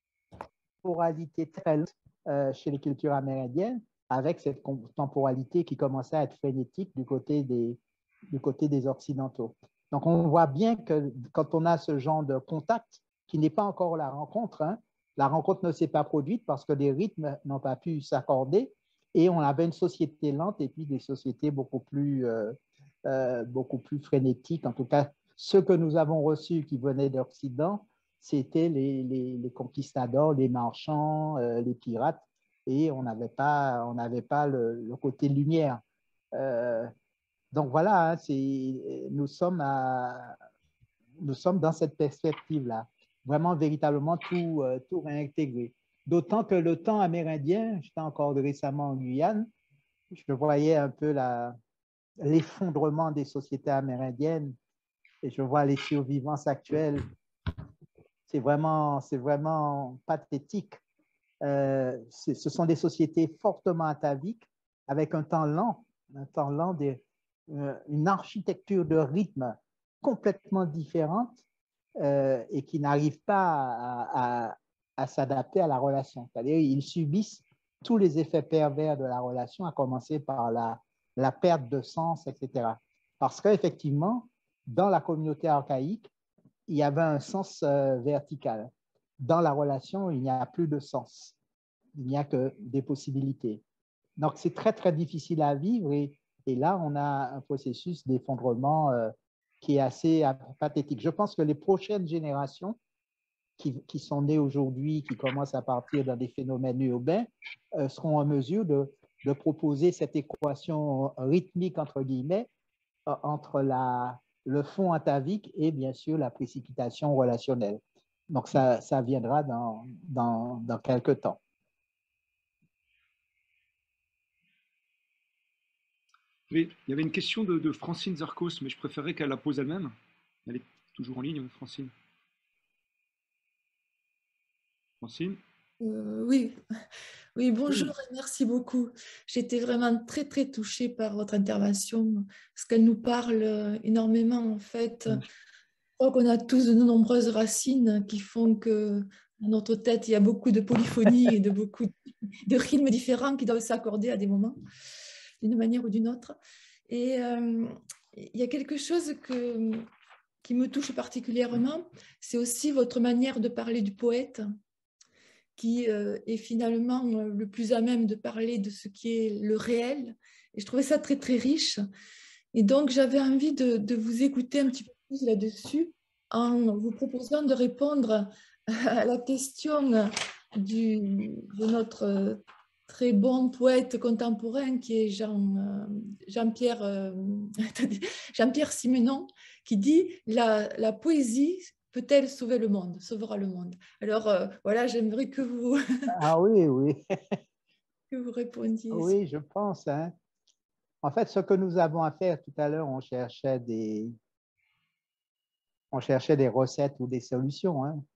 temporalité très longue euh, chez les cultures amérindiennes, avec cette temporalité qui commençait à être frénétique du côté des, du côté des Occidentaux. Donc, on voit bien que quand on a ce genre de contact, qui n'est pas encore la rencontre, hein, la rencontre ne s'est pas produite parce que les rythmes n'ont pas pu s'accorder et on avait une société lente et puis des sociétés beaucoup plus, euh, euh, beaucoup plus frénétiques. En tout cas, ceux que nous avons reçus qui venaient d'Occident, c'était les, les, les conquistadors, les marchands, euh, les pirates et on n'avait pas, on n'avait pas le, le côté lumière. Euh, donc voilà, hein, nous, sommes à, nous sommes dans cette perspective-là, vraiment véritablement tout, euh, tout réintégré. D'autant que le temps amérindien, j'étais encore récemment en Guyane, je voyais un peu l'effondrement des sociétés amérindiennes et je vois les survivances actuelles. C'est vraiment, c'est vraiment pathétique. Euh, ce sont des sociétés fortement ataviques avec un temps lent, un temps lent, des, euh, une architecture de rythme complètement différente euh, et qui n'arrive pas à, à, à s'adapter à la relation. C'est-à-dire ils subissent tous les effets pervers de la relation, à commencer par la, la perte de sens, et cetera. Parce qu'effectivement, dans la communauté archaïque, il y avait un sens euh, vertical. Dans la relation, il n'y a plus de sens. Il n'y a que des possibilités. Donc, c'est très, très difficile à vivre. Et, et là, on a un processus d'effondrement euh, qui est assez pathétique. Je pense que les prochaines générations qui, qui sont nées aujourd'hui, qui commencent à partir dans des phénomènes urbains, euh, seront en mesure de, de proposer cette équation rythmique, entre guillemets, euh, entre la, le fond atavique et bien sûr la précipitation relationnelle. Donc, ça, ça viendra dans, dans, dans quelques temps. Oui, il y avait une question de, de Francine Zarcos, mais je préférerais qu'elle la pose elle-même. Elle est toujours en ligne, Francine. Francine? Euh, oui. Oui, bonjour et merci beaucoup. J'étais vraiment très, très touchée par votre intervention, parce qu'elle nous parle euh, énormément, en fait. Je crois qu'on a tous de nombreuses racines qui font que dans notre tête, il y a beaucoup de polyphonie et de beaucoup de rythmes différents qui doivent s'accorder à des moments, d'une manière ou d'une autre. Et euh, il y a quelque chose que, qui me touche particulièrement, c'est aussi votre manière de parler du poète, qui euh, est finalement euh, le plus à même de parler de ce qui est le réel. Et je trouvais ça très, très riche. Et donc, j'avais envie de, de vous écouter un petit peu plus là-dessus en vous proposant de répondre à la question du, de notre très bon poète contemporain qui est Jean, euh, Jean-Pierre euh, Jean-Pierre Simenon, qui dit la, la poésie peut-elle sauver le monde, sauvera le monde. Alors euh, voilà, j'aimerais que vous ah oui, oui, que vous répondiez. Oui, je pense. Hein. En fait, ce que nous avons à faire tout à l'heure, on cherchait des, on cherchait des recettes ou des solutions. Hein.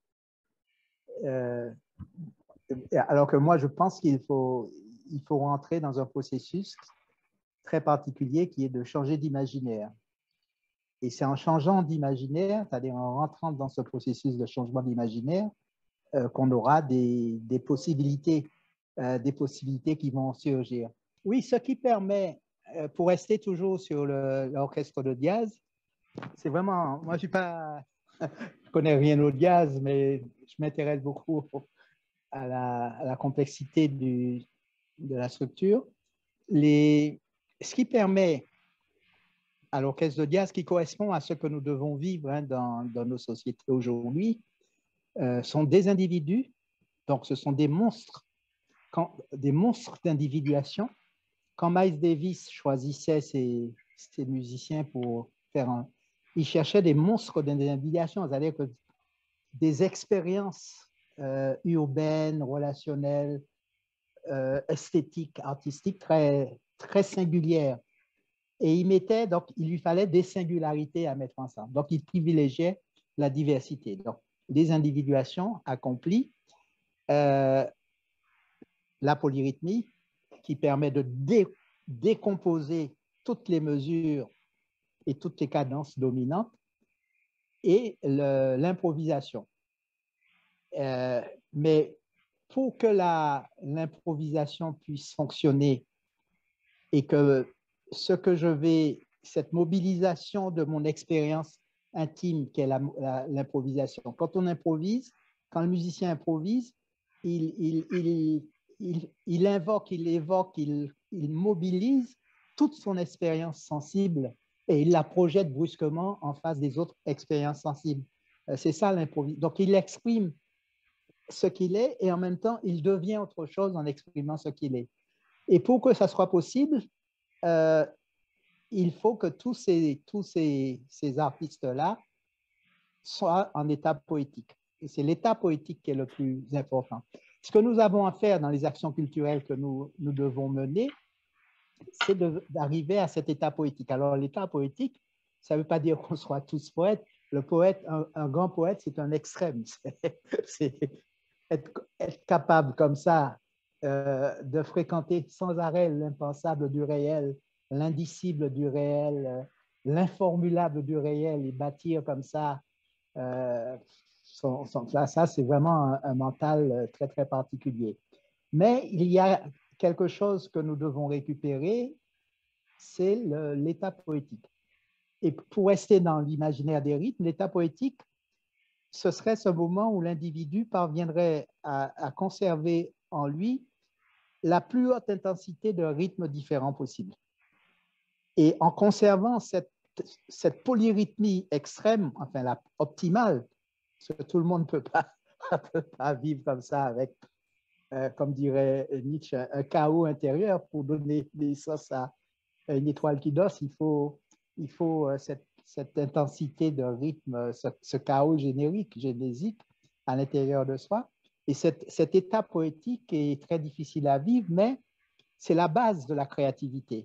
Euh, alors que moi, je pense qu'il faut, il faut rentrer dans un processus très particulier qui est de changer d'imaginaire. Et c'est en changeant d'imaginaire, c'est-à-dire en rentrant dans ce processus de changement d'imaginaire, euh, qu'on aura des, des possibilités, euh, des possibilités qui vont surgir. Oui, ce qui permet, euh, pour rester toujours sur l'orchestre de Diaz, c'est vraiment, moi je suis pas, je connais rien au jazz, mais je m'intéresse beaucoup à la, à la complexité du, de la structure. Les, ce qui permet à l'orchestre de jazz, qui correspond à ce que nous devons vivre hein, dans, dans nos sociétés aujourd'hui, euh, sont des individus, donc ce sont des monstres, quand, des monstres d'individuation. Quand Miles Davis choisissait ses, ses musiciens pour faire un... Il cherchait des monstres d'individuation, c'est-à-dire que des expériences euh, urbaines, relationnelles, euh, esthétiques, artistiques très, très singulières. Et il mettait, donc, il lui fallait des singularités à mettre ensemble. Donc, il privilégiait la diversité. Donc, des individuations accomplies, euh, la polyrythmie qui permet de dé décomposer toutes les mesures et toutes les cadences dominantes et l'improvisation. Euh, mais pour que l'improvisation puisse fonctionner et que ce que je vais, cette mobilisation de mon expérience intime qu'est l'improvisation. Quand on improvise, quand le musicien improvise, il, il, il, il, il invoque, il évoque, il, il mobilise toute son expérience sensible et il la projette brusquement en face des autres expériences sensibles. C'est ça l'improvisation. Donc, il exprime ce qu'il est et en même temps, il devient autre chose en exprimant ce qu'il est. Et pour que ça soit possible, euh, il faut que tous ces, tous ces, ces artistes-là soient en état poétique. Et c'est l'état poétique qui est le plus important. Ce que nous avons à faire dans les actions culturelles que nous, nous devons mener, c'est d'arriver à cet état poétique. Alors, l'état poétique, ça ne veut pas dire qu'on soit tous poètes. Le poète, un, un grand poète, c'est un extrême. C'est être, être capable comme ça euh, de fréquenter sans arrêt l'impensable du réel, l'indicible du réel, euh, l'informulable du réel et bâtir comme ça. Euh, son, son, ça, ça c'est vraiment un, un mental très, très particulier. Mais il y a quelque chose que nous devons récupérer, c'est l'état poétique. Et pour rester dans l'imaginaire des rythmes, l'état poétique, ce serait ce moment où l'individu parviendrait à, à conserver en lui la plus haute intensité de rythmes différents possibles. Et en conservant cette, cette polyrythmie extrême, enfin la optimale, parce que tout le monde ne peut pas, peut pas vivre comme ça avec, euh, comme dirait Nietzsche, un, un chaos intérieur pour donner naissance à une étoile qui danse. Il faut, il faut euh, cette, cette intensité de rythme, ce, ce chaos générique, génésique à l'intérieur de soi. Et cet, cet état poétique est très difficile à vivre, mais c'est la base de la créativité.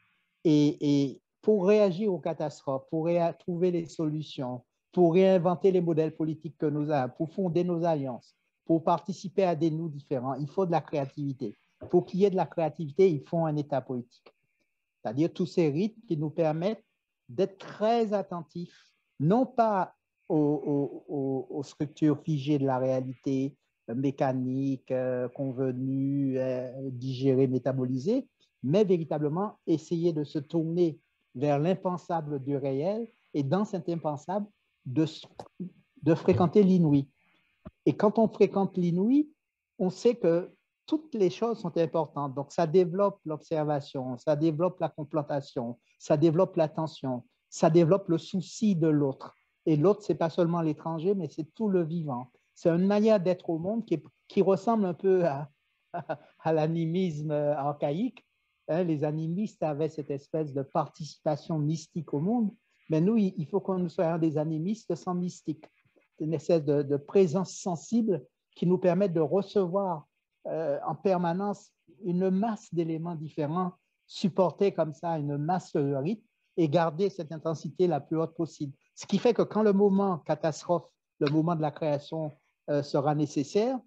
Et, et pour réagir aux catastrophes, pour trouver les solutions, pour réinventer les modèles politiques que nous avons, pour fonder nos alliances, pour participer à des nous différents, il faut de la créativité. Pour qu'il y ait de la créativité, il faut un état poétique. C'est-à-dire tous ces rythmes qui nous permettent d'être très attentifs, non pas aux, aux, aux structures figées de la réalité, mécaniques, euh, convenues, euh, digérées, métabolisées, mais véritablement essayer de se tourner vers l'impensable du réel et dans cet impensable, de, de fréquenter l'inouï. Et quand on fréquente l'inouï, on sait que toutes les choses sont importantes. Donc, ça développe l'observation, ça développe la contemplation, ça développe l'attention, ça développe le souci de l'autre. Et l'autre, ce n'est pas seulement l'étranger, mais c'est tout le vivant. C'est une manière d'être au monde qui, est, qui ressemble un peu à, à, à l'animisme archaïque. Hein, les animistes avaient cette espèce de participation mystique au monde, mais nous, il faut qu'on nous soyons des animistes sans mystique. Une espèce de, de présence sensible qui nous permet de recevoir euh, en permanence une masse d'éléments différents, supporter comme ça une masse de rythme et garder cette intensité la plus haute possible. Ce qui fait que quand le moment catastrophe, le moment de la création euh, sera nécessaire,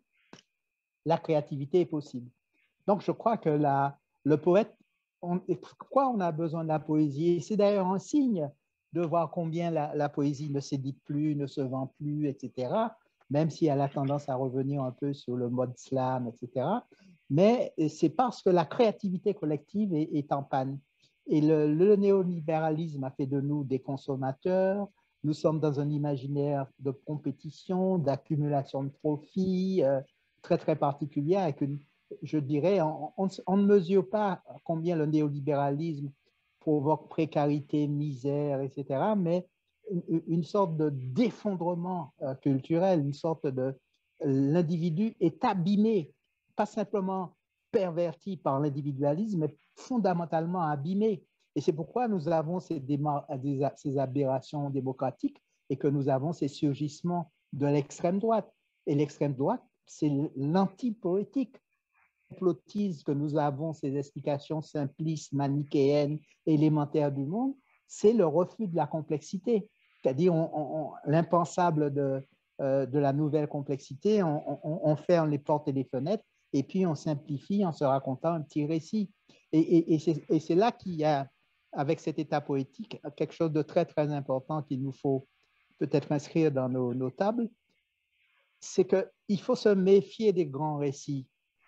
la créativité est possible. Donc, je crois que la, le poète, on, pourquoi on a besoin de la poésie? C'est d'ailleurs un signe de voir combien la, la poésie ne s'édite plus, ne se vend plus, et cetera, même si elle a tendance à revenir un peu sur le mode slam, et cetera. Mais c'est parce que la créativité collective est, est en panne. Et le, le néolibéralisme a fait de nous des consommateurs. Nous sommes dans un imaginaire de compétition, d'accumulation de profits, euh, très, très particulier, avec une, je dirais, on, on, on ne mesure pas combien le néolibéralisme provoque précarité, misère, et cetera, mais une, une sorte de d'effondrement euh, culturel, une sorte de... L'individu est abîmé, pas simplement perverti par l'individualisme, mais fondamentalement abîmé. Et c'est pourquoi nous avons ces, ces aberrations démocratiques et que nous avons ces surgissements de l'extrême droite. Et l'extrême droite, c'est l'anti-poétique. Complotise que nous avons, ces explications simplistes, manichéennes, élémentaires du monde, c'est le refus de la complexité. C'est-à-dire l'impensable de, euh, de la nouvelle complexité, on, on, on ferme les portes et les fenêtres et puis on simplifie en se racontant un petit récit. Et, et, et c'est là qu'il y a, avec cet état poétique, quelque chose de très, très important qu'il nous faut peut-être inscrire dans nos, nos tables, c'est qu'il faut se méfier des grands récits.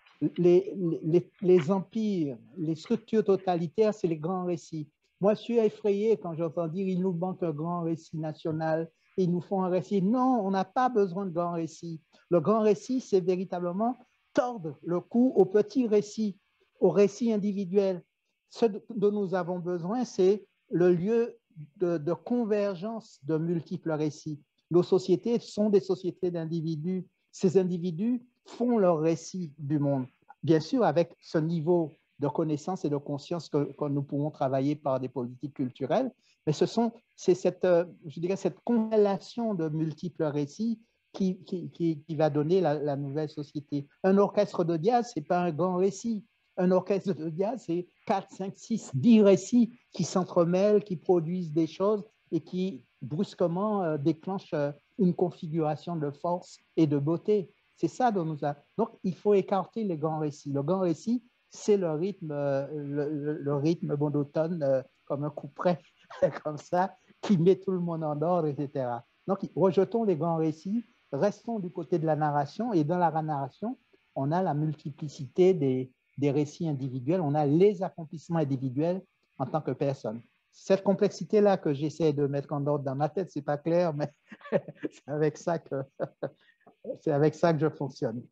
Les, les, les empires, les structures totalitaires, c'est les grands récits. Moi, je suis effrayé quand j'entends dire il nous manque un grand récit national, ils nous font un récit. Non, on n'a pas besoin de grand récit. Le grand récit, c'est véritablement tordre le cou au petit récit, au récit individuel. Ce dont nous avons besoin, c'est le lieu de, de convergence de multiples récits. Nos sociétés sont des sociétés d'individus. Ces individus font leur récit du monde. Bien sûr, avec ce niveau de connaissance et de conscience que, que nous pouvons travailler par des politiques culturelles, mais ce sont, c'est cette, je dirais, cette corrélation de multiples récits qui, qui, qui, qui va donner la, la nouvelle société. Un orchestre de jazz, ce n'est pas un grand récit. un orchestre de jazz, c'est quatre, cinq, six, dix récits qui s'entremêlent, qui produisent des choses et qui brusquement euh, déclenchent euh, une configuration de force et de beauté. C'est ça dont nous avons. Donc, il faut écarter les grands récits. Le grand récit, c'est le rythme, euh, le, le rythme monotone, euh, comme un couperet, comme ça, qui met tout le monde en ordre, et cetera. Donc, rejetons les grands récits, restons du côté de la narration, et dans la narration, on a la multiplicité des, des récits individuels, on a les accomplissements individuels en tant que personne. Cette complexité-là que j'essaie de mettre en ordre dans ma tête, c'est pas clair, mais c'est avec ça que c'est avec ça que je fonctionne.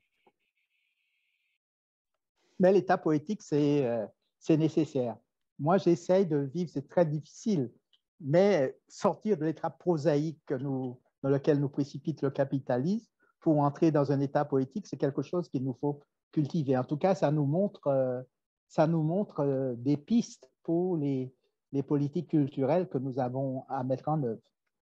Mais l'état poétique, c'est euh, c'est nécessaire. Moi, j'essaye de vivre, c'est très difficile, mais sortir de l'état prosaïque que nous, dans lequel nous précipite le capitalisme pour entrer dans un état poétique, c'est quelque chose qu'il nous faut cultiver. En tout cas, ça nous montre, euh, ça nous montre euh, des pistes pour les, les politiques culturelles que nous avons à mettre en œuvre.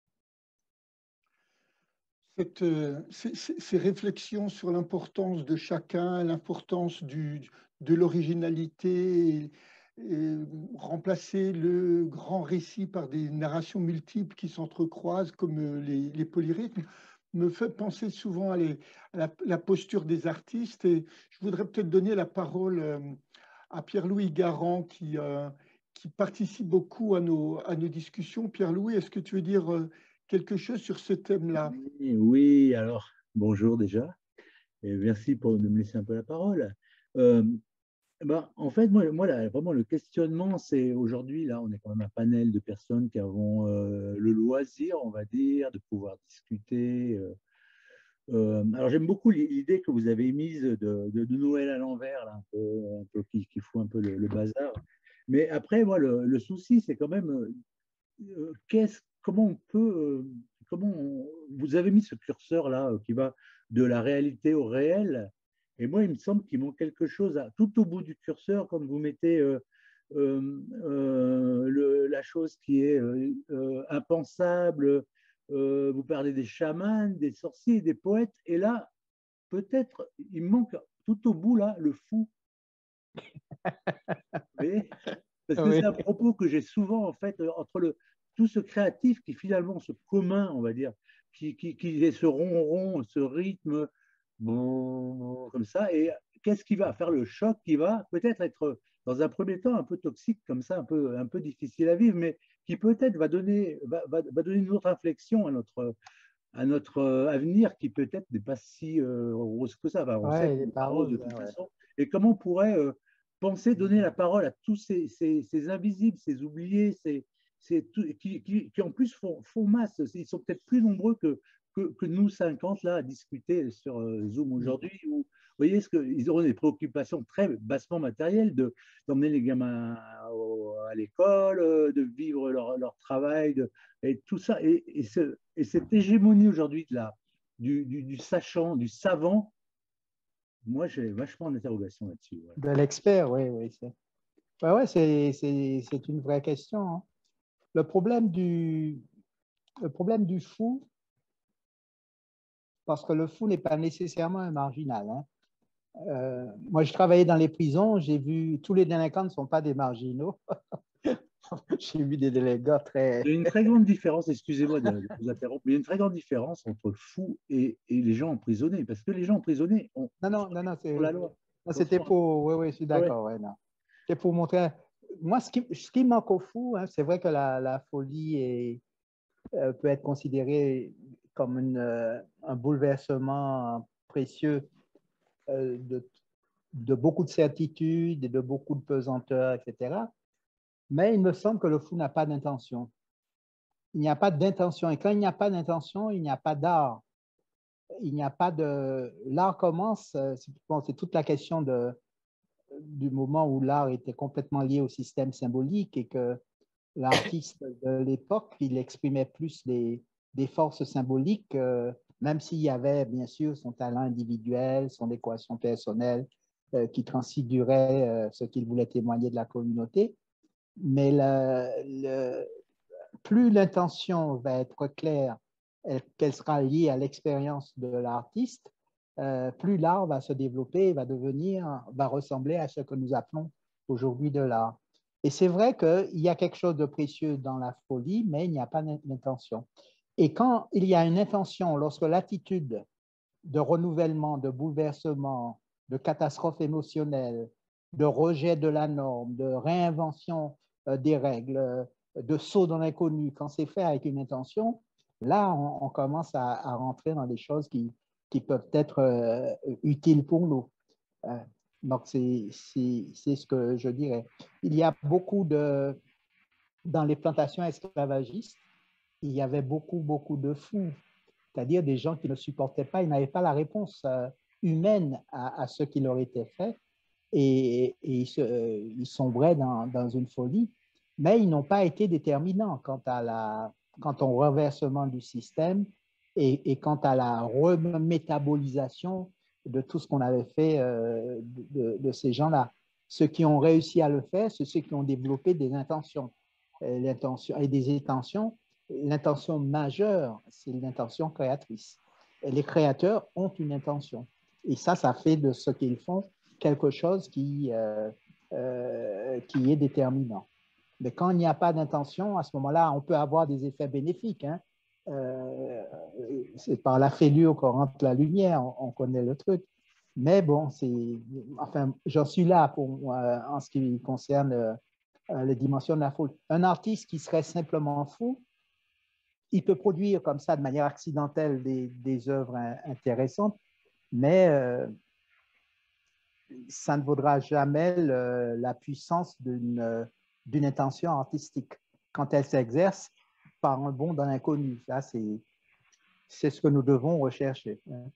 Cette, euh, ces, ces réflexions sur l'importance de chacun, l'importance du, de l'originalité, remplacer le grand récit par des narrations multiples qui s'entrecroisent comme les, les polyrythmes, me fait penser souvent à, les, à la, la posture des artistes. Et je voudrais peut-être donner la parole à Pierre-Louis Garand qui, euh, qui participe beaucoup à nos, à nos discussions. Pierre-Louis, est-ce que tu veux dire quelque chose sur ce thème-là? Oui, oui, alors bonjour déjà, et merci pour de me laisser un peu la parole. Euh, ben, en fait, moi, moi là, vraiment, le questionnement, c'est aujourd'hui, là, on est quand même un panel de personnes qui avons euh, le loisir, on va dire, de pouvoir discuter. Euh, euh, alors, j'aime beaucoup l'idée que vous avez émise de, de, de Noël à l'envers, là, un peu, un peu, qui, qui fout un peu le, le bazar. Mais après, moi, le, le souci, c'est quand même, euh, qu'est-ce, comment on peut, euh, comment on, vous avez mis ce curseur là euh, qui va de la réalité au réel, et moi il me semble qu'il manque quelque chose à, tout au bout du curseur, comme vous mettez euh, euh, euh, le, la chose qui est euh, euh, impensable, euh, vous parlez des chamans, des sorciers, des poètes, et là peut-être il manque tout au bout là le fou. Mais, parce que oui. C'est un propos que j'ai souvent en fait entre le tout ce créatif qui finalement, ce commun, on va dire, qui, qui, qui est ce ronron, ce rythme, bon, comme ça, et qu'est-ce qui va faire le choc qui va peut-être être, dans un premier temps, un peu toxique, comme ça, un peu, un peu difficile à vivre, mais qui peut-être va donner, va, va, va donner une autre inflexion à notre, à notre avenir, qui peut-être n'est pas si euh, rose que ça. Enfin, on ouais, sait qu'il n'est pas rose de toute ouais. façon. Et comment on pourrait euh, penser donner la parole à tous ces, ces, ces invisibles, ces oubliés, ces Tout, qui, qui, qui en plus font, font masse. Ils sont peut-être plus nombreux que, que, que nous cinquante là à discuter sur euh, Zoom aujourd'hui. Où, vous voyez, ce que, ils auront des préoccupations très bassement matérielles de, d'emmener les gamins à, à l'école, de vivre leur, leur travail, de, et tout ça. Et, et, ce, et cette hégémonie aujourd'hui de la, du, du, du sachant, du savant, moi j'ai vachement d'interrogations là-dessus. Ouais. De l'expert, oui. oui c'est ouais, ouais, c'est, c'est, c'est une vraie question. Hein. Le problème du, le problème du fou, parce que le fou n'est pas nécessairement un marginal. Hein. Euh, moi, je travaillais dans les prisons, j'ai vu, tous les délinquants ne sont pas des marginaux. J'ai vu des délinquants très... Il y a une très grande différence, excusez-moi de vous interrompre, mais il y a une très grande différence entre fou et, et les gens emprisonnés, parce que les gens emprisonnés ont... Non, non, non, non, c'est... pour la loi. Non, c'était pour... Oui, oui, je suis d'accord, ouais. Ouais, non. C'est pour montrer... Moi, ce qui, ce qui manque au fou, hein, c'est vrai que la, la folie est, euh, peut être considérée comme une, euh, un bouleversement précieux euh, de, de beaucoup de certitudes et de beaucoup de pesanteur, et cetera. Mais il me semble que le fou n'a pas d'intention. Il n'y a pas d'intention. Et quand il n'y a pas d'intention, il n'y a pas d'art. Il n'y a pas de... L'art commence, c'est, bon, c'est toute la question de, du moment où l'art était complètement lié au système symbolique et que l'artiste de l'époque, il exprimait plus des, des forces symboliques, euh, même s'il y avait bien sûr son talent individuel, son équation personnelle euh, qui transfigurait euh, ce qu'il voulait témoigner de la communauté. Mais le, le, plus l'intention va être claire, qu'elle sera liée à l'expérience de l'artiste, euh, plus l'art va se développer, va devenir, va ressembler à ce que nous appelons aujourd'hui de l'art. Et c'est vrai qu'il y a quelque chose de précieux dans la folie, mais il n'y a pas d'intention. Et quand il y a une intention, lorsque l'attitude de renouvellement, de bouleversement, de catastrophe émotionnelle, de rejet de la norme, de réinvention euh, des règles, euh, de saut dans l'inconnu, quand c'est fait avec une intention, là, on, on commence à, à rentrer dans des choses qui, qui peuvent être euh, utiles pour nous. Euh, donc, c'est ce que je dirais. Il y a beaucoup de... Dans les plantations esclavagistes, il y avait beaucoup, beaucoup de fous, c'est-à-dire des gens qui ne supportaient pas, ils n'avaient pas la réponse euh, humaine à, à ce qui leur était fait et, et ils, se, euh, ils sombraient dans, dans une folie, mais ils n'ont pas été déterminants quant, à la, quant au renversement du système et, et quant à la remétabolisation de tout ce qu'on avait fait euh, de, de ces gens-là. Ceux qui ont réussi à le faire, c'est ceux qui ont développé des intentions, l'intention et des intentions. L'intention majeure, c'est l'intention créatrice. Et les créateurs ont une intention. Et ça, ça fait de ce qu'ils font quelque chose qui, euh, euh, qui est déterminant. Mais quand il n'y a pas d'intention, à ce moment-là, on peut avoir des effets bénéfiques. Hein. Euh, c'est par la fêlure qu'on rentre la lumière, on, on connaît le truc. Mais bon, c'est, enfin, j'en suis là pour, euh, en ce qui concerne euh, les dimensions de la folie. Un artiste qui serait simplement fou, il peut produire comme ça de manière accidentelle des, des œuvres intéressantes, mais euh, ça ne vaudra jamais le, la puissance d'une d'une intention artistique quand elle s'exerce par un bond dans l'inconnu. Ça, c'est ce que nous devons rechercher.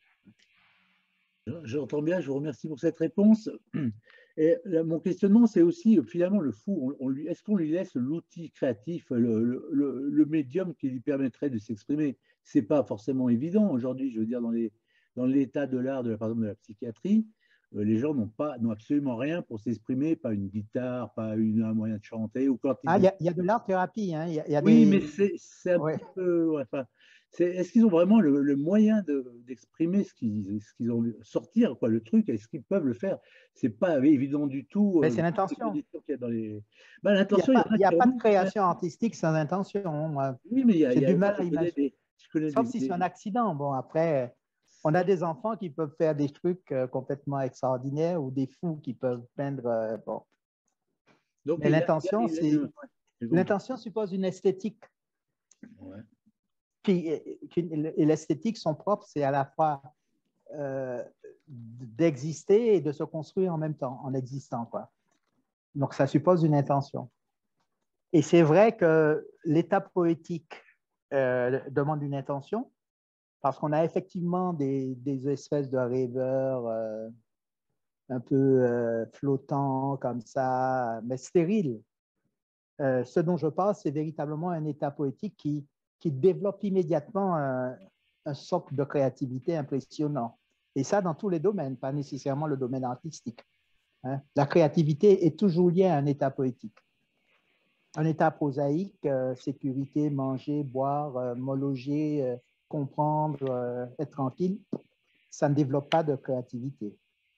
J'entends bien, je vous remercie pour cette réponse. Et là, mon questionnement, c'est aussi finalement le fou. On, on lui, est-ce qu'on lui laisse l'outil créatif, le, le, le médium qui lui permettrait de s'exprimer? C'est pas forcément évident aujourd'hui. Je veux dire, dans les dans l'état de l'art, de la, par exemple de la psychiatrie, euh, les gens n'ont pas, n'ont absolument rien pour s'exprimer, pas une guitare, pas une, un moyen de chanter. Ou quand ils ah, il ont... y, y a de l'art-thérapie. Hein. Y a, y a oui, des... mais c'est un ouais. petit peu. Ouais, enfin, est-ce qu'ils ont vraiment le, le moyen d'exprimer de, ce qu'ils ce qu'ils ont sortir, quoi, le truc, est-ce qu'ils peuvent le faire? C'est pas évident du tout. Mais Euh, c'est l'intention. Les... Ben, l'intention, il n'y a, a, a pas de création artistique sans intention. Moi. Oui, mais il y a, j'ai y a, du mal à imaginer. Sauf des, si c'est des... un accident. Bon, après, on a des enfants qui peuvent faire des trucs euh, complètement extraordinaires ou des fous qui peuvent peindre. Euh, bon. Donc, mais l'intention, c'est une... l'intention suppose une esthétique. Ouais. Qui, qui, et l'esthétique, son propre, c'est à la fois euh, d'exister et de se construire en même temps, en existant, quoi. Donc, ça suppose une intention. Et c'est vrai que l'état poétique euh, demande une intention, parce qu'on a effectivement des, des espèces de rêveurs euh, un peu euh, flottants comme ça, mais stériles. Euh, ce dont je parle, c'est véritablement un état poétique qui, qui développe immédiatement un, un socle de créativité impressionnant. Et ça dans tous les domaines, pas nécessairement le domaine artistique. Hein. La créativité est toujours liée à un état poétique. Un état prosaïque, euh, sécurité, manger, boire, euh, me loger, euh, comprendre, euh, être tranquille, ça ne développe pas de créativité.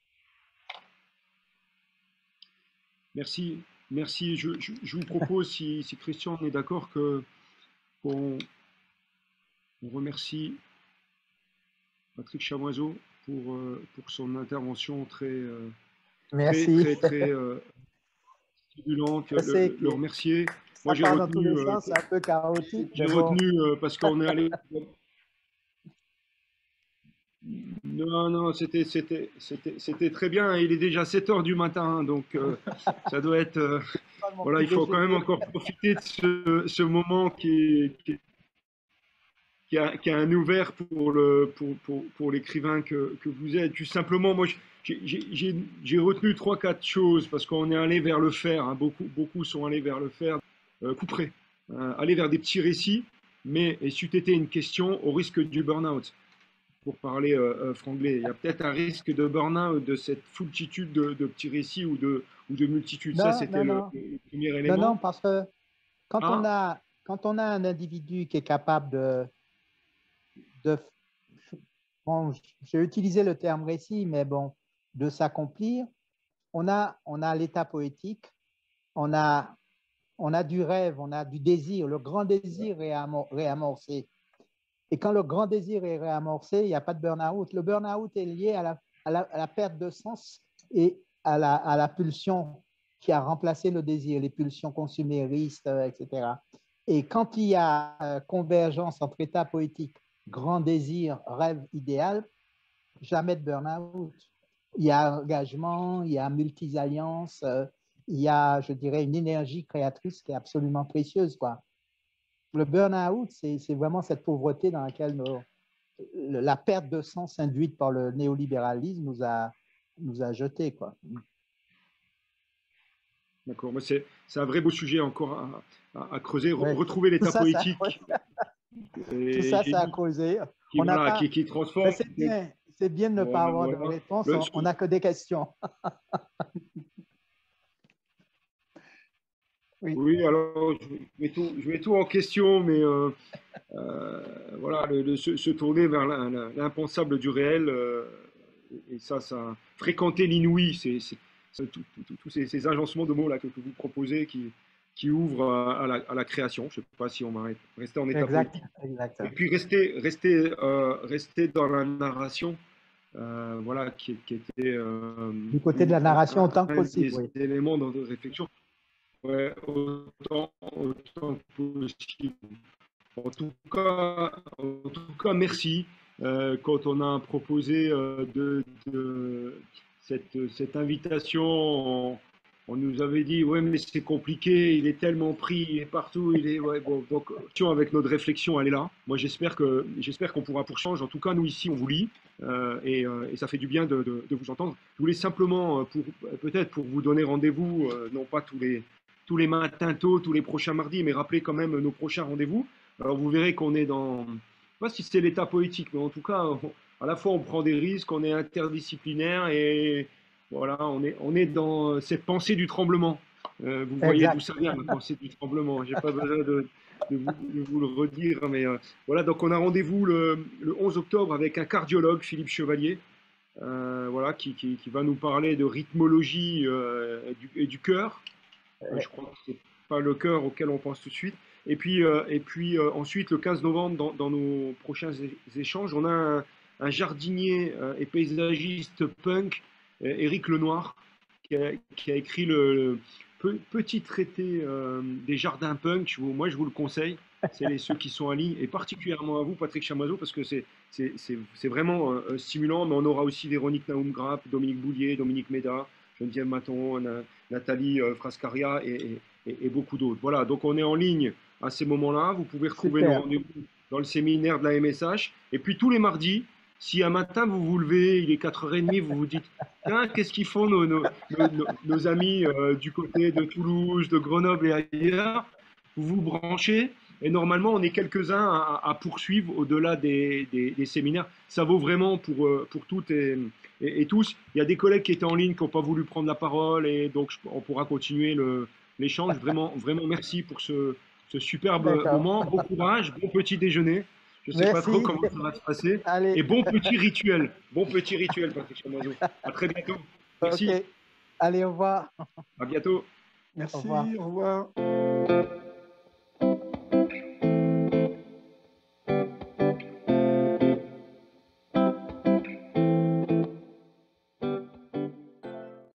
Merci, merci. Je, je, je vous propose, si, si Christian est d'accord, que qu'on on remercie Patrick Chamoiseau pour, euh, pour son intervention très, euh, merci. très, très, très euh, stimulante. Le, le, le remercier. Moi, j'ai retenu. Dans tous les euh, sens, c'est un peu chaotique. J'ai retenu bon. euh, parce qu'on est allé. Non, non, c'était, c'était, c'était, c'était très bien. Il est déjà sept heures du matin, donc euh, ça doit être. Euh, voilà, il faut quand même encore profiter de ce, ce moment qui, qui, qui, a, qui a un ouvert pour, le, pour, pour, pour l'écrivain que, que vous êtes. Tout simplement, moi, j'ai retenu trois, quatre choses parce qu'on est allé vers le faire. Hein, beaucoup, beaucoup sont allés vers le faire. Euh, couperé, euh, aller vers des petits récits, mais et c'eût été une question au risque du burn-out. Pour parler euh, franglais, il y a peut-être un risque de burn-out de cette foultitude de, de petits récits ou de, ou de multitudes. Non, ça, c'était le, le premier élément. Non, non, parce que quand, ah. on a, quand on a un individu qui est capable de, de bon, j'ai utilisé le terme récit, mais bon, de s'accomplir, on a, on a l'état poétique, on a, on a du rêve, on a du désir, le grand désir est réamorcé. Et quand le grand désir est réamorcé, il n'y a pas de burn-out. Le burn-out est lié à la, à, la, à la perte de sens et à la, à la pulsion qui a remplacé le désir, les pulsions consuméristes, et cetera. Et quand il y a convergence entre état poétique, grand désir, rêve idéal, jamais de burn-out. Il y a engagement, il y a multi-alliances, il y a, je dirais, une énergie créatrice qui est absolument précieuse, quoi. Le burn-out, c'est vraiment cette pauvreté dans laquelle nos, la perte de sens induite par le néolibéralisme nous a, nous a jetés, quoi. D'accord, c'est un vrai beau sujet encore à, à, à creuser, ouais. Retrouver l'état poétique. Tout ça, ça a causé. Qui, on voilà, pas... qui, qui transforme. C'est bien, bien de ne ouais, pas avoir voilà. de réponse, le... on n'a que des questions. Oui. oui, alors je mets, tout, je mets tout en question, mais euh, euh, voilà, le, le, se, se tourner vers l'impensable du réel, euh, et ça, ça fréquenter l'inouï, c'est tous ces, ces agencements de mots là que, que vous proposez qui, qui ouvrent à, à, la, à la création. Je ne sais pas si on va rester en état exact, politique. Exact. Et puis rester, rester, euh, rester dans la narration. Euh, voilà, qui, qui était euh, du côté de la narration autant que possible. Des oui. éléments de réflexion. Ouais, autant, autant que possible. En tout cas, en tout cas merci. Euh, quand on a proposé euh, de, de cette, cette invitation, on, on nous avait dit ouais mais c'est compliqué, il est tellement pris, il est partout, il est ouais bon donc avec notre réflexion elle est là. Moi j'espère que j'espère qu'on pourra pourchanger. En tout cas nous ici on vous lit euh, et, euh, et ça fait du bien de, de, de vous entendre. Je voulais simplement pour peut-être pour vous donner rendez-vous euh, non pas tous les tous les matins tôt, tous les prochains mardis, mais rappeler quand même nos prochains rendez-vous. Alors vous verrez qu'on est dans, je ne sais pas si c'est l'état poétique, mais en tout cas, on, à la fois on prend des risques, on est interdisciplinaire et voilà, on est, on est dans cette pensée du tremblement. Euh, vous voyez d'où ça vient, la pensée du tremblement. Je n'ai pas besoin de, de, vous, de vous le redire, mais euh, voilà, donc on a rendez-vous le, le onze octobre avec un cardiologue, Philippe Chevalier, euh, voilà, qui, qui, qui va nous parler de rythmologie euh, et du, et du cœur. Euh, je crois que ce n'est pas le cœur auquel on pense tout de suite. Et puis, euh, et puis euh, ensuite, le quinze novembre, dans, dans nos prochains échanges, on a un, un jardinier euh, et paysagiste punk, euh, Éric Lenoir, qui a, qui a écrit le, le petit traité euh, des jardins punk. Je vous, moi, je vous le conseille. C'est ceux qui sont en ligne, et particulièrement à vous, Patrick Chamoiseau, parce que c'est vraiment euh, stimulant. Mais on aura aussi Véronique Naoum-Grapp, Dominique Boulier, Dominique Méda, Geneviève Maton, Nathalie euh, Frascaria et, et, et beaucoup d'autres. Voilà, donc on est en ligne à ces moments-là. Vous pouvez retrouver nos rendez-vous dans le séminaire de la M S H. Et puis tous les mardis, si un matin vous vous levez, il est quatre heures trente, vous vous dites tiens, qu'est-ce qu'ils font nos, nos, nos, nos amis euh, du côté de Toulouse, de Grenoble et ailleurs, vous vous branchez. Et normalement, on est quelques-uns à, à poursuivre au-delà des, des, des séminaires. Ça vaut vraiment pour, pour toutes et, et, et tous. Il y a des collègues qui étaient en ligne qui n'ont pas voulu prendre la parole, et donc on pourra continuer l'échange. Vraiment, vraiment merci pour ce, ce superbe moment. Bon courage, bon petit déjeuner. Je ne sais pas trop comment ça va se passer. Allez. Et bon petit rituel. Bon petit rituel, Patrick Chamoiseau. À très bientôt. Merci. Okay. Allez, au revoir. À bientôt. Merci, au revoir. Au revoir.